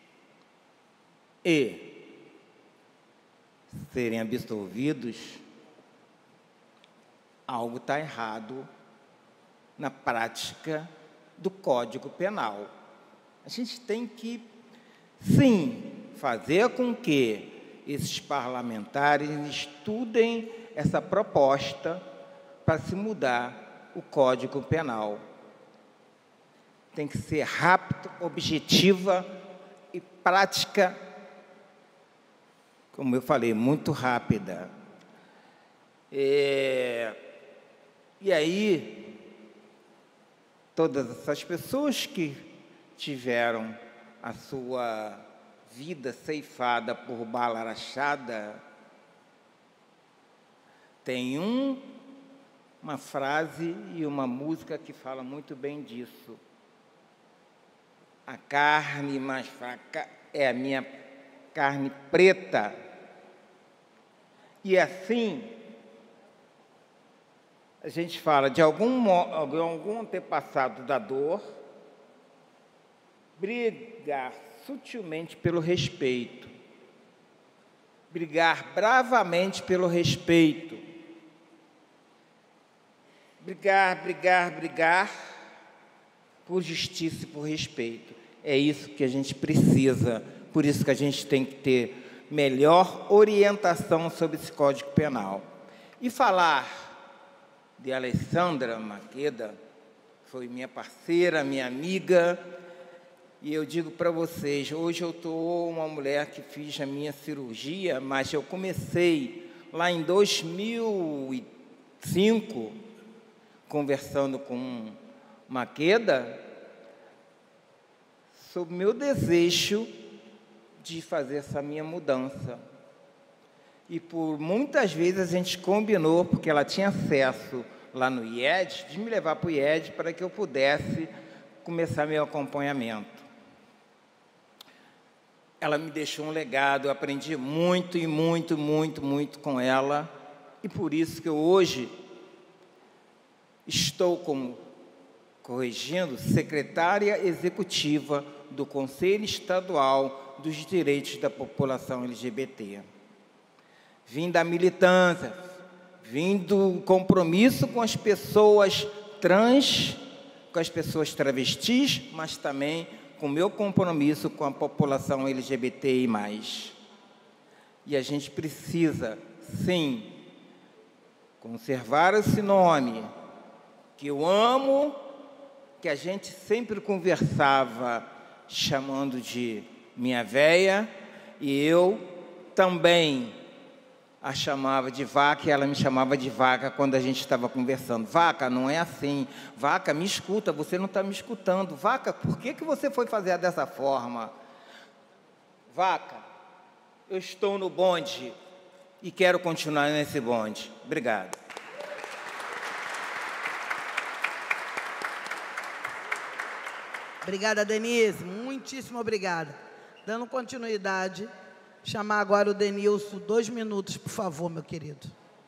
e serem absolvidos, algo está errado na prática do Código Penal. A gente tem que, sim, fazer com que esses parlamentares estudem essa proposta para se mudar o Código Penal. Tem que ser rápido, objetiva e prática, como eu falei, muito rápida. E aí, todas essas pessoas que tiveram a sua vida ceifada por bala rachada, tem uma frase e uma música que fala muito bem disso. A carne mais fraca é a minha carne preta. E assim, a gente fala de algum antepassado da dor, brigar sutilmente pelo respeito, brigar bravamente pelo respeito, brigar por justiça e por respeito. É isso que a gente precisa, por isso que a gente tem que ter melhor orientação sobre esse Código Penal. E falar de Alessandra Maqueda, foi minha parceira, minha amiga, e eu digo para vocês, hoje eu estou uma mulher que fiz a minha cirurgia, mas eu comecei lá em 2005, conversando com Maqueda, sobre o meu desejo de fazer essa minha mudança. E por muitas vezes a gente combinou, porque ela tinha acesso lá no IED, de me levar para o IED para que eu pudesse começar meu acompanhamento. Ela me deixou um legado, eu aprendi muito com ela, e por isso que eu hoje estou corrigindo, secretária executiva do Conselho Estadual dos Direitos da População LGBT. Vim da militância, vim do compromisso com as pessoas trans, com as pessoas travestis, mas também com o meu compromisso com a população LGBTI+. E a gente precisa, sim, conservar esse nome, que eu amo, que a gente sempre conversava chamando de minha véia, e eu também a chamava de Vaca, e ela me chamava de Vaca quando a gente estava conversando. Vaca, não é assim. Vaca, me escuta, você não está me escutando. Vaca, por que você foi fazer dessa forma? Vaca, eu estou no bonde e quero continuar nesse bonde. Obrigado. Obrigada, Denise. Muitíssimo obrigada. Dando continuidade, chamar agora o Denilson. 2 minutos, por favor, meu querido.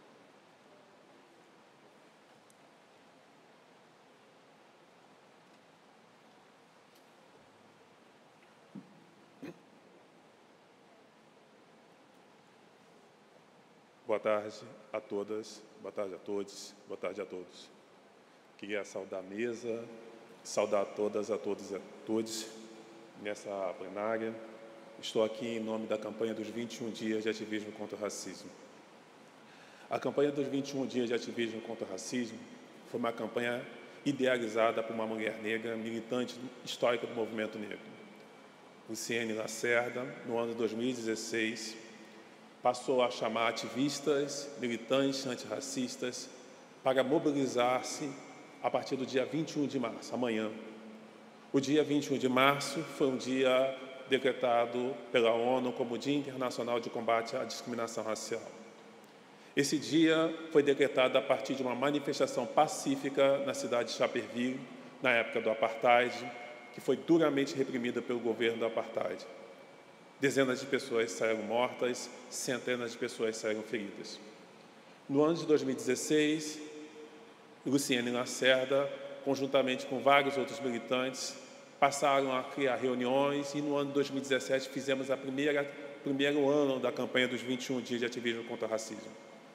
Boa tarde a todas, boa tarde a todos, boa tarde a todos. Queria saudar a mesa, saudar a todas, a todos e a todos nessa plenária. Estou aqui em nome da campanha dos 21 dias de ativismo contra o racismo. A campanha dos 21 dias de ativismo contra o racismo foi uma campanha idealizada por uma mulher negra, militante histórica do movimento negro. Luciene Lacerda, no ano de 2016, passou a chamar ativistas, militantes antirracistas para mobilizar-se a partir do dia 21 de março, amanhã. O dia 21 de março foi um dia decretado pela ONU como Dia Internacional de Combate à Discriminação Racial. Esse dia foi decretado a partir de uma manifestação pacífica na cidade de Schapperville, na época do Apartheid, que foi duramente reprimida pelo governo do Apartheid. Dezenas de pessoas saíram mortas, centenas de pessoas saíram feridas. No ano de 2016, Luciene Lacerda, conjuntamente com vários outros militantes, passaram a criar reuniões e no ano de 2017 fizemos o primeiro ano da campanha dos 21 dias de ativismo contra o racismo.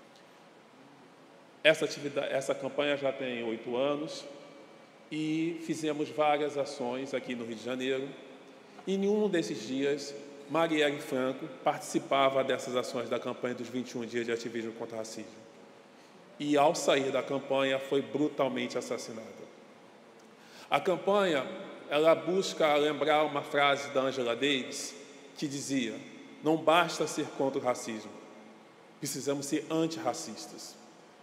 Essa campanha já tem 8 anos e fizemos várias ações aqui no Rio de Janeiro, E em um desses dias, Marielle Franco participava dessas ações da campanha dos 21 dias de ativismo contra o racismo. E, ao sair da campanha, foi brutalmente assassinada. A campanha, ela busca lembrar uma frase da Angela Davis, que dizia: não basta ser contra o racismo, precisamos ser antirracistas.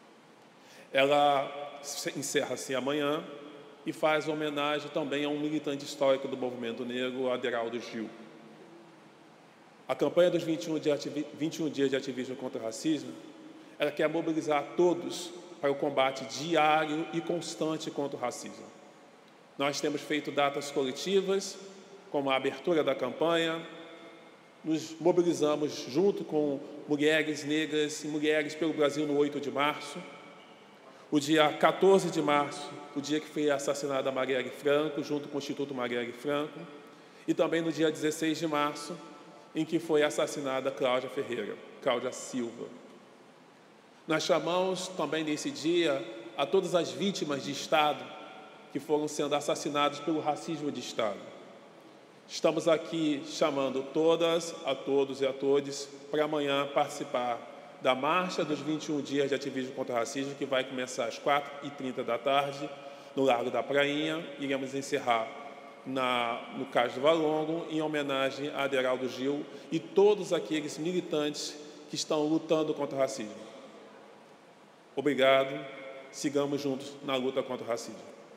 Ela encerra-se amanhã e faz homenagem também a um militante histórico do movimento negro, Aderaldo Gil. A campanha dos 21 dias de ativismo contra o racismo, ela quer mobilizar todos para o combate diário e constante contra o racismo. Nós temos feito datas coletivas, como a abertura da campanha, nos mobilizamos junto com mulheres negras e mulheres pelo Brasil no 8 de março, o dia 14 de março, o dia que foi assassinada a Marielle Franco, junto com o Instituto Marielle Franco, e também no dia 16 de março, em que foi assassinada Cláudia Ferreira, Cláudia Silva. Nós chamamos também nesse dia a todas as vítimas de Estado que foram sendo assassinadas pelo racismo de Estado. Estamos aqui chamando todas, a todos e a todes para amanhã participar da Marcha dos 21 dias de ativismo contra o racismo, que vai começar às 4h30 da tarde, no Largo da Prainha. Iremos encerrar no Cais do Valongo, em homenagem a Aderaldo Gil e todos aqueles militantes que estão lutando contra o racismo. Obrigado. Sigamos juntos na luta contra o racismo.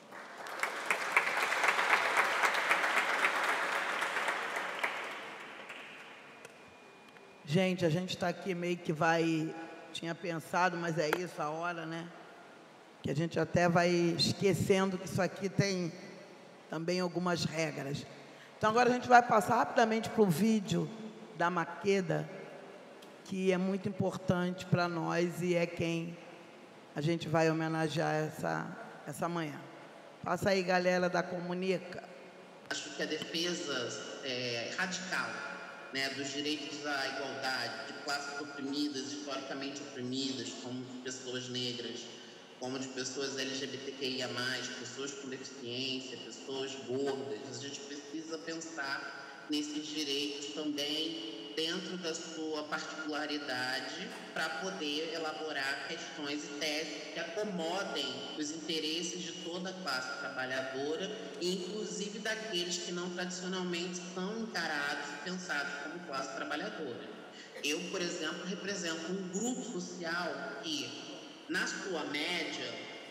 Gente, a gente está aqui meio que tinha pensado, mas é isso a hora, né? Que a gente até vai esquecendo que isso aqui tem também algumas regras. Então agora a gente vai passar rapidamente para o vídeo da Maqueda, que é muito importante para nós e é quem a gente vai homenagear essa manhã. Passa aí, galera da Comunica. Acho que a defesa radical, né, dos direitos à igualdade, de classes oprimidas, historicamente oprimidas, como de pessoas negras, como de pessoas LGBTQIA+, pessoas com deficiência, pessoas gordas. A gente precisa pensar nesses direitos também dentro da sua particularidade para poder elaborar questões e teses que acomodem os interesses de toda a classe trabalhadora e inclusive daqueles que não tradicionalmente são encarados e pensados como classe trabalhadora. Eu, por exemplo, represento um grupo social que, na sua média,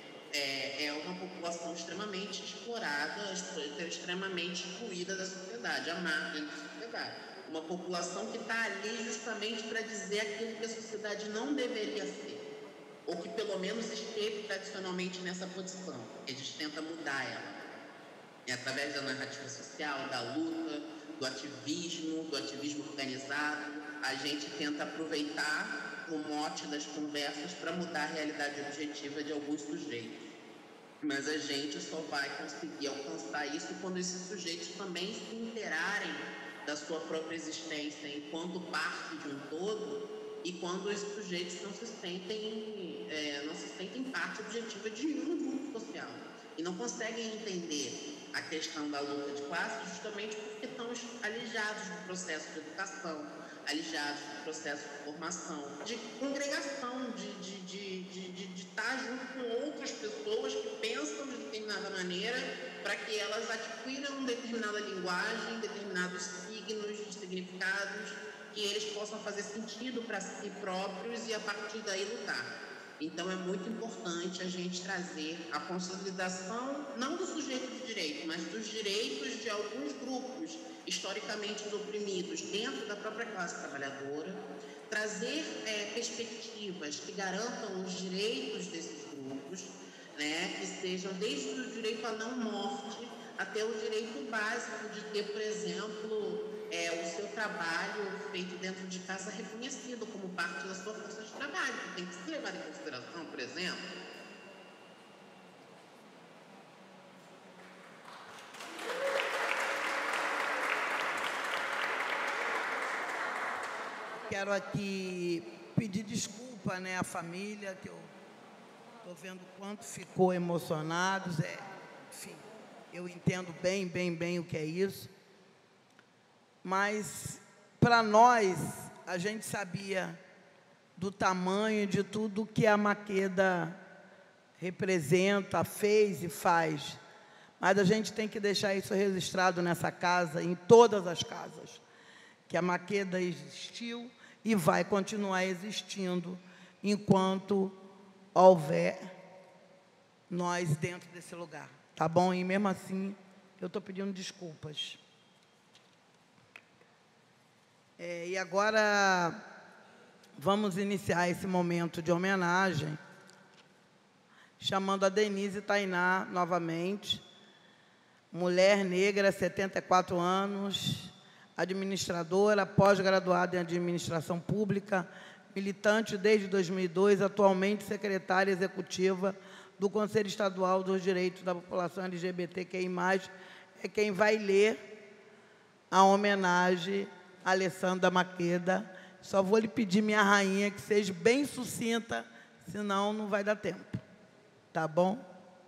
é uma população extremamente explorada, extremamente excluída da sociedade, à margem da sociedade. Uma população que está ali justamente para dizer aquilo que a sociedade não deveria ser, ou que pelo menos esteve tradicionalmente nessa posição. A gente tenta mudar ela. É através da narrativa social, da luta, do ativismo organizado, a gente tenta aproveitar o mote das conversas para mudar a realidade objetiva de alguns sujeitos. Mas a gente só vai conseguir alcançar isso quando esses sujeitos também se inteirarem da sua própria existência enquanto parte de um todo e quando esses sujeitos não se sentem parte objetiva de um grupo social e não conseguem entender a questão da luta de classe justamente porque estão alijados do processo de educação, alijados do processo de formação, de congregação, de estar junto com outras pessoas que pensam de determinada maneira para que elas adquiram determinada linguagem, determinados signos, significados, que eles possam fazer sentido para si próprios e a partir daí lutar. Então é muito importante a gente trazer a consolidação, não do sujeito de direito, mas dos direitos de alguns grupos historicamente oprimidos dentro da própria classe trabalhadora, trazer perspectivas que garantam os direitos desses grupos, né, que sejam desde o direito à não morte até o direito básico de ter, por exemplo, o seu trabalho feito dentro de casa reconhecido como parte da sua força de trabalho, que tem que ser levado em consideração, por exemplo. Quero aqui pedir desculpa, né, à família, que eu estou vendo quanto ficou emocionados. Enfim, eu entendo bem o que é isso. mas para nós, a gente sabia do tamanho de tudo que a Maqueda representa, fez e faz. Mas a gente tem que deixar isso registrado nessa casa, em todas as casas, que a Maqueda existiu e vai continuar existindo enquanto houver nós dentro desse lugar, tá bom? E mesmo assim, eu estou pedindo desculpas. E agora vamos iniciar esse momento de homenagem, chamando a Denise Tainá novamente, mulher negra, 74 anos, administradora, pós-graduada em administração pública, militante desde 2002, atualmente secretária executiva do Conselho Estadual dos Direitos da População LGBTQI+, é quem vai ler a homenagem a Alessandra Maqueda. Só vou lhe pedir, minha rainha, que seja bem sucinta, senão não vai dar tempo. Tá bom?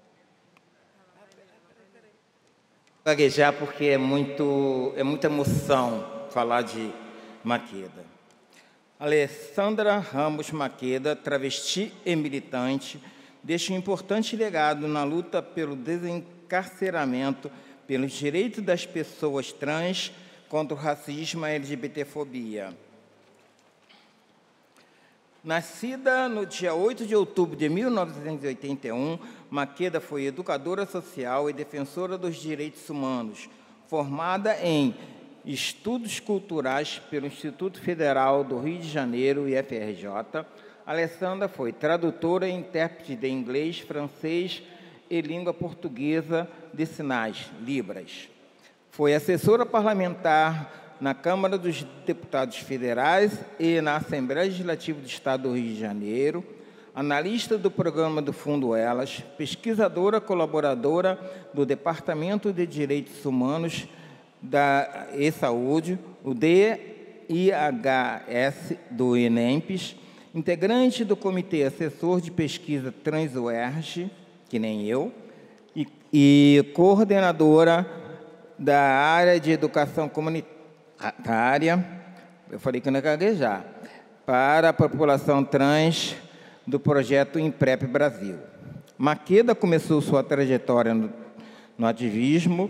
Gaguejar porque é muita emoção falar de Maqueda. Alessandra Ramos Maqueda, travesti e militante, deixa um importante legado na luta pelo desencarceramento, pelos direitos das pessoas trans, contra o racismo e a LGBTfobia. Nascida no dia 8 de outubro de 1981, Maqueda foi educadora social e defensora dos direitos humanos, formada em Estudos Culturais pelo Instituto Federal do Rio de Janeiro, IFRJ. Alessandra foi tradutora e intérprete de inglês, francês e língua portuguesa de sinais, Libras. Foi assessora parlamentar na Câmara dos Deputados Federais e na Assembleia Legislativa do Estado do Rio de Janeiro, analista do programa do Fundo Elas, pesquisadora colaboradora do Departamento de Direitos Humanos e Saúde, o DIHS do INEMPES, integrante do Comitê Assessor de Pesquisa Trans-UERJ, que nem eu, e coordenadora da área de educação comunitária, eu falei que não ia gaguejar, para a população trans do projeto Imprep Brasil. Maqueda começou sua trajetória no ativismo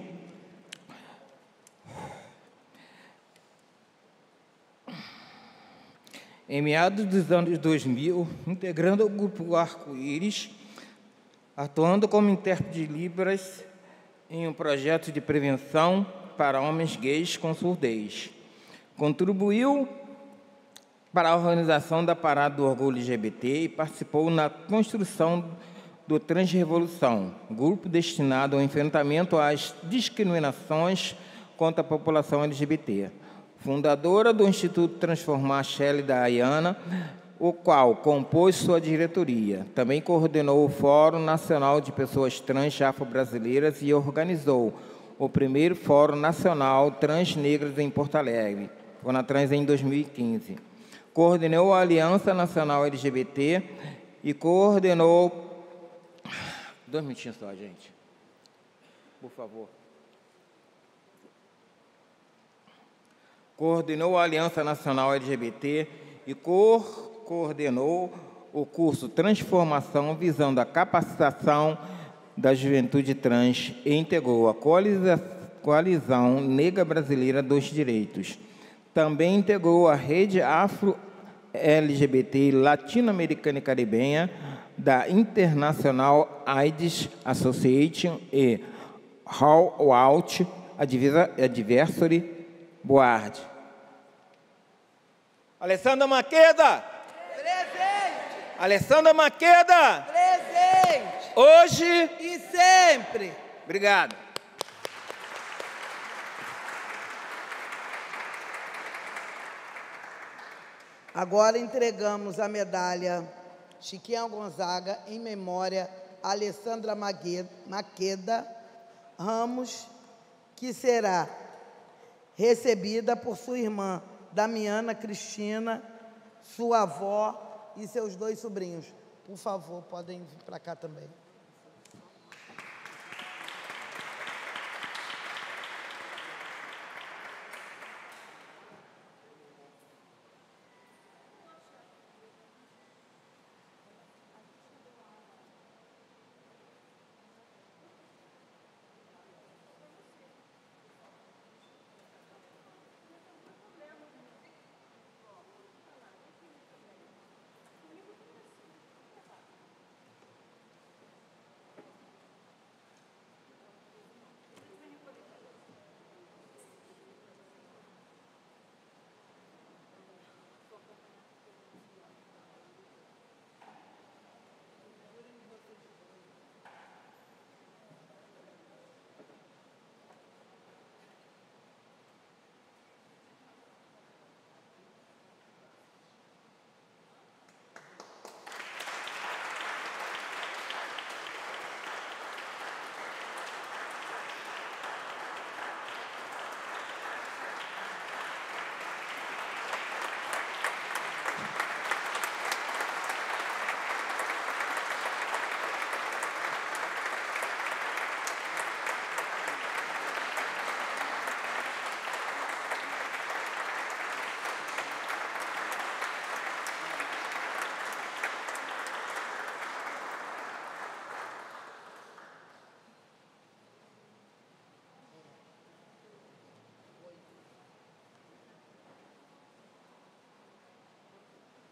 em meados dos anos 2000, integrando o grupo Arco-Íris, atuando como intérprete de Libras em um projeto de prevenção para homens gays com surdez. Contribuiu para a organização da Parada do Orgulho LGBT e participou na construção do Transrevolução, grupo destinado ao enfrentamento às discriminações contra a população LGBT. Fundadora do Instituto Transformar Shelley da Ayana, o qual compôs sua diretoria. Também coordenou o Fórum Nacional de Pessoas Trans Afro-Brasileiras e organizou o primeiro Fórum Nacional Trans Negras em Porto Alegre, Fonatrans, em 2015. Coordenou a Aliança Nacional LGBT e coordenou... 2 minutinhos só, gente. Por favor. Coordenou a Aliança Nacional LGBT e coordenou o curso Transformação, visando a capacitação da juventude trans, e integrou a Coalizão Negra Brasileira dos Direitos. Também integrou a Rede Afro-LGBT Latino-Americana e Caribenha da International AIDS Association e How Out Advisory Board. Alessandra Maqueda! Presente! Alessandra Maqueda! Presente! Hoje e sempre! Obrigado. Agora entregamos a medalha Chiquinha Gonzaga em memória a Alessandra Maqueda Ramos, que será recebida por sua irmã Damiana Cristina, sua avó e seus 2 sobrinhos. Por favor, podem vir para cá também.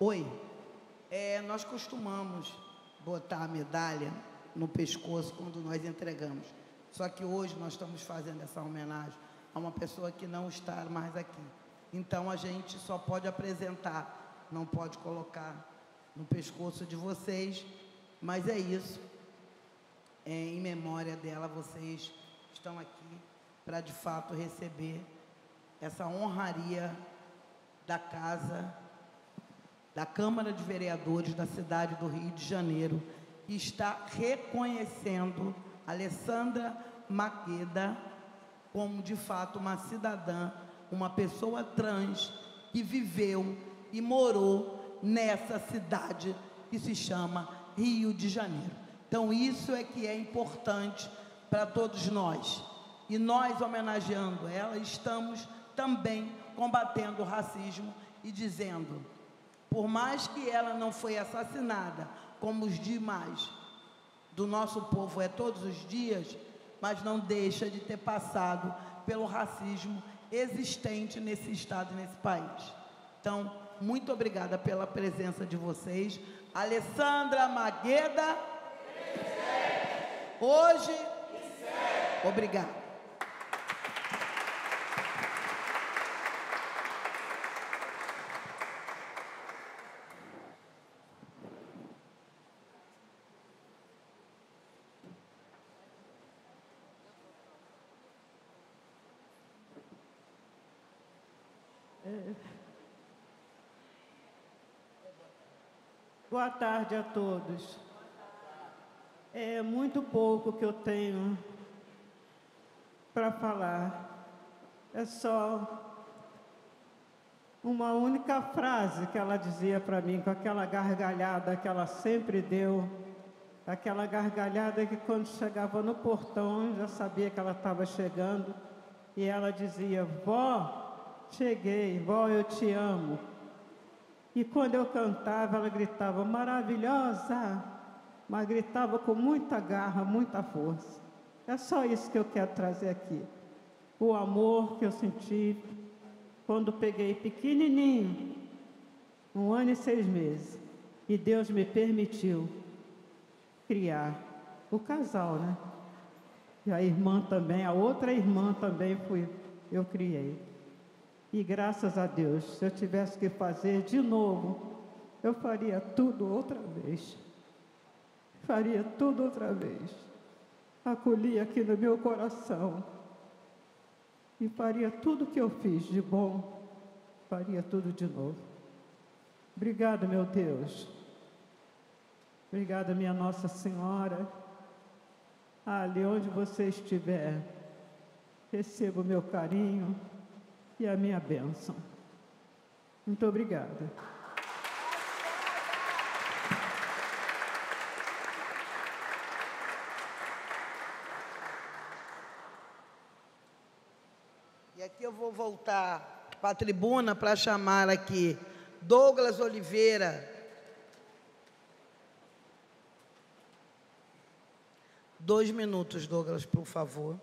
Oi. Nós costumamos botar a medalha no pescoço quando nós entregamos. Só que hoje nós estamos fazendo essa homenagem a uma pessoa que não está mais aqui. Então, a gente só pode apresentar, não pode colocar no pescoço de vocês, mas é isso. Em memória dela, vocês estão aqui para, de fato, receber essa honraria da casa, da Câmara de Vereadores da cidade do Rio de Janeiro, que está reconhecendo a Alessandra Maqueda como, de fato, uma cidadã, uma pessoa trans que viveu e morou nessa cidade que se chama Rio de Janeiro. Então, isso é que é importante para todos nós. E nós, homenageando ela, estamos também combatendo o racismo e dizendo, por mais que ela não foi assassinada, como os demais do nosso povo é todos os dias, mas não deixa de ter passado pelo racismo existente nesse estado e nesse país. Então, muito obrigada pela presença de vocês. Alessandra Maqueda, hoje, obrigada. Boa tarde a todos. É muito pouco que eu tenho para falar. É só uma única frase que ela dizia para mim, com aquela gargalhada que ela sempre deu, aquela gargalhada que quando chegava no portão, eu já sabia que ela estava chegando, e ela dizia, vó, cheguei, vó, eu te amo. E quando eu cantava, ela gritava, maravilhosa, mas gritava com muita garra, muita força. É só isso que eu quero trazer aqui. O amor que eu senti quando peguei pequenininho, 1 ano e 6 meses, e Deus me permitiu criar o casal, né? E a irmã também, a outra irmã também eu criei. E graças a Deus, se eu tivesse que fazer de novo, eu faria tudo outra vez. Faria tudo outra vez. Acolhi aqui no meu coração. E faria tudo que eu fiz de bom, faria tudo de novo. Obrigada, meu Deus. Obrigada, minha Nossa Senhora. Ali onde você estiver, receba o meu carinho e a minha bênção. Muito obrigada. E aqui eu vou voltar para a tribuna para chamar aqui Douglas Oliveira. 2 minutos, Douglas, por favor.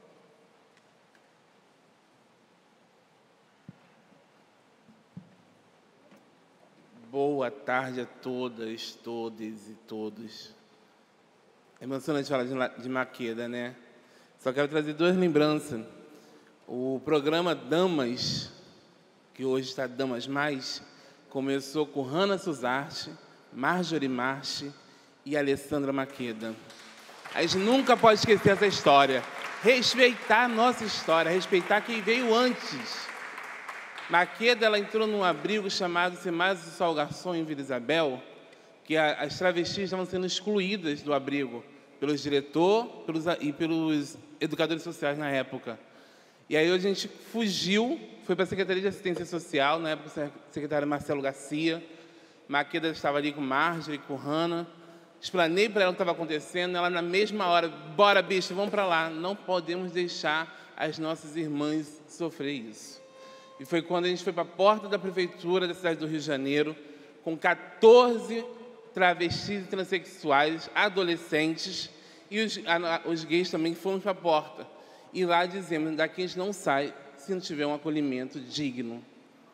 Boa tarde a todas, todes e todos. É emocionante falar de Maqueda, né? Só quero trazer 2 lembranças. O programa Damas, que hoje está Damas Mais, começou com Hannah Suzarte, Marjorie Marchi e Alessandra Maqueda. A gente nunca pode esquecer essa história. Respeitar a nossa história, respeitar quem veio antes. Maqueda, ela entrou num abrigo chamado Semais do Sol Garçom em Vila Isabel, que as travestis estavam sendo excluídas do abrigo pelos diretores e pelos educadores sociais na época. E aí a gente fugiu, foi para a Secretaria de Assistência Social, na época o secretário Marcelo Garcia. Maqueda estava ali com Marjorie, com Hannah. Explanei para ela o que estava acontecendo, ela na mesma hora, bora bicho, vamos para lá. Não podemos deixar as nossas irmãs sofrer isso. E foi quando a gente foi para a porta da prefeitura da cidade do Rio de Janeiro, com 14 travestis e transexuais, adolescentes, e os gays também foram para a porta. E lá dizemos, daqui a gente não sai se não tiver um acolhimento digno.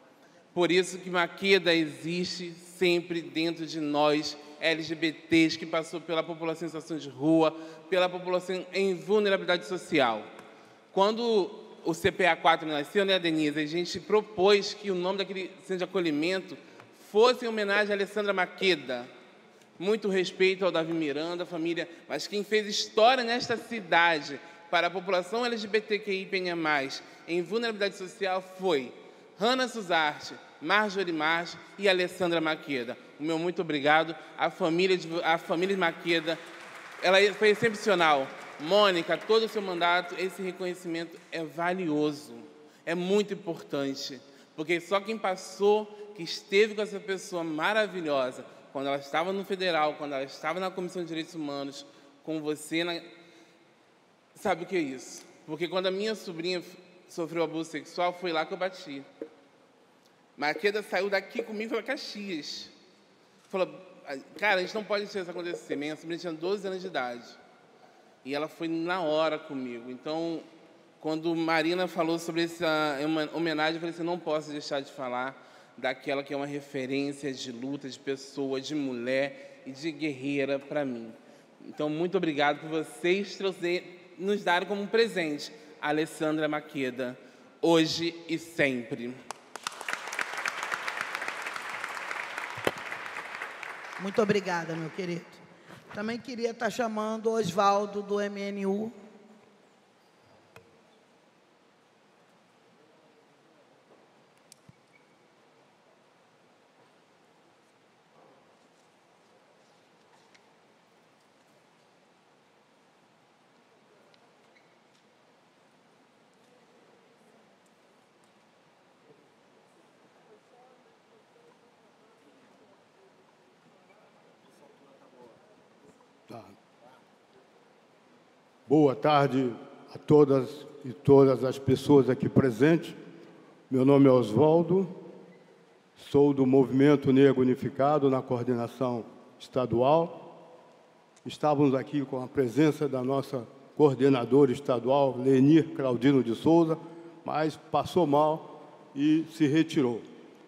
Por isso que Maqueda existe sempre dentro de nós, LGBTs, que passou pela população em situação de rua, pela população em vulnerabilidade social. Quando o CPA 4 nasceu, né, Denise, a gente propôs que o nome daquele centro de acolhimento fosse em homenagem a Alessandra Maqueda. Muito respeito ao Davi Miranda, a família, mas quem fez história nesta cidade para a população LGBTQIA+, em vulnerabilidade social foi Hannah Suzarte, Marjorie Marge e Alessandra Maqueda. O meu muito obrigado. A família de Maqueda, ela foi excepcional. Mônica, todo o seu mandato, esse reconhecimento é valioso, é muito importante, porque só quem passou, que esteve com essa pessoa maravilhosa, quando ela estava no Federal, quando ela estava na Comissão de Direitos Humanos, com você, sabe o que é isso? Porque quando a minha sobrinha sofreu abuso sexual, foi lá que eu bati. Maqueda saiu daqui comigo para Caxias. Falou, cara, a gente não pode deixar isso acontecer. Minha sobrinha tinha 12 anos de idade. E ela foi na hora comigo. Então, quando Marina falou sobre essa homenagem, eu falei assim, não posso deixar de falar daquela que é uma referência de luta, de pessoa, de mulher e de guerreira para mim. Então, muito obrigado por vocês nos darem como um presente a Alessandra Maqueda, hoje e sempre. Muito obrigada, meu querido. Também queria estar chamando o Oswaldo, do MNU. Boa tarde a todas e todas as pessoas aqui presentes. Meu nome é Oswaldo, sou do Movimento Negro Unificado na coordenação estadual. Estávamos aqui com a presença da nossa coordenadora estadual, Lenir Claudino de Souza, mas passou mal e se retirou.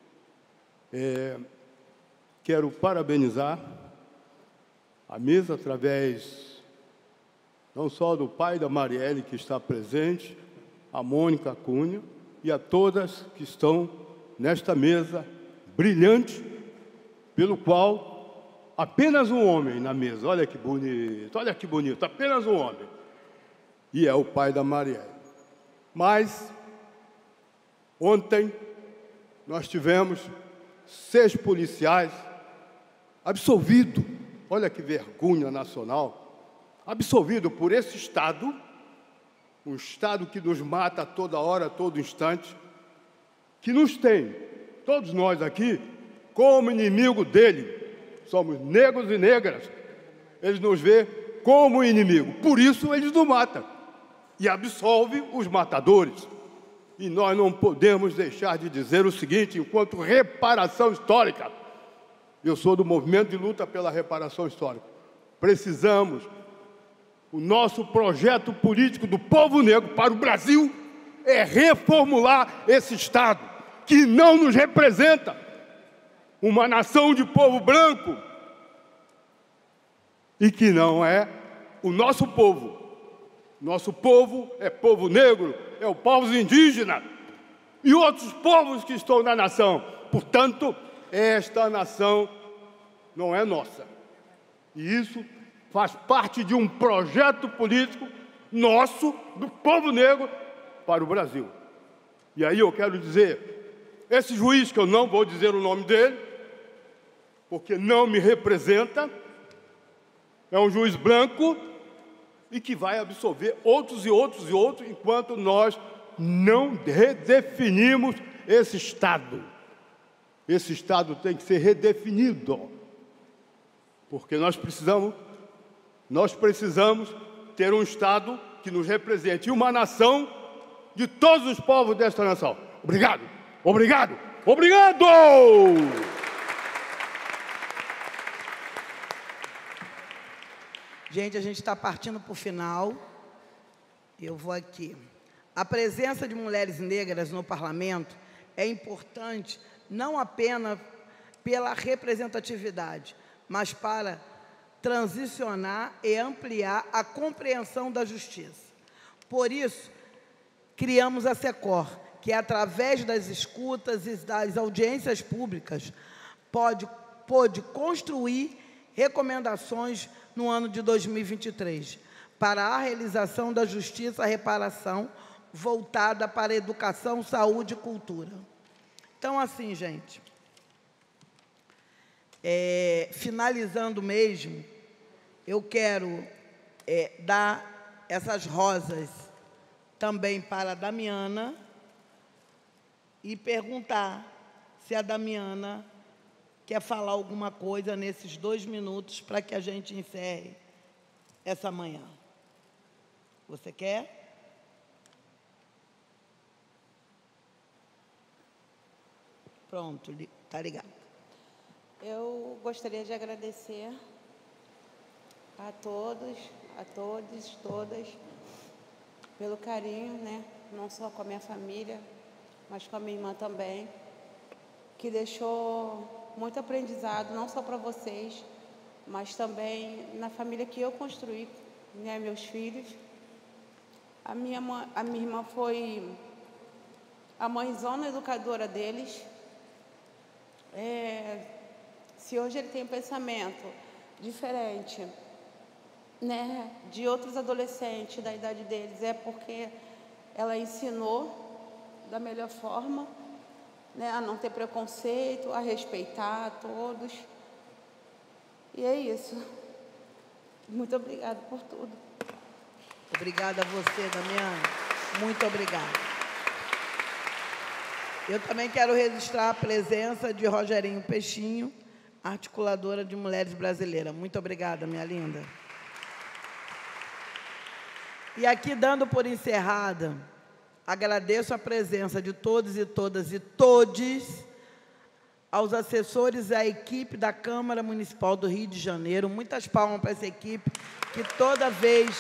Quero parabenizar a mesa através não só do pai da Marielle, que está presente, a Mônica Cunha, e a todas que estão nesta mesa brilhante, pelo qual apenas um homem na mesa, olha que bonito, apenas um homem, e é o pai da Marielle. Mas, ontem, nós tivemos 6 policiais absolvidos, olha que vergonha nacional, absolvido por esse Estado, um Estado que nos mata a toda hora, a todo instante, que nos tem, todos nós aqui, como inimigo dele. Somos negros e negras, eles nos vê como inimigo, por isso eles nos matam e absolve os matadores. E nós não podemos deixar de dizer o seguinte, enquanto reparação histórica, eu sou do movimento de luta pela reparação histórica, precisamos. O nosso projeto político do povo negro para o Brasil é reformular esse Estado, que não nos representa. Uma nação de povo branco e que não é o nosso povo. Nosso povo é povo negro, é o povo indígena e outros povos que estão na nação. Portanto, esta nação não é nossa. E isso faz parte de um projeto político nosso, do povo negro, para o Brasil. E aí eu quero dizer, esse juiz, que eu não vou dizer o nome dele, porque não me representa, é um juiz branco e que vai absolver outros e outros e outros, enquanto nós não redefinimos esse Estado. Esse Estado tem que ser redefinido, porque nós precisamos ter um Estado que nos represente e uma nação de todos os povos desta nação. Obrigado, obrigado, obrigado! Gente, a gente está partindo para o final. Eu vou aqui. A presença de mulheres negras no parlamento é importante não apenas pela representatividade, mas para transicionar e ampliar a compreensão da justiça. Por isso, criamos a SECOR, que através das escutas e das audiências públicas pôde construir recomendações no ano de 2023 para a realização da justiça, a reparação voltada para a educação, saúde e cultura. Então, assim, gente, finalizando mesmo, eu quero dar essas rosas também para a Damiana e perguntar se a Damiana quer falar alguma coisa nesses 2 minutos para que a gente encerre essa manhã. Você quer? Pronto, está ligado. Eu gostaria de agradecer a todos, todas, pelo carinho, né? Não só com a minha família, mas com a minha irmã também, que deixou muito aprendizado, não só para vocês, mas também na família que eu construí, né? Meus filhos. A minha irmã foi a mãezona educadora deles. Se hoje ele tem um pensamento diferente, né, de outros adolescentes da idade deles, é porque ela ensinou da melhor forma, né, a não ter preconceito, a respeitar a todos. E é isso. Muito obrigada por tudo. Obrigada a você, Damiana. Muito obrigada. Eu também quero registrar a presença de Rogerinho Peixinho, articuladora de Mulheres Brasileiras. Muito obrigada, minha linda. E aqui, dando por encerrada, agradeço a presença de todos e todas e todes, aos assessores e à equipe da Câmara Municipal do Rio de Janeiro. Muitas palmas para essa equipe, que toda vez...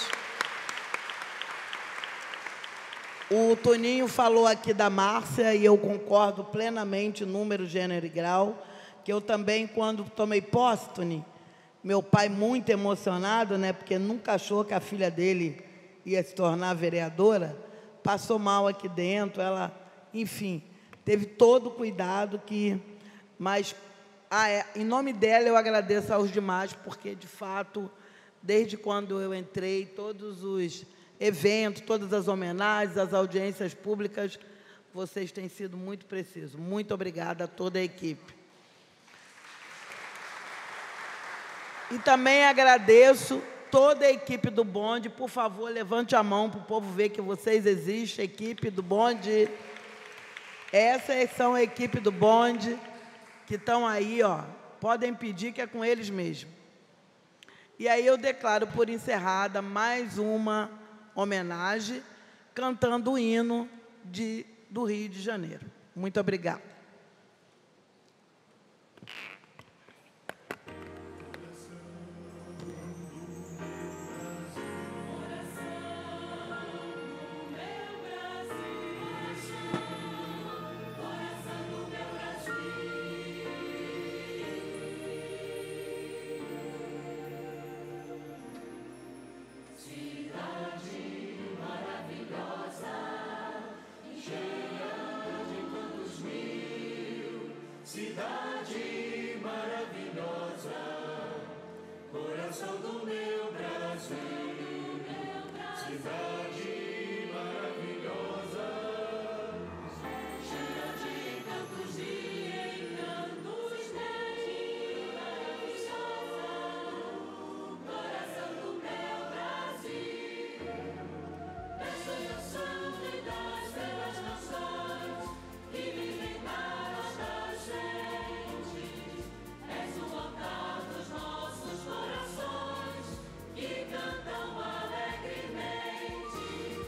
O Toninho falou aqui da Márcia, e eu concordo plenamente, número, gênero e grau, que eu também, quando tomei posse, Toninho, meu pai muito emocionado, né, porque nunca achou que a filha dele ia se tornar vereadora, passou mal aqui dentro, ela, enfim, teve todo o cuidado mas, em nome dela, eu agradeço aos demais, porque, de fato, desde quando eu entrei, todos os eventos, todas as homenagens, as audiências públicas, vocês têm sido muito precisos. Muito obrigada a toda a equipe. E também agradeço toda a equipe do bonde. Por favor, levante a mão para o povo ver que vocês existem, equipe do bonde. Essas são a equipe do bonde que estão aí, ó. Podem pedir que é com eles mesmo. E aí eu declaro por encerrada mais uma homenagem, cantando o hino do Rio de Janeiro. Muito obrigada. Cidade maravilhosa, coração do meu Brasil. Cidade maravilhosa, cheia de cantos e encantos, maravilhosa, coração do meu Brasil. Dessas nações e das belas nações que vivem na nossa gente, és o altar dos nossos corações que cantam alegremente.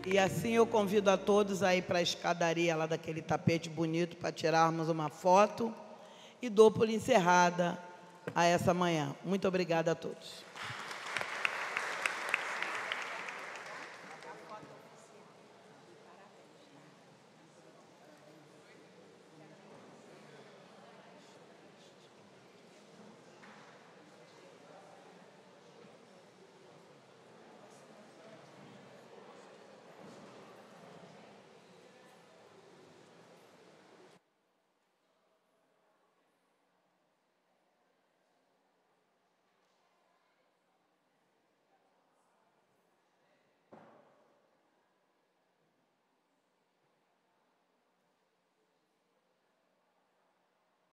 E assim eu convido a todos a ir para a escadaria lá daquele tapete bonito para tirarmos uma foto e dou por encerrada a essa manhã. Muito obrigada a todos.